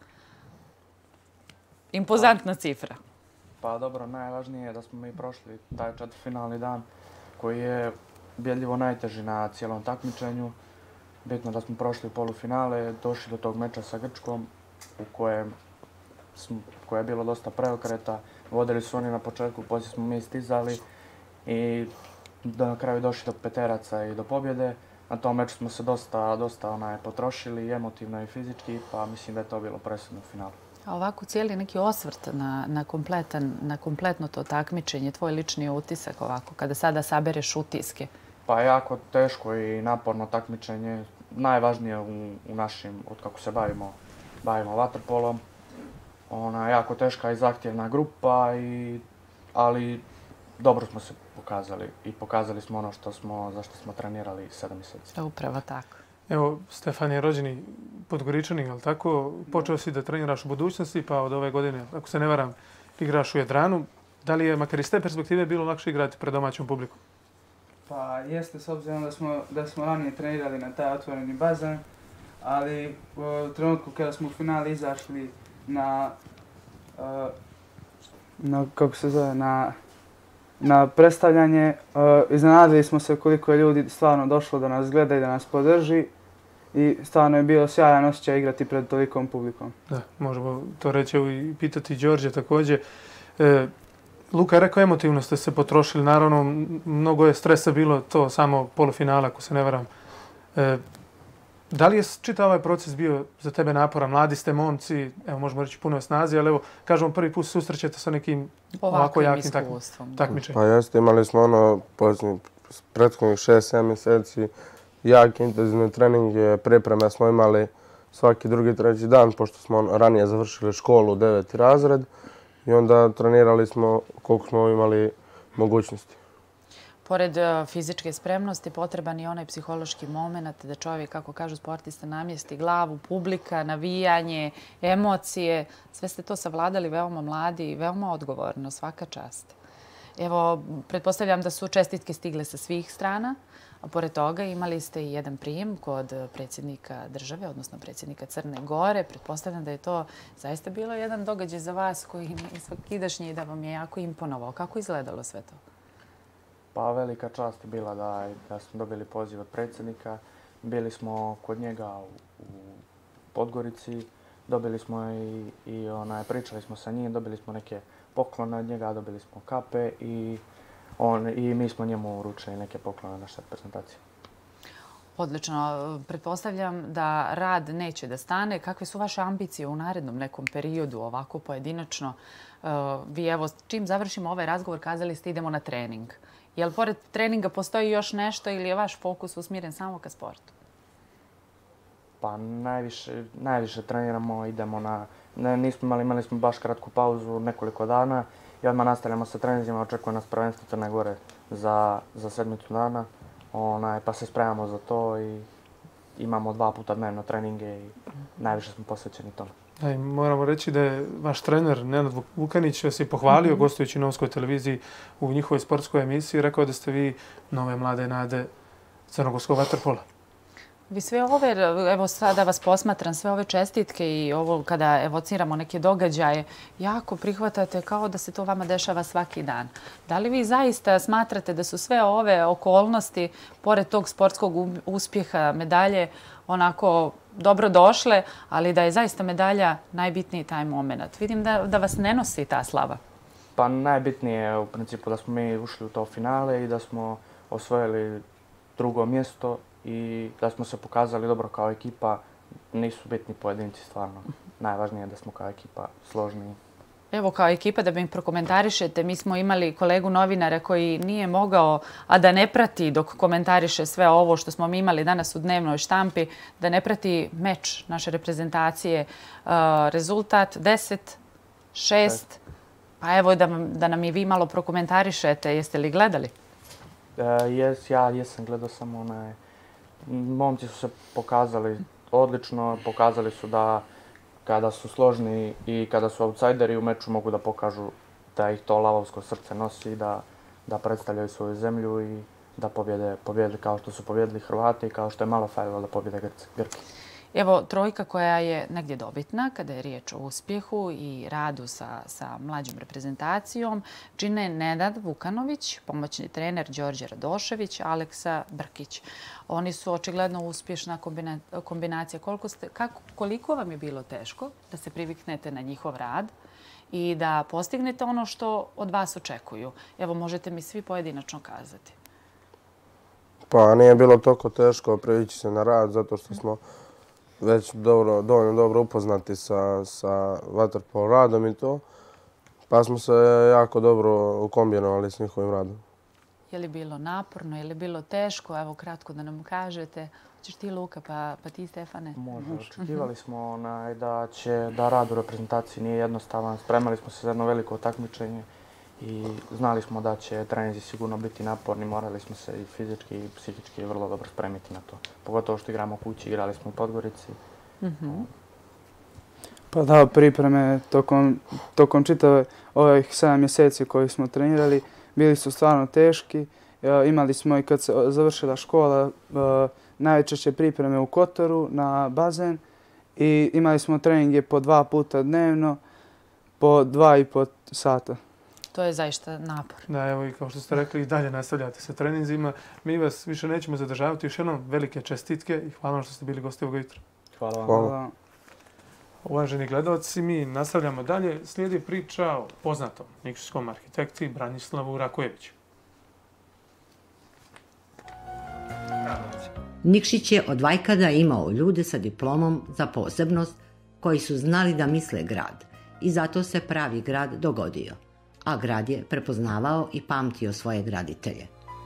Speaker 1: Impozantna cifra.
Speaker 21: Pa dobro, najvažnije je da smo mi prošli taj četvrtfinalni dan koji je ubjedljivo najteži na cijelom takmičenju. Bitno da smo prošli polufinale, došli do tog meča sa Grčkom u kojem koje je bilo dosta preokreta. Vodili su oni na početku, poslije smo mi stizali i na kraju došli do peteraca i do pobjede. Na tom meču smo se dosta, dosta onaj, potrošili, emotivno i fizički, pa mislim da je to bilo presudno u finalu.
Speaker 1: A ovako cijeli neki osvrt na, na, kompletan, na kompletno to takmičenje, tvoj lični utisak ovako, kada sada sabereš utiske?
Speaker 21: Pa jako teško i naporno takmičenje, najvažnije u, u našim, od kako se bavimo, bavimo vaterpolom. Ona jako teška i zahtjevna grupa, i, ali dobro smo se pokazali i pokazali smo ono što smo, za što smo trenirali sedam mjeseci.
Speaker 1: Upravo tako.
Speaker 2: Evo, Stefan je rođeni Podgoričanin, ali tako? Počeo si da treniraš u budućnosti, pa od ove godine, ako se ne varam, igraš u Jadranu. Da li je, makar iz te perspektive, bilo lakše igrati pred domaćom publikom?
Speaker 22: Pa jeste, s obzirom da smo, da smo ranije trenirali na taj otvoreni bazen, ali u trenutku kada smo u finale izašli na, na kako se zove, na, na predstavljanje, iznenadili smo se koliko je ljudi stvarno došlo da nas gleda i da nas podrži. I stvarno je bio sjajan osjećaj igrati pred tolikom publikom.
Speaker 2: Da, možemo to reći i pitati Đorđe također. E, Luka je rekao, emotivno ste se potrošili. Naravno, mnogo je stresa bilo to samo polufinala, ako se ne varam. E, da li je čitav ovaj proces bio za tebe naporan? Mladi ste momci, evo možemo reći puno snazi, ali evo, kažemo, prvi put susrećete sa nekim ovako jakim takmičenjem.
Speaker 21: Pa jeste, imali smo ono posljednjih prethodnih šest sedam mjeseci jake intenzivne treninge, pripreme smo imali svaki drugi, treći dan, pošto smo ranije završili školu, deveti razred, i onda trenirali smo koliko smo imali mogućnosti.
Speaker 1: Pored fizičke spremnosti, potreban je onaj psihološki moment da čovjek, kako kažu sportista, namjesti glavu, publika, navijanje, emocije. Sve ste to savladali veoma mladi i veoma odgovorno, svaka čast. Evo, pretpostavljam da su čestitke stigle sa svih strana. A pored toga imali ste i jedan prijem kod predsjednika države, odnosno predsjednika Crne Gore. Pretpostavljam da je to zaista bilo jedan događaj za vas koji je svakidašnji i da vam je jako imponovao. Kako izgledalo sve to?
Speaker 21: Pa velika čast je bila da, da smo dobili poziv od predsjednika. Bili smo kod njega u, u Podgorici, dobili smo i, i onaj, pričali smo sa njim, dobili smo neke poklone od njega, dobili smo kape i On, i mi smo njemu uručili neke poklone na naše reprezentacije.
Speaker 1: Odlično. Pretpostavljam da rad neće da stane. Kakve su vaše ambicije u narednom nekom periodu, ovako pojedinačno? Vi evo, čim završimo ovaj razgovor, kazali ste idemo na trening. Je li pored treninga postoji još nešto ili je vaš fokus usmjeren samo ka sportu?
Speaker 21: Pa najviše, najviše treniramo, idemo na... Ne, nismo imali, imali smo baš kratku pauzu, nekoliko dana i odmah nastavljamo sa treninzima, očekuje nas prvenstvo Crne Gore za, za sedmicu dana, onaj, pa se spremamo za to i imamo dva puta dnevno treninge i najviše smo posvećeni tome.
Speaker 2: Aj, moramo reći da je vaš trener Nenad Vukanić vas je pohvalio, mm-hmm. gostujući na Novskoj televiziji u njihovoj sportskoj emisiji, rekao da ste vi nove mlade nade crnogorskog vaterpola.
Speaker 1: Vi sve ove, evo sada vas posmatram, sve ove čestitke i ovo kada evociramo neke događaje, jako prihvatate kao da se to vama dešava svaki dan. Da li vi zaista smatrate da su sve ove okolnosti, pored tog sportskog uspjeha, medalje, onako dobro došle, ali da je zaista medalja najbitniji taj moment? Vidim da, da vas ne nosi ta slava.
Speaker 21: Pa najbitnije je u principu da smo mi ušli u to finale i da smo osvojili drugo mjesto i da smo se pokazali dobro kao ekipa. Nisu bitni pojedinci stvarno. Najvažnije je da smo kao ekipa složni.
Speaker 1: Evo kao ekipa da mi prokomentarišete, mi smo imali kolegu novinara koji nije mogao, a da ne prati dok komentariše sve ovo što smo mi imali danas u dnevnoj štampi, da ne prati meč naše reprezentacije. Rezultat deset šest. Pa evo da, da nam i vi malo prokomentarišete. Jeste li gledali?
Speaker 21: Uh, jes, ja jesam gledao samo onaj... Momci su se pokazali odlično, pokazali su da kada su složni i kada su outsideri u meču mogu da pokažu da ih to lavovsko srce nosi, da, da predstavljaju svoju zemlju i da pobjede, pobjede kao što su pobjedili Hrvati i kao što je malo falilo da pobjede Grki.
Speaker 1: Evo, trojka koja je negdje dobitna kada je riječ o uspjehu i radu sa, sa mlađom reprezentacijom, čine Nenad Vukanović, pomoćni trener Đorđe Radošević, Aleksa Brkić. Oni su očigledno uspješna kombina, kombinacija. Koliko, ste, kako, koliko vam je bilo teško da se priviknete na njihov rad i da postignete ono što od vas očekuju? Evo, možete mi svi pojedinačno kazati.
Speaker 3: Pa nije bilo toliko teško privići se na rad zato što smo već dobro, dovoljno dobro upoznati sa, sa vaterpolo radom i to. Pa smo se jako dobro ukombinovali s njihovim radom.
Speaker 1: Je li bilo naporno, je li bilo teško? Evo kratko da nam kažete. Hoćeš ti Luka, pa, pa ti Stefane?
Speaker 21: Može. Očekivali smo onaj, da će da rad u reprezentaciji nije jednostavan. Spremali smo se za jedno veliko takmičenje i znali smo da će treninzi sigurno biti naporni. Morali smo se i fizički i psihički vrlo dobro spremiti na to. Pogotovo što igramo kući, igrali smo u Podgorici.
Speaker 1: Mm-hmm.
Speaker 22: Pa da, pripreme tokom, tokom čitave ovih sedam mjeseci koji smo trenirali bili su stvarno teški. Imali smo i kad se završila škola najčešće pripreme u Kotoru na bazen i imali smo treninge po dva puta dnevno, po dva i po sata.
Speaker 1: To je zaista napor.
Speaker 2: Da, evo i kao što ste rekli, i dalje nastavljate sa treninzima. Mi vas više nećemo zadržavati. Još jednom velike čestitke i hvala vam što ste bili gosti ovoga jutra.
Speaker 21: Hvala vam.
Speaker 22: Hvala.
Speaker 2: Uvaženi gledalci, mi nastavljamo dalje. Slijedi priča o poznatom nikšićskom arhitekti Branislavu Rakojeviću.
Speaker 4: Nikšić je od vajkada imao ljude sa diplomom za posebnost koji su znali da misle grad i zato se pravi grad dogodio, a grad je prepoznavao i pamtio svoje graditelje.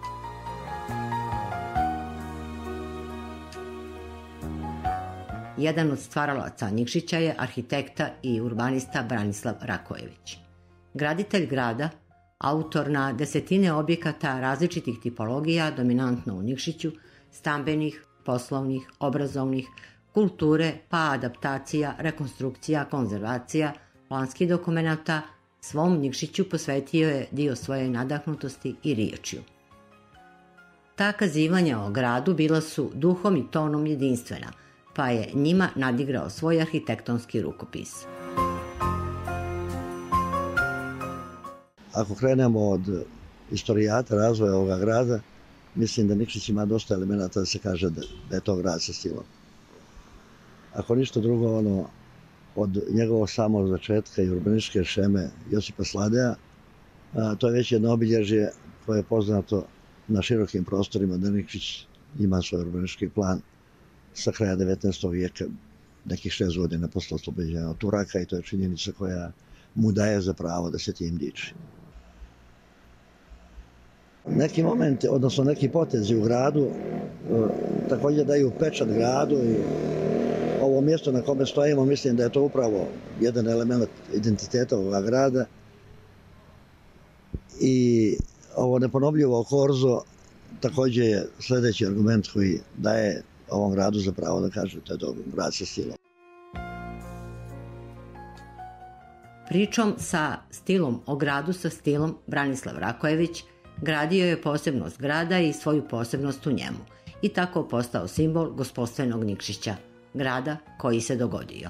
Speaker 4: Jedan od stvaralaca Nikšića je arhitekta i urbanista Branislav Rakojević. Graditelj grada, autor na desetine objekata različitih tipologija, dominantno u Nikšiću, stambenih, poslovnih, obrazovnih, kulture, pa adaptacija, rekonstrukcija, konzervacija, planskih dokumenata, svom Nikšiću posvetio je dio svoje nadahnutosti i riječju. Ta kazivanja o gradu bila su duhom i tonom jedinstvena, pa je njima nadigrao svoj arhitektonski rukopis.
Speaker 23: Ako krenemo od istorijata razvoja ovoga grada, mislim da Nikšić ima dosta elemenata da se kaže da, da je to grad sa stilom. Ako ništa drugo, ono, od njegovog samog začetka i urbanističke šeme Josipa Sladeja, a, to je već jedno obilježje koje je poznato na širokim prostorima da Nikšić ima svoj urbanistički plan sa kraja devetnaestog vijeka, nekih šest godina posle oslobođenja od Turaka, i to je činjenica koja mu daje za pravo da se tim diči. Neki momenti, odnosno neki potezi u gradu, također daju pečat gradu i ovo mjesto na kome stojimo, mislim da je to upravo jedan element identiteta ovoga grada. I ovo neponovljivo korzo također je sljedeći argument koji daje ovom gradu za pravo da kaže da je to grad sa stilom.
Speaker 4: Pričom sa stilom o gradu sa stilom Branislav Rakojević gradio je posebnost grada i svoju posebnost u njemu i tako postao simbol gospodstvenog Nikšića, grada koji se dogodio.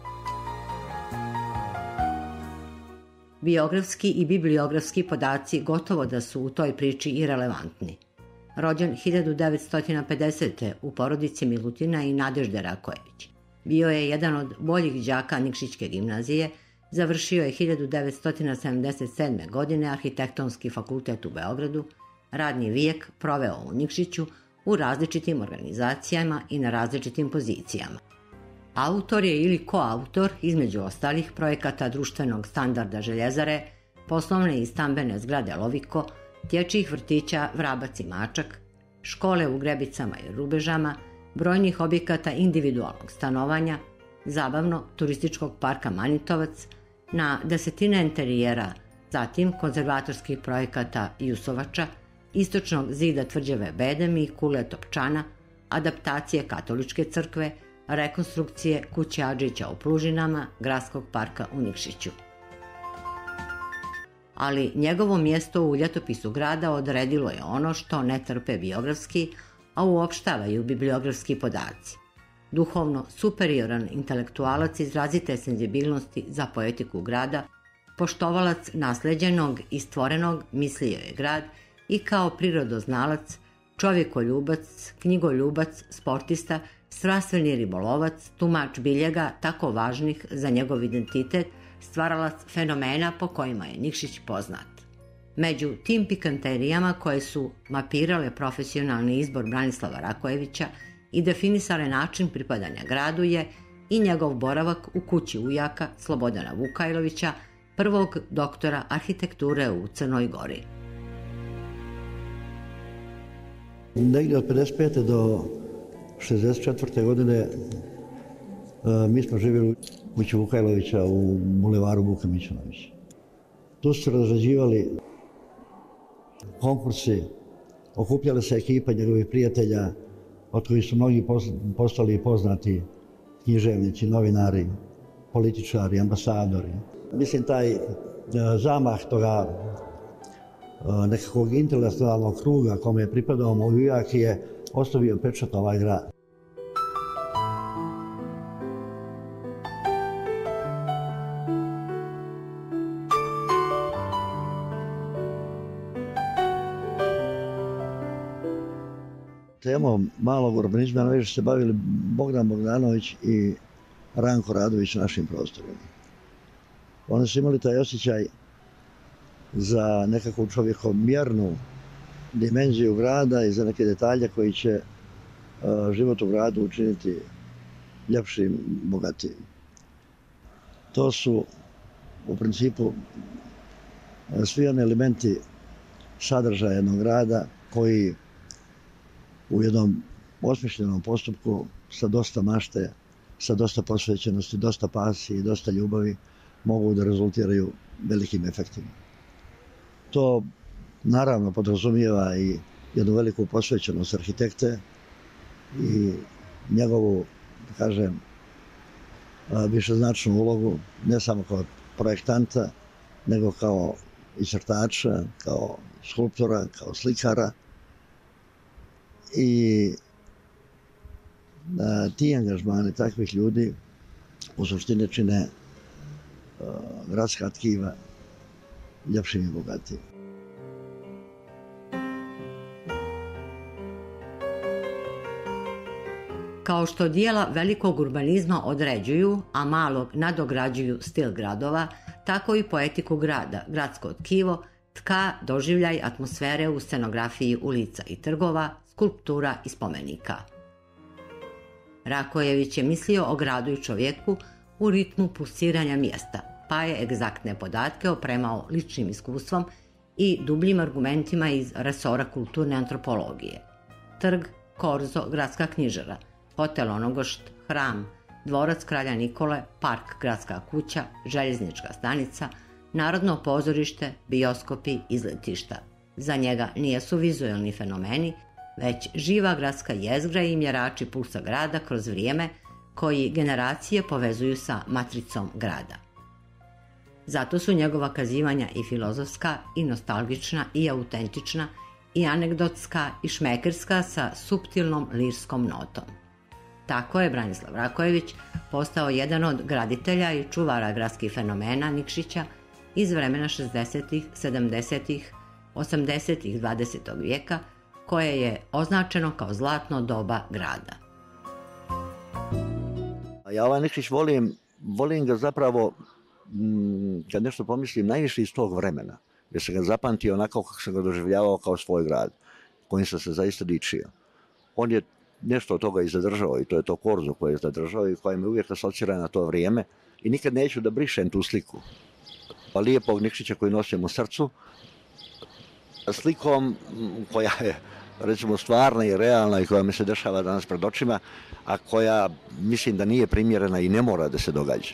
Speaker 4: Biografski i bibliografski podaci gotovo da su u toj priči i relevantni. Rođen hiljadu devetsto pedesete. u porodici Milutina i Nadežde Rakojević. Bio je jedan od boljih đaka Nikšićke gimnazije, završio je hiljadu devetsto sedamdeset sedme. godine Arhitektonski fakultet u Beogradu, radni vijek proveo u Nikšiću u različitim organizacijama i na različitim pozicijama. Autor je ili koautor, između ostalih, projekata društvenog standarda Željezare, poslovne i stambene zgrade Loviko, dječjih vrtića Vrabac i Mačak, škole u Grebicama i Rubežama, brojnih objekata individualnog stanovanja, zabavno-turističkog parka Manitovac, na desetine interijera, zatim konzervatorskih projekata Jusovača, istočnog zida tvrđave Bedem i kule Topčana, adaptacije katoličke crkve, rekonstrukcije kuće Adžića u Plužinama, gradskog parka u Nikšiću. Ali njegovo mjesto u ljetopisu grada odredilo je ono što ne trpe biografski, a uopštavaju bibliografski podaci. Duhovno superioran intelektualac izrazite senzibilnosti za poetiku grada, poštovalac nasleđenog i stvorenog, mislio je grad i kao prirodoznalac, čovjekoljubac, knjigoljubac, sportista, strastveni ribolovac, tumač biljega tako važnih za njegov identitet, stvaralac fenomena po kojima je Nikšić poznat. Među tim pikanterijama koje su mapirale profesionalni izbor Branislava Rakojevića i definisale način pripadanja gradu je i njegov boravak u kući ujaka Slobodana Vukajlovića, prvog doktora arhitekture u Crnoj Gori.
Speaker 23: Negdje od pedeset pete do šezdeset četvrte. godine mi smo živjeli u kući Vukajlovića u bulevaru Vuka Mićunovića. Tu su se razrađivali konkursi, okupljala se ekipa njegovih prijatelja, od kojih su mnogi postali poznati književnici, novinari, političari, ambasadori. Mislim, taj zamah toga nekakvog intelektualnog kruga kome je pripadao moj ujak je ostavio pečat na ovaj grad. Temom malog urbanizma najviše se bavili Bogdan Bogdanović i Ranko Radović našim prostorima. Oni su imali taj osjećaj za nekakvu čovjekomjernu dimenziju grada i za neke detalje koji će uh, život u gradu učiniti ljepšim, bogatijim. To su u principu svi oni elementi sadržaja jednog grada koji u jednom osmišljenom postupku sa dosta mašte, sa dosta posvećenosti, dosta pasije i dosta ljubavi mogu da rezultiraju velikim efektima. To naravno podrazumijeva i jednu veliku posvećenost arhitekte i njegovu, da kažem, višeznačnu ulogu, ne samo kao projektanta, nego kao iscrtača, kao skulptora, kao slikara. I a, ti angažmani takvih ljudi u suštini čine a, gradska tkiva ljepšim i bogatijim.
Speaker 4: Kao što dijela velikog urbanizma određuju, a malog nadograđuju stil gradova, tako i poetiku grada, gradsko tkivo, tka doživljaj atmosfere u scenografiji ulica i trgova, skulptura i spomenika. Rakojević je mislio o gradu i čovjeku u ritmu pulsiranja mjesta, pa je egzaktne podatke opremao ličnim iskustvom i dubljim argumentima iz resora kulturne antropologije. Trg, korzo, gradska knjižara, hotel Onogošt, hram, dvorac kralja Nikole, park Gradska kuća, željeznička stanica, Narodno pozorište, bioskopi, izletišta. Za njega nijesu vizualni fenomeni, već živa gradska jezgra i mjerači pulsa grada kroz vrijeme koji generacije povezuju sa matricom grada. Zato su njegova kazivanja i filozofska, i nostalgična, i autentična, i anegdotska, i šmekerska sa suptilnom lirskom notom. Tako je Branislav Rakojević postao jedan od graditelja i čuvara gradskih fenomena Nikšića iz vremena šezdesetih, sedamdesetih, osamdesetih dvadesetog vijeka, koje je označeno kao zlatno doba grada.
Speaker 23: Ja ovaj Nikšić volim, volim ga zapravo, kad nešto pomislim, najviše iz tog vremena. Jer sam ga zapamtio onako kako sam ga doživljavao kao svoj grad, kojim sam se zaista dičio. On je nešto od toga i zadržao, i to je to korzo koje je zadržao i koje me uvijek asocira na to vrijeme. I nikad neću da brišem tu sliku. Lijepog Nikšića koji nosim u srcu, slikom koja je, recimo, stvarna i realna i koja mi se dešava danas pred očima, a koja mislim da nije primjerena i ne mora da se događa.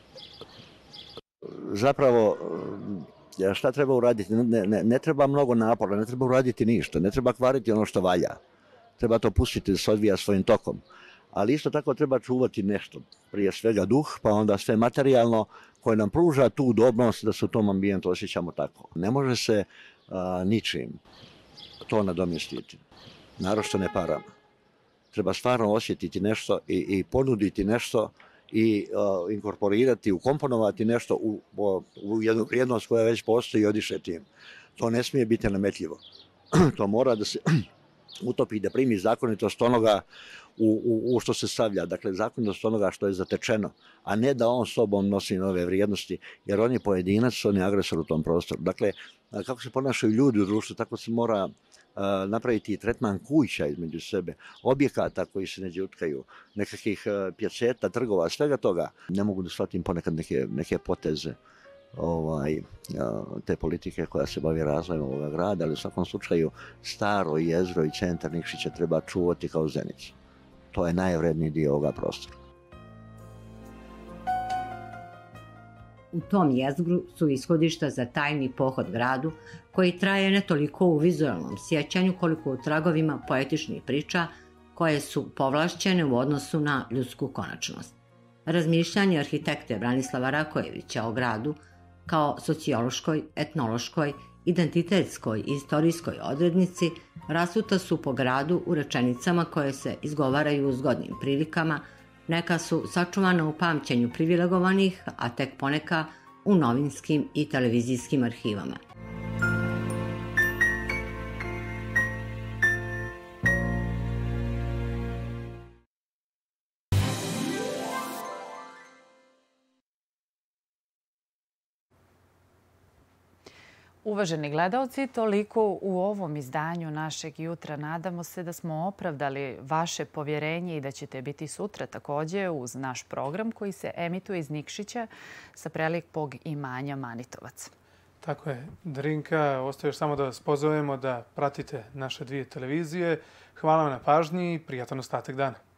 Speaker 23: Zapravo, šta treba uraditi? Ne, ne, ne treba mnogo napora, ne treba uraditi ništa, ne treba kvariti ono što valja. Treba to pustiti da se odvija svojim tokom. Ali isto tako treba čuvati nešto, prije svega duh, pa onda sve materijalno koje nam pruža tu udobnost da se u tom ambijentu osjećamo tako. Ne može se a, ničim to nadomjestiti, naročito ne parama. Treba stvarno osjetiti nešto i, i ponuditi nešto i a, inkorporirati, ukomponovati nešto u, u jednu vrijednost koja već postoji i odiše tim. To ne smije biti nametljivo. To mora da se utopi, da primi zakonitost onoga u, u, u što se stavlja, dakle zakonitost onoga što je zatečeno, a ne da on sobom nosi nove vrijednosti, jer on je pojedinac, on je agresor u tom prostoru. Dakle, kako se ponašaju ljudi u društvu, tako se mora a, napraviti i tretman kuća između sebe, objekata koji se ne đutkaju, nekakvih a, pjaceta, trgova, svega toga. Ne mogu da shvatim ponekad neke, neke poteze ovaj, te politike koja se bavi razvojem ovoga grada, ali u svakom slučaju staro jezgro i centar Nikšića treba čuvati kao zenicu. To je najvredniji dio ovoga prostora.
Speaker 4: U tom jezgru su ishodišta za tajni pohod gradu, koji traje ne toliko u vizualnom sjećanju koliko u tragovima poetičnih priča koje su povlašćene u odnosu na ljudsku konačnost. Razmišljanje arhitekte Branislava Rakojevića o gradu kao sociološkoj, etnološkoj, identitetskoj i istorijskoj odrednici rasuta su po gradu u rečenicama koje se izgovaraju u zgodnim prilikama, neka su sačuvana u pamćenju privilegovanih, a tek poneka u novinskim i televizijskim arhivama.
Speaker 1: Uvaženi gledalci, toliko u ovom izdanju našeg jutra. Nadamo se da smo opravdali vaše povjerenje i da ćete biti sutra također uz naš program koji se emituje iz Nikšića sa prelijepog imanja Manitovac.
Speaker 2: Tako je, Drinka. Ostaje još samo da vas pozovemo da pratite naše dvije televizije. Hvala vam na pažnji i prijatan ostatak dana.